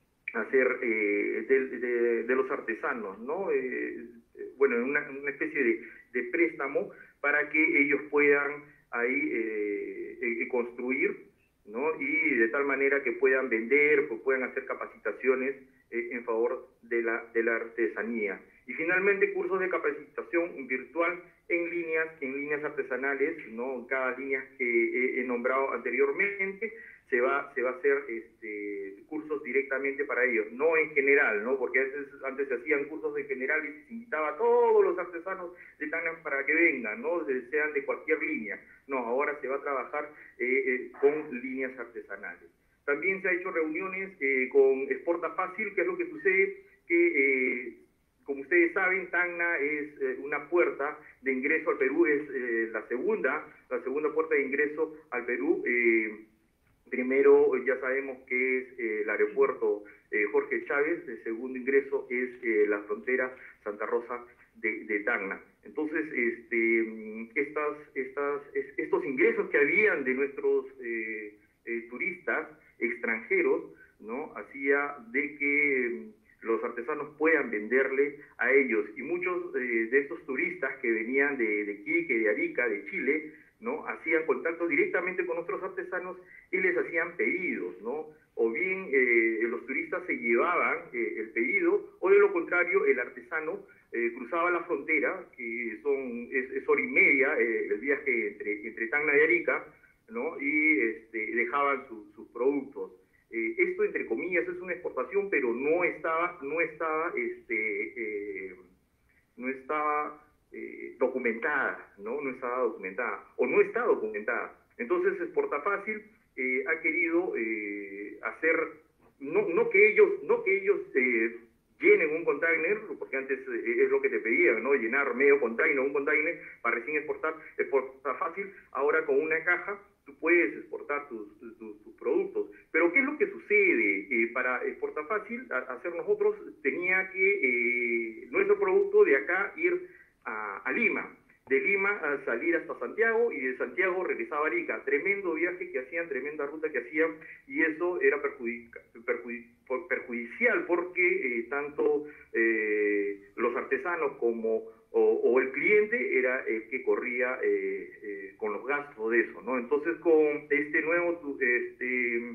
a ser eh, de, de, de los artesanos, ¿no? Eh, bueno, una, una especie de, de préstamo para que ellos puedan ahí eh, eh, construir, ¿no?, y de tal manera que puedan vender, que puedan hacer capacitaciones eh, en favor de la, de la artesanía. Y finalmente, cursos de capacitación virtual en líneas, en líneas artesanales, ¿no?, cada línea que he, he nombrado anteriormente, se va, se va a hacer este, cursos directamente para ellos, no en general, ¿no?, porque a veces, antes se hacían cursos en general y se invitaba a todos los artesanos de Tacna para que vengan, ¿no?, sean de cualquier línea. No, ahora se va a trabajar eh, eh, con líneas artesanales. También se ha hecho reuniones eh, con Exporta Fácil. ¿Qué es lo que sucede? Que, eh, como ustedes saben, Tacna es eh, una puerta de ingreso al Perú, es eh, la segunda, la segunda puerta de ingreso al Perú. Eh, primero, ya sabemos que es eh, el aeropuerto eh, Jorge Chávez, el segundo ingreso es eh, la frontera Santa Rosa de, de Tacna. Entonces, este, estas, estas, estos ingresos que habían de nuestros eh, eh, turistas extranjeros, ¿no?, hacía de que los artesanos puedan venderle a ellos. Y muchos eh, de estos turistas que venían de, de Iquique, de Arica, de Chile, ¿no?, hacían contacto directamente con nuestros artesanos y les hacían pedidos, ¿no? O bien eh, los turistas se llevaban eh, el pedido, o de lo contrario, el artesano eh, cruzaba la frontera, que son, es, es hora y media eh, el viaje entre, entre Tacna y Arica, ¿no?, y este, dejaban su, sus productos. Eh, esto, entre comillas, es una exportación, pero no estaba, no estaba, este, eh, no estaba eh, documentada, ¿no? No estaba documentada, o no está documentada. Entonces, Exporta Fácil eh, ha querido eh, hacer, no, no que ellos, no que ellos eh, llenen un container, porque antes eh, es lo que te pedían, ¿no?, llenar medio container, un container para recién exportar. Exporta Fácil, ahora con una caja, tú puedes exportar tus, tus, tus productos. Pero ¿qué es lo que sucede? Eh, para Exporta Fácil, a, hacer nosotros, tenía que eh, nuestro producto de acá ir a, a Lima, de Lima a salir hasta Santiago, y de Santiago regresaba a Arica. Tremendo viaje que hacían, tremenda ruta que hacían, y eso era perjudic perjudic perjudicial porque eh, tanto eh, los artesanos como O, o el cliente era el que corría eh, eh, con los gastos de eso, ¿no? Entonces, con este nuevo este,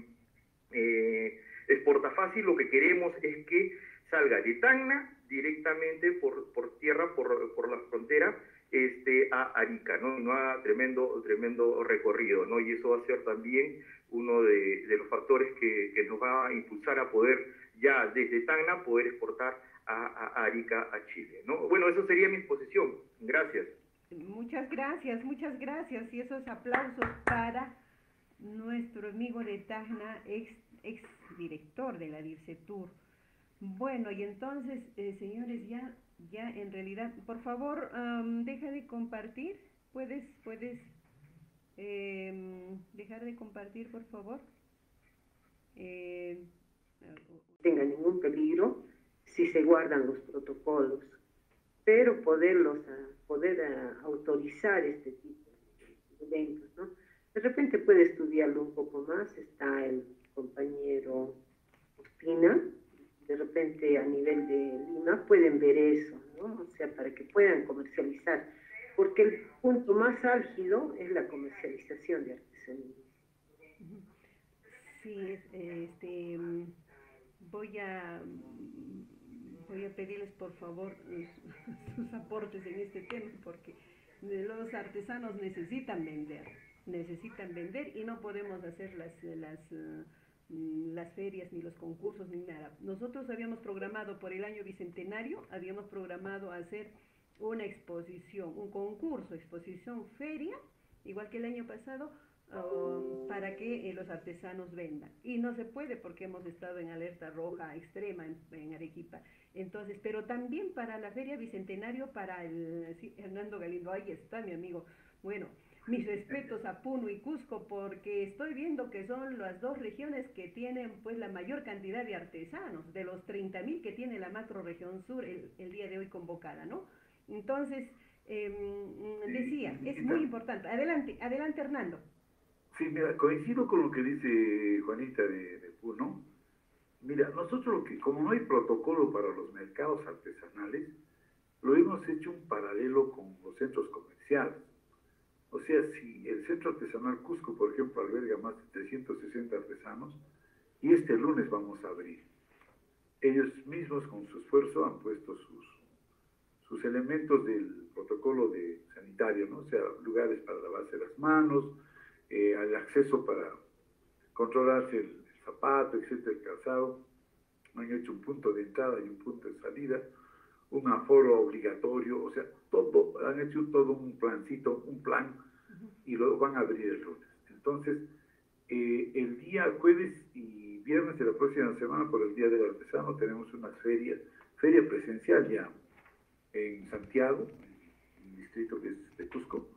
eh, Exporta Fácil, lo que queremos es que salga de Tacna directamente por, por tierra, por, por la frontera, este, a Arica, ¿no? No haga tremendo, tremendo recorrido, ¿no? Y eso va a ser también uno de, de los factores que, que nos va a impulsar a poder ya desde Tacna poder exportar a, a, a Arica a Chile, ¿no? Bueno, eso sería mi exposición. Gracias. Muchas gracias, muchas gracias. Y esos aplausos para nuestro amigo de Tacna, ex, ex director de la DIRCETUR. Bueno, y entonces, eh, señores, ya, ya en realidad, por favor, um, deja de compartir. ¿Puedes, puedes eh, dejar de compartir, por favor? Eh, tenga ningún peligro si se guardan los protocolos, pero poderlos, a, poder a, autorizar este tipo de eventos, ¿no? De repente puede estudiarlo un poco más, está el compañero Ospina, de repente a nivel de Lima pueden ver eso, ¿no? O sea, para que puedan comercializar, porque el punto más álgido es la comercialización de artesanías. Sí, este, voy a, voy a pedirles por favor sus aportes en este tema, porque los artesanos necesitan vender, necesitan vender y no podemos hacer las, las, las ferias ni los concursos ni nada. Nosotros habíamos programado por el año bicentenario, habíamos programado hacer una exposición, un concurso, exposición, feria, igual que el año pasado, Uh, para que eh, los artesanos vendan, y no se puede porque hemos estado en alerta roja extrema en, en Arequipa. Entonces, pero también para la feria bicentenario, para el sí, Hernando Galindo, ahí está mi amigo. Bueno, mis respetos a Puno y Cusco, porque estoy viendo que son las dos regiones que tienen pues la mayor cantidad de artesanos, de los treinta mil que tiene la macro región sur el, el día de hoy convocada, ¿no? Entonces, eh, decía, es muy importante. Adelante, adelante Hernando. Sí, mira, coincido con lo que dice Juanita de, de Puno. Mira, nosotros lo que, como no hay protocolo para los mercados artesanales, lo hemos hecho un paralelo con los centros comerciales. O sea, si el Centro Artesanal Cusco, por ejemplo, alberga más de trescientos sesenta artesanos, y este lunes vamos a abrir. Ellos mismos con su esfuerzo han puesto sus, sus elementos del protocolo de sanitario, ¿no? O sea, lugares para lavarse las manos, Eh, al acceso para controlarse el, el zapato, etcétera, el calzado. Han hecho un punto de entrada y un punto de salida, un aforo obligatorio, o sea, todo, han hecho todo un plancito, un plan, y lo van a abrir el lunes. Entonces, eh, el día jueves y viernes de la próxima semana, por el Día del Artesano, tenemos una feria, feria presencial ya en Santiago, en el distrito que es de Cusco.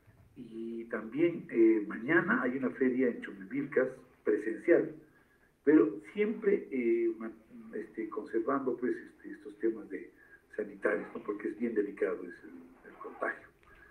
Y también eh, mañana hay una feria en Chumbivilcas presencial, pero siempre eh, este, conservando pues este, estos temas de sanitarios, ¿no? Porque es bien delicado es el, el contagio.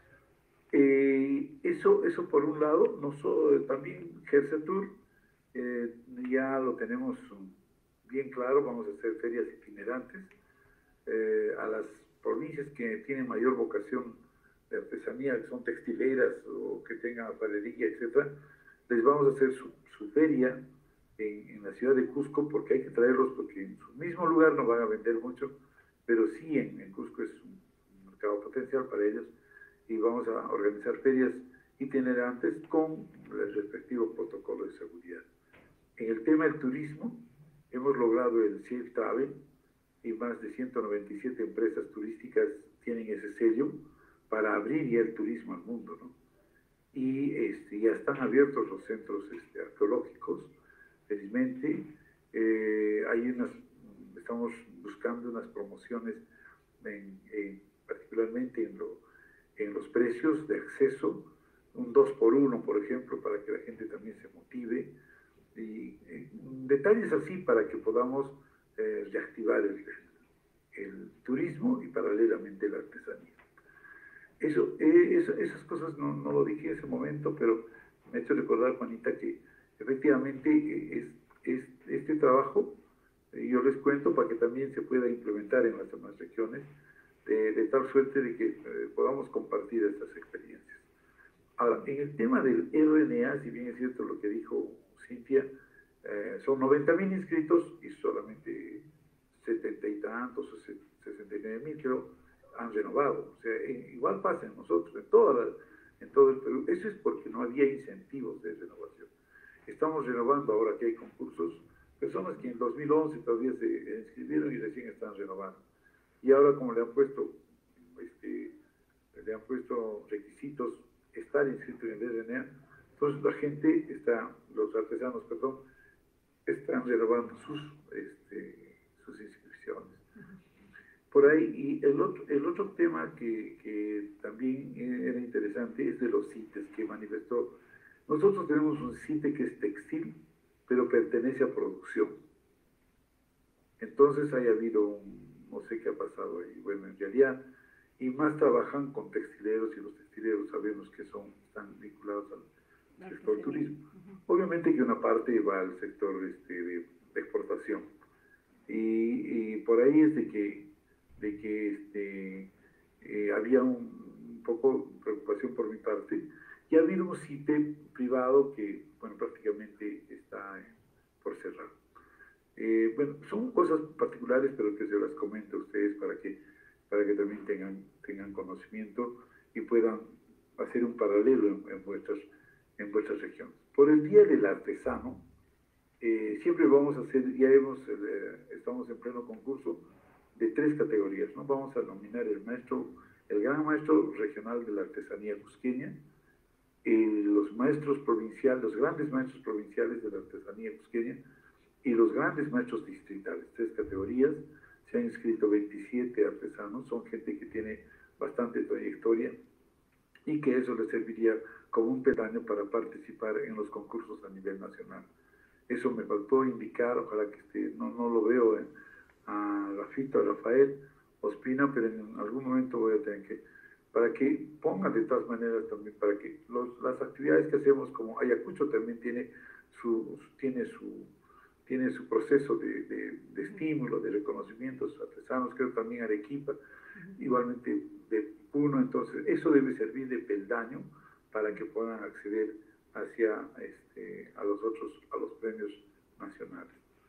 Eh, eso, eso por un lado. Nosotros, también GERCETUR eh, ya lo tenemos bien claro, vamos a hacer ferias itinerantes eh, a las provincias que tienen mayor vocación de artesanía, que son textileras o que tengan alfarería, etcétera, les vamos a hacer su, su feria en, en la ciudad de Cusco, porque hay que traerlos, porque en su mismo lugar no van a vender mucho, pero sí en, en Cusco es un, un mercado potencial para ellos, y vamos a organizar ferias itinerantes con el respectivo protocolo de seguridad. En el tema del turismo, hemos logrado el Safe Travel, y más de ciento noventa y siete empresas turísticas tienen ese sello para abrir ya el turismo al mundo, ¿no? Y este, ya están abiertos los centros este, arqueológicos, felizmente. Eh, hay unas, estamos buscando unas promociones, en, en, particularmente en, lo, en los precios de acceso, un dos por uno, por ejemplo, para que la gente también se motive. Y eh, detalles así para que podamos eh, reactivar el, el turismo y paralelamente la artesanía. Eso, eh, eso, esas cosas no, no lo dije en ese momento, pero me ha hecho recordar, Juanita, que efectivamente es, es este trabajo, eh, yo les cuento para que también se pueda implementar en las demás regiones, de, de tal suerte de que eh, podamos compartir estas experiencias. Ahora, en el tema del R N A, si bien es cierto lo que dijo Cintia, eh, son noventa mil inscritos y solamente setenta y tantos, o sesenta y nueve mil, creo, han renovado. O sea, igual pasa en nosotros, en, toda la, en todo el Perú. Eso es porque no había incentivos de renovación. Estamos renovando ahora que hay concursos, personas que en dos mil once todavía se inscribieron y recién están renovando. Y ahora como le han puesto, este, le han puesto requisitos estar inscrito en el R N A, entonces la gente está, los artesanos, perdón, están renovando sus, este, sus inscripciones. Por ahí, y el otro, el otro tema que, que también era interesante es de los CITES que manifestó. Nosotros tenemos un CITE que es textil, pero pertenece a producción. Entonces haya habido un, no sé qué ha pasado ahí, bueno, en realidad, y más trabajan con textileros, y los textileros sabemos que son, están vinculados al sector turismo. Obviamente que una parte va al sector este, de, de exportación. Y, y por ahí es de que, de que este, eh, había un, un poco de preocupación por mi parte. Y ha habido un CITE privado que, bueno, prácticamente está eh, por cerrar. Eh, bueno, son cosas particulares, pero que se las comento a ustedes para que, para que también tengan, tengan conocimiento y puedan hacer un paralelo en, en, vuestras, en vuestras regiones. Por el Día del Artesano, eh, siempre vamos a hacer, ya hemos, eh, estamos en pleno concurso de tres categorías, ¿no? Vamos a nominar el maestro, el gran maestro regional de la artesanía cusqueña, eh, los maestros provinciales, los grandes maestros provinciales de la artesanía cusqueña y los grandes maestros distritales, tres categorías. Se han inscrito veintisiete artesanos, son gente que tiene bastante trayectoria y que eso les serviría como un peldaño para participar en los concursos a nivel nacional. Eso me faltó indicar, ojalá que esté, no, no lo veo en, a Rafito, a Rafael Ospina, pero en algún momento voy a tener que, para que pongan de todas maneras también, para que los, las actividades que hacemos, como Ayacucho también tiene su, tiene su, tiene su proceso de, de, de estímulo, de reconocimiento a sus artesanos, creo también Arequipa, igualmente de Puno, entonces eso debe servir de peldaño para que puedan acceder hacia este, a los otros, a los premios nacionales.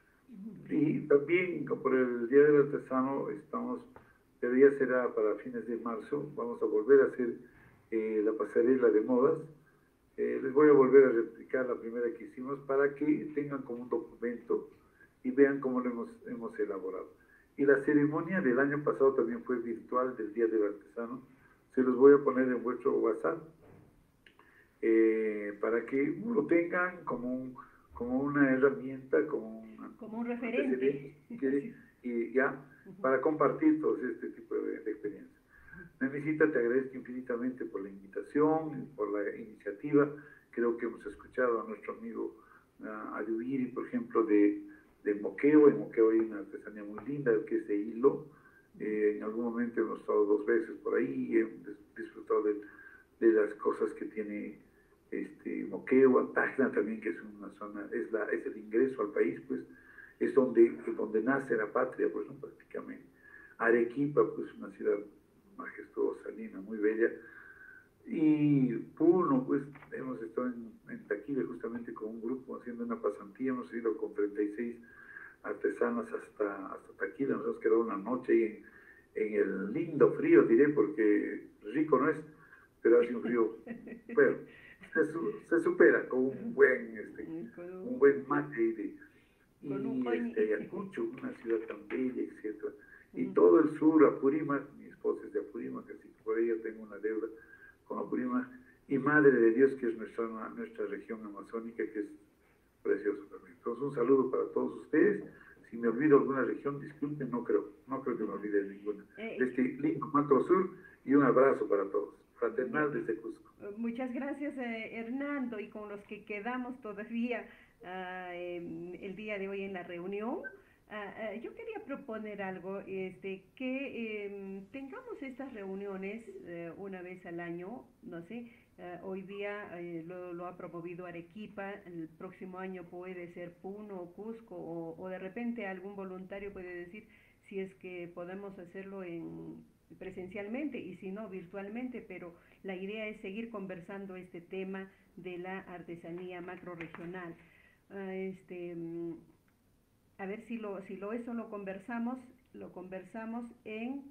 Y también por el Día del Artesano estamos, debería ser para fines de marzo, vamos a volver a hacer eh, la pasarela de modas. Eh, les voy a volver a replicar la primera que hicimos para que tengan como un documento y vean cómo lo hemos, hemos elaborado. Y la ceremonia del año pasado también fue virtual del Día del Artesano. Se los voy a poner en vuestro WhatsApp eh, para que lo tengan como, un, como una herramienta, como un, como un referente. Que, y ya, para compartir todo este tipo de, de experiencias. Memicita, te agradezco infinitamente por la invitación, por la iniciativa. Creo que hemos escuchado a nuestro amigo uh, Ayubiri, por ejemplo, de, de Moqueo. En Moqueo hay una artesanía muy linda, que es de hilo. Eh, en algún momento hemos estado dos veces por ahí y hemos disfrutado de, de las cosas que tiene este, Moqueo. Tacna también, que es una zona, es, la, es el ingreso al país, pues, es donde, donde nace la patria, pues, ¿no? Prácticamente. Arequipa, pues, una ciudad majestuosa, linda, muy bella. Y Puno, pues, hemos estado en, en Taquile justamente con un grupo haciendo una pasantía, hemos ido con treinta y seis artesanas hasta, hasta Taquile, nos hemos quedado una noche ahí en, en el lindo frío, diré, porque rico no es, pero hace un frío, bueno, se, su, se supera con un buen, este, un buen mate de, y este, Ayacucho, una ciudad tan bella, etcétera. Y todo el sur, Apurímac, mi esposa es de Apurímac, así que por ella tengo una deuda con Apurímac, y Madre de Dios, que es nuestra, nuestra región amazónica, que es precioso también. Entonces, un saludo para todos ustedes. Si me olvido alguna región, disculpen, no creo, no creo que me olvide de ninguna. De este lindo macro sur, y un abrazo para todos. Fraternal desde Cusco. Muchas gracias, eh, Hernando, y con los que quedamos todavía uh, eh, el día de hoy en la reunión. Uh, uh, yo quería proponer algo, este, que eh, tengamos estas reuniones uh, una vez al año, no sé, uh, hoy día uh, lo, lo ha promovido Arequipa, el próximo año puede ser Puno o Cusco, o, o de repente algún voluntario puede decir si es que podemos hacerlo en, presencialmente y si no virtualmente, pero la idea es seguir conversando este tema de la artesanía macrorregional. Uh, este... A ver si lo, si lo eso lo conversamos, lo conversamos en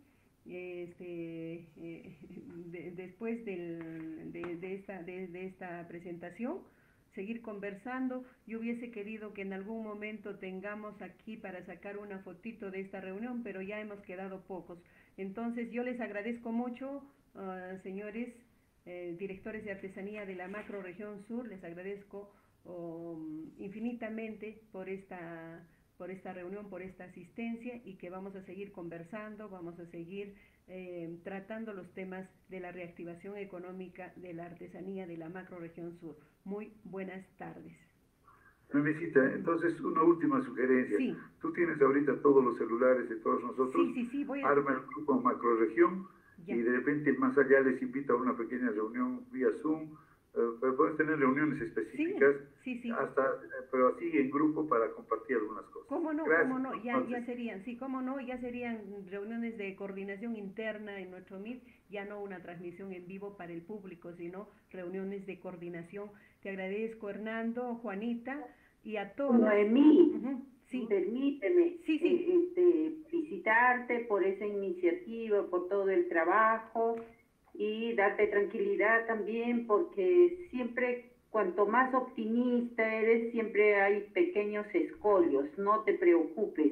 este, eh, de, después del, de, de, esta, de, de esta presentación, seguir conversando. Yo hubiese querido que en algún momento tengamos aquí para sacar una fotito de esta reunión, pero ya hemos quedado pocos. Entonces yo les agradezco mucho, uh, señores eh, directores de artesanía de la macroregión sur, les agradezco um, infinitamente por esta, por esta reunión, por esta asistencia, y que vamos a seguir conversando, vamos a seguir eh, tratando los temas de la reactivación económica de la artesanía de la macroregión sur. Muy buenas tardes. Memecita, entonces una última sugerencia. Sí. Tú tienes ahorita todos los celulares de todos nosotros. Sí, sí, sí, voy a... Arma el grupo Macroregión y de repente más allá les invita a una pequeña reunión vía Zoom. Uh, puedes tener reuniones específicas, sí, sí, sí. hasta, pero así en grupo para compartir algunas cosas. ¿Cómo no? Gracias. ¿Cómo no? Ya, Entonces, ya serían, sí, cómo no, ya serían reuniones de coordinación interna en nuestro M I T, ya no una transmisión en vivo para el público, sino reuniones de coordinación. Te agradezco, Hernando, Juanita, y a todos. Noemí, uh-huh, sí. permíteme Sí, sí. Eh, este, felicitarte por esa iniciativa, por todo el trabajo, y darte tranquilidad también, porque siempre, cuanto más optimista eres, siempre hay pequeños escollos, no te preocupes.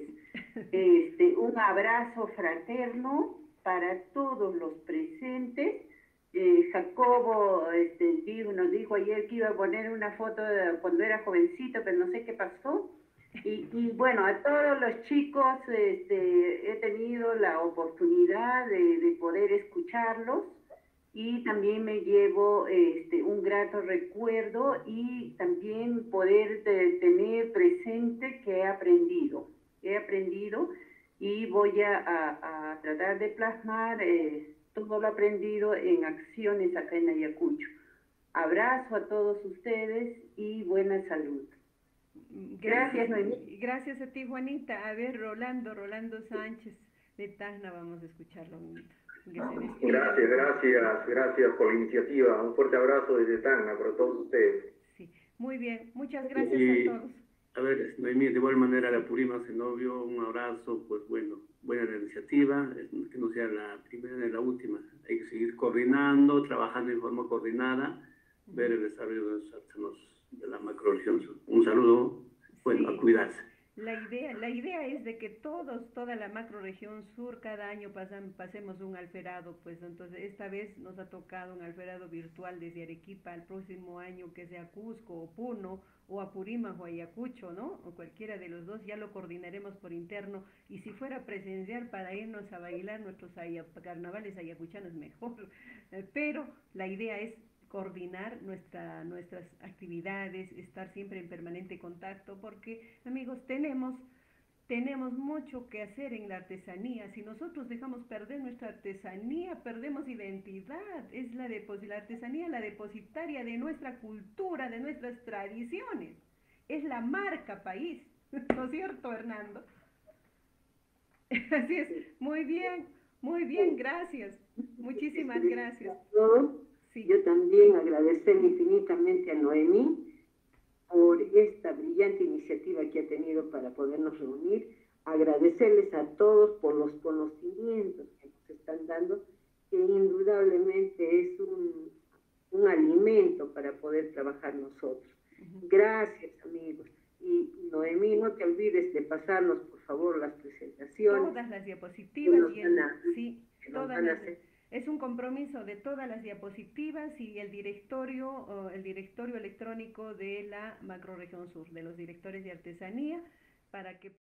Este, un abrazo fraterno para todos los presentes. Eh, Jacobo este, dijo, nos dijo ayer que iba a poner una foto de cuando era jovencito, pero no sé qué pasó. Y, y bueno, a todos los chicos este, he tenido la oportunidad de, de poder escucharlos, y también me llevo este, un grato recuerdo, y también poder de, tener presente que he aprendido, he aprendido y voy a, a, a tratar de plasmar eh, todo lo aprendido en acciones acá en Ayacucho. Abrazo a todos ustedes y buena salud. Gracias, Noemí. Gracias a ti, Juanita. A ver, Rolando, Rolando Sánchez de Tacna, vamos a escucharlo. Gracias, gracias, gracias por la iniciativa. Un fuerte abrazo desde Tacna para todos ustedes. Sí, muy bien, muchas gracias y, a todos. A ver, Noemí, de igual manera la Purima Zenobio, un abrazo, pues bueno, buena la iniciativa, que no sea la primera ni la última. Hay que seguir coordinando, trabajando en forma coordinada, ver el desarrollo de los artesanos de la macroregión sur. Un saludo, bueno, sí. A cuidarse. La idea, la idea es de que todos, toda la macroregión sur, cada año pasan, pasemos un alferado, pues entonces esta vez nos ha tocado un alferado virtual desde Arequipa, el próximo año que sea Cusco o Puno o Apurímac o Ayacucho, ¿no? O cualquiera de los dos, ya lo coordinaremos por interno, y si fuera presencial para irnos a bailar nuestros aya, carnavales ayacuchanos mejor, pero la idea es coordinar nuestra, nuestras actividades, estar siempre en permanente contacto, porque, amigos, tenemos, tenemos mucho que hacer en la artesanía. Si nosotros dejamos perder nuestra artesanía, perdemos identidad. Es la, depos la artesanía la depositaria de nuestra cultura, de nuestras tradiciones. Es la marca país, ¿no es cierto, Hernando? Así es, muy bien, muy bien, gracias. Muchísimas gracias. Sí. Yo también agradecer infinitamente a Noemí por esta brillante iniciativa que ha tenido para podernos reunir, agradecerles a todos por los conocimientos que nos están dando, que indudablemente es un, un alimento para poder trabajar nosotros. Uh-huh. Gracias, amigos. Y Noemí, no te olvides de pasarnos, por favor, las presentaciones. Todas las diapositivas. Y el, a, sí, todas las... Es un compromiso de todas las diapositivas y el directorio, el directorio electrónico de la macroregión sur, de los directores de artesanía, para que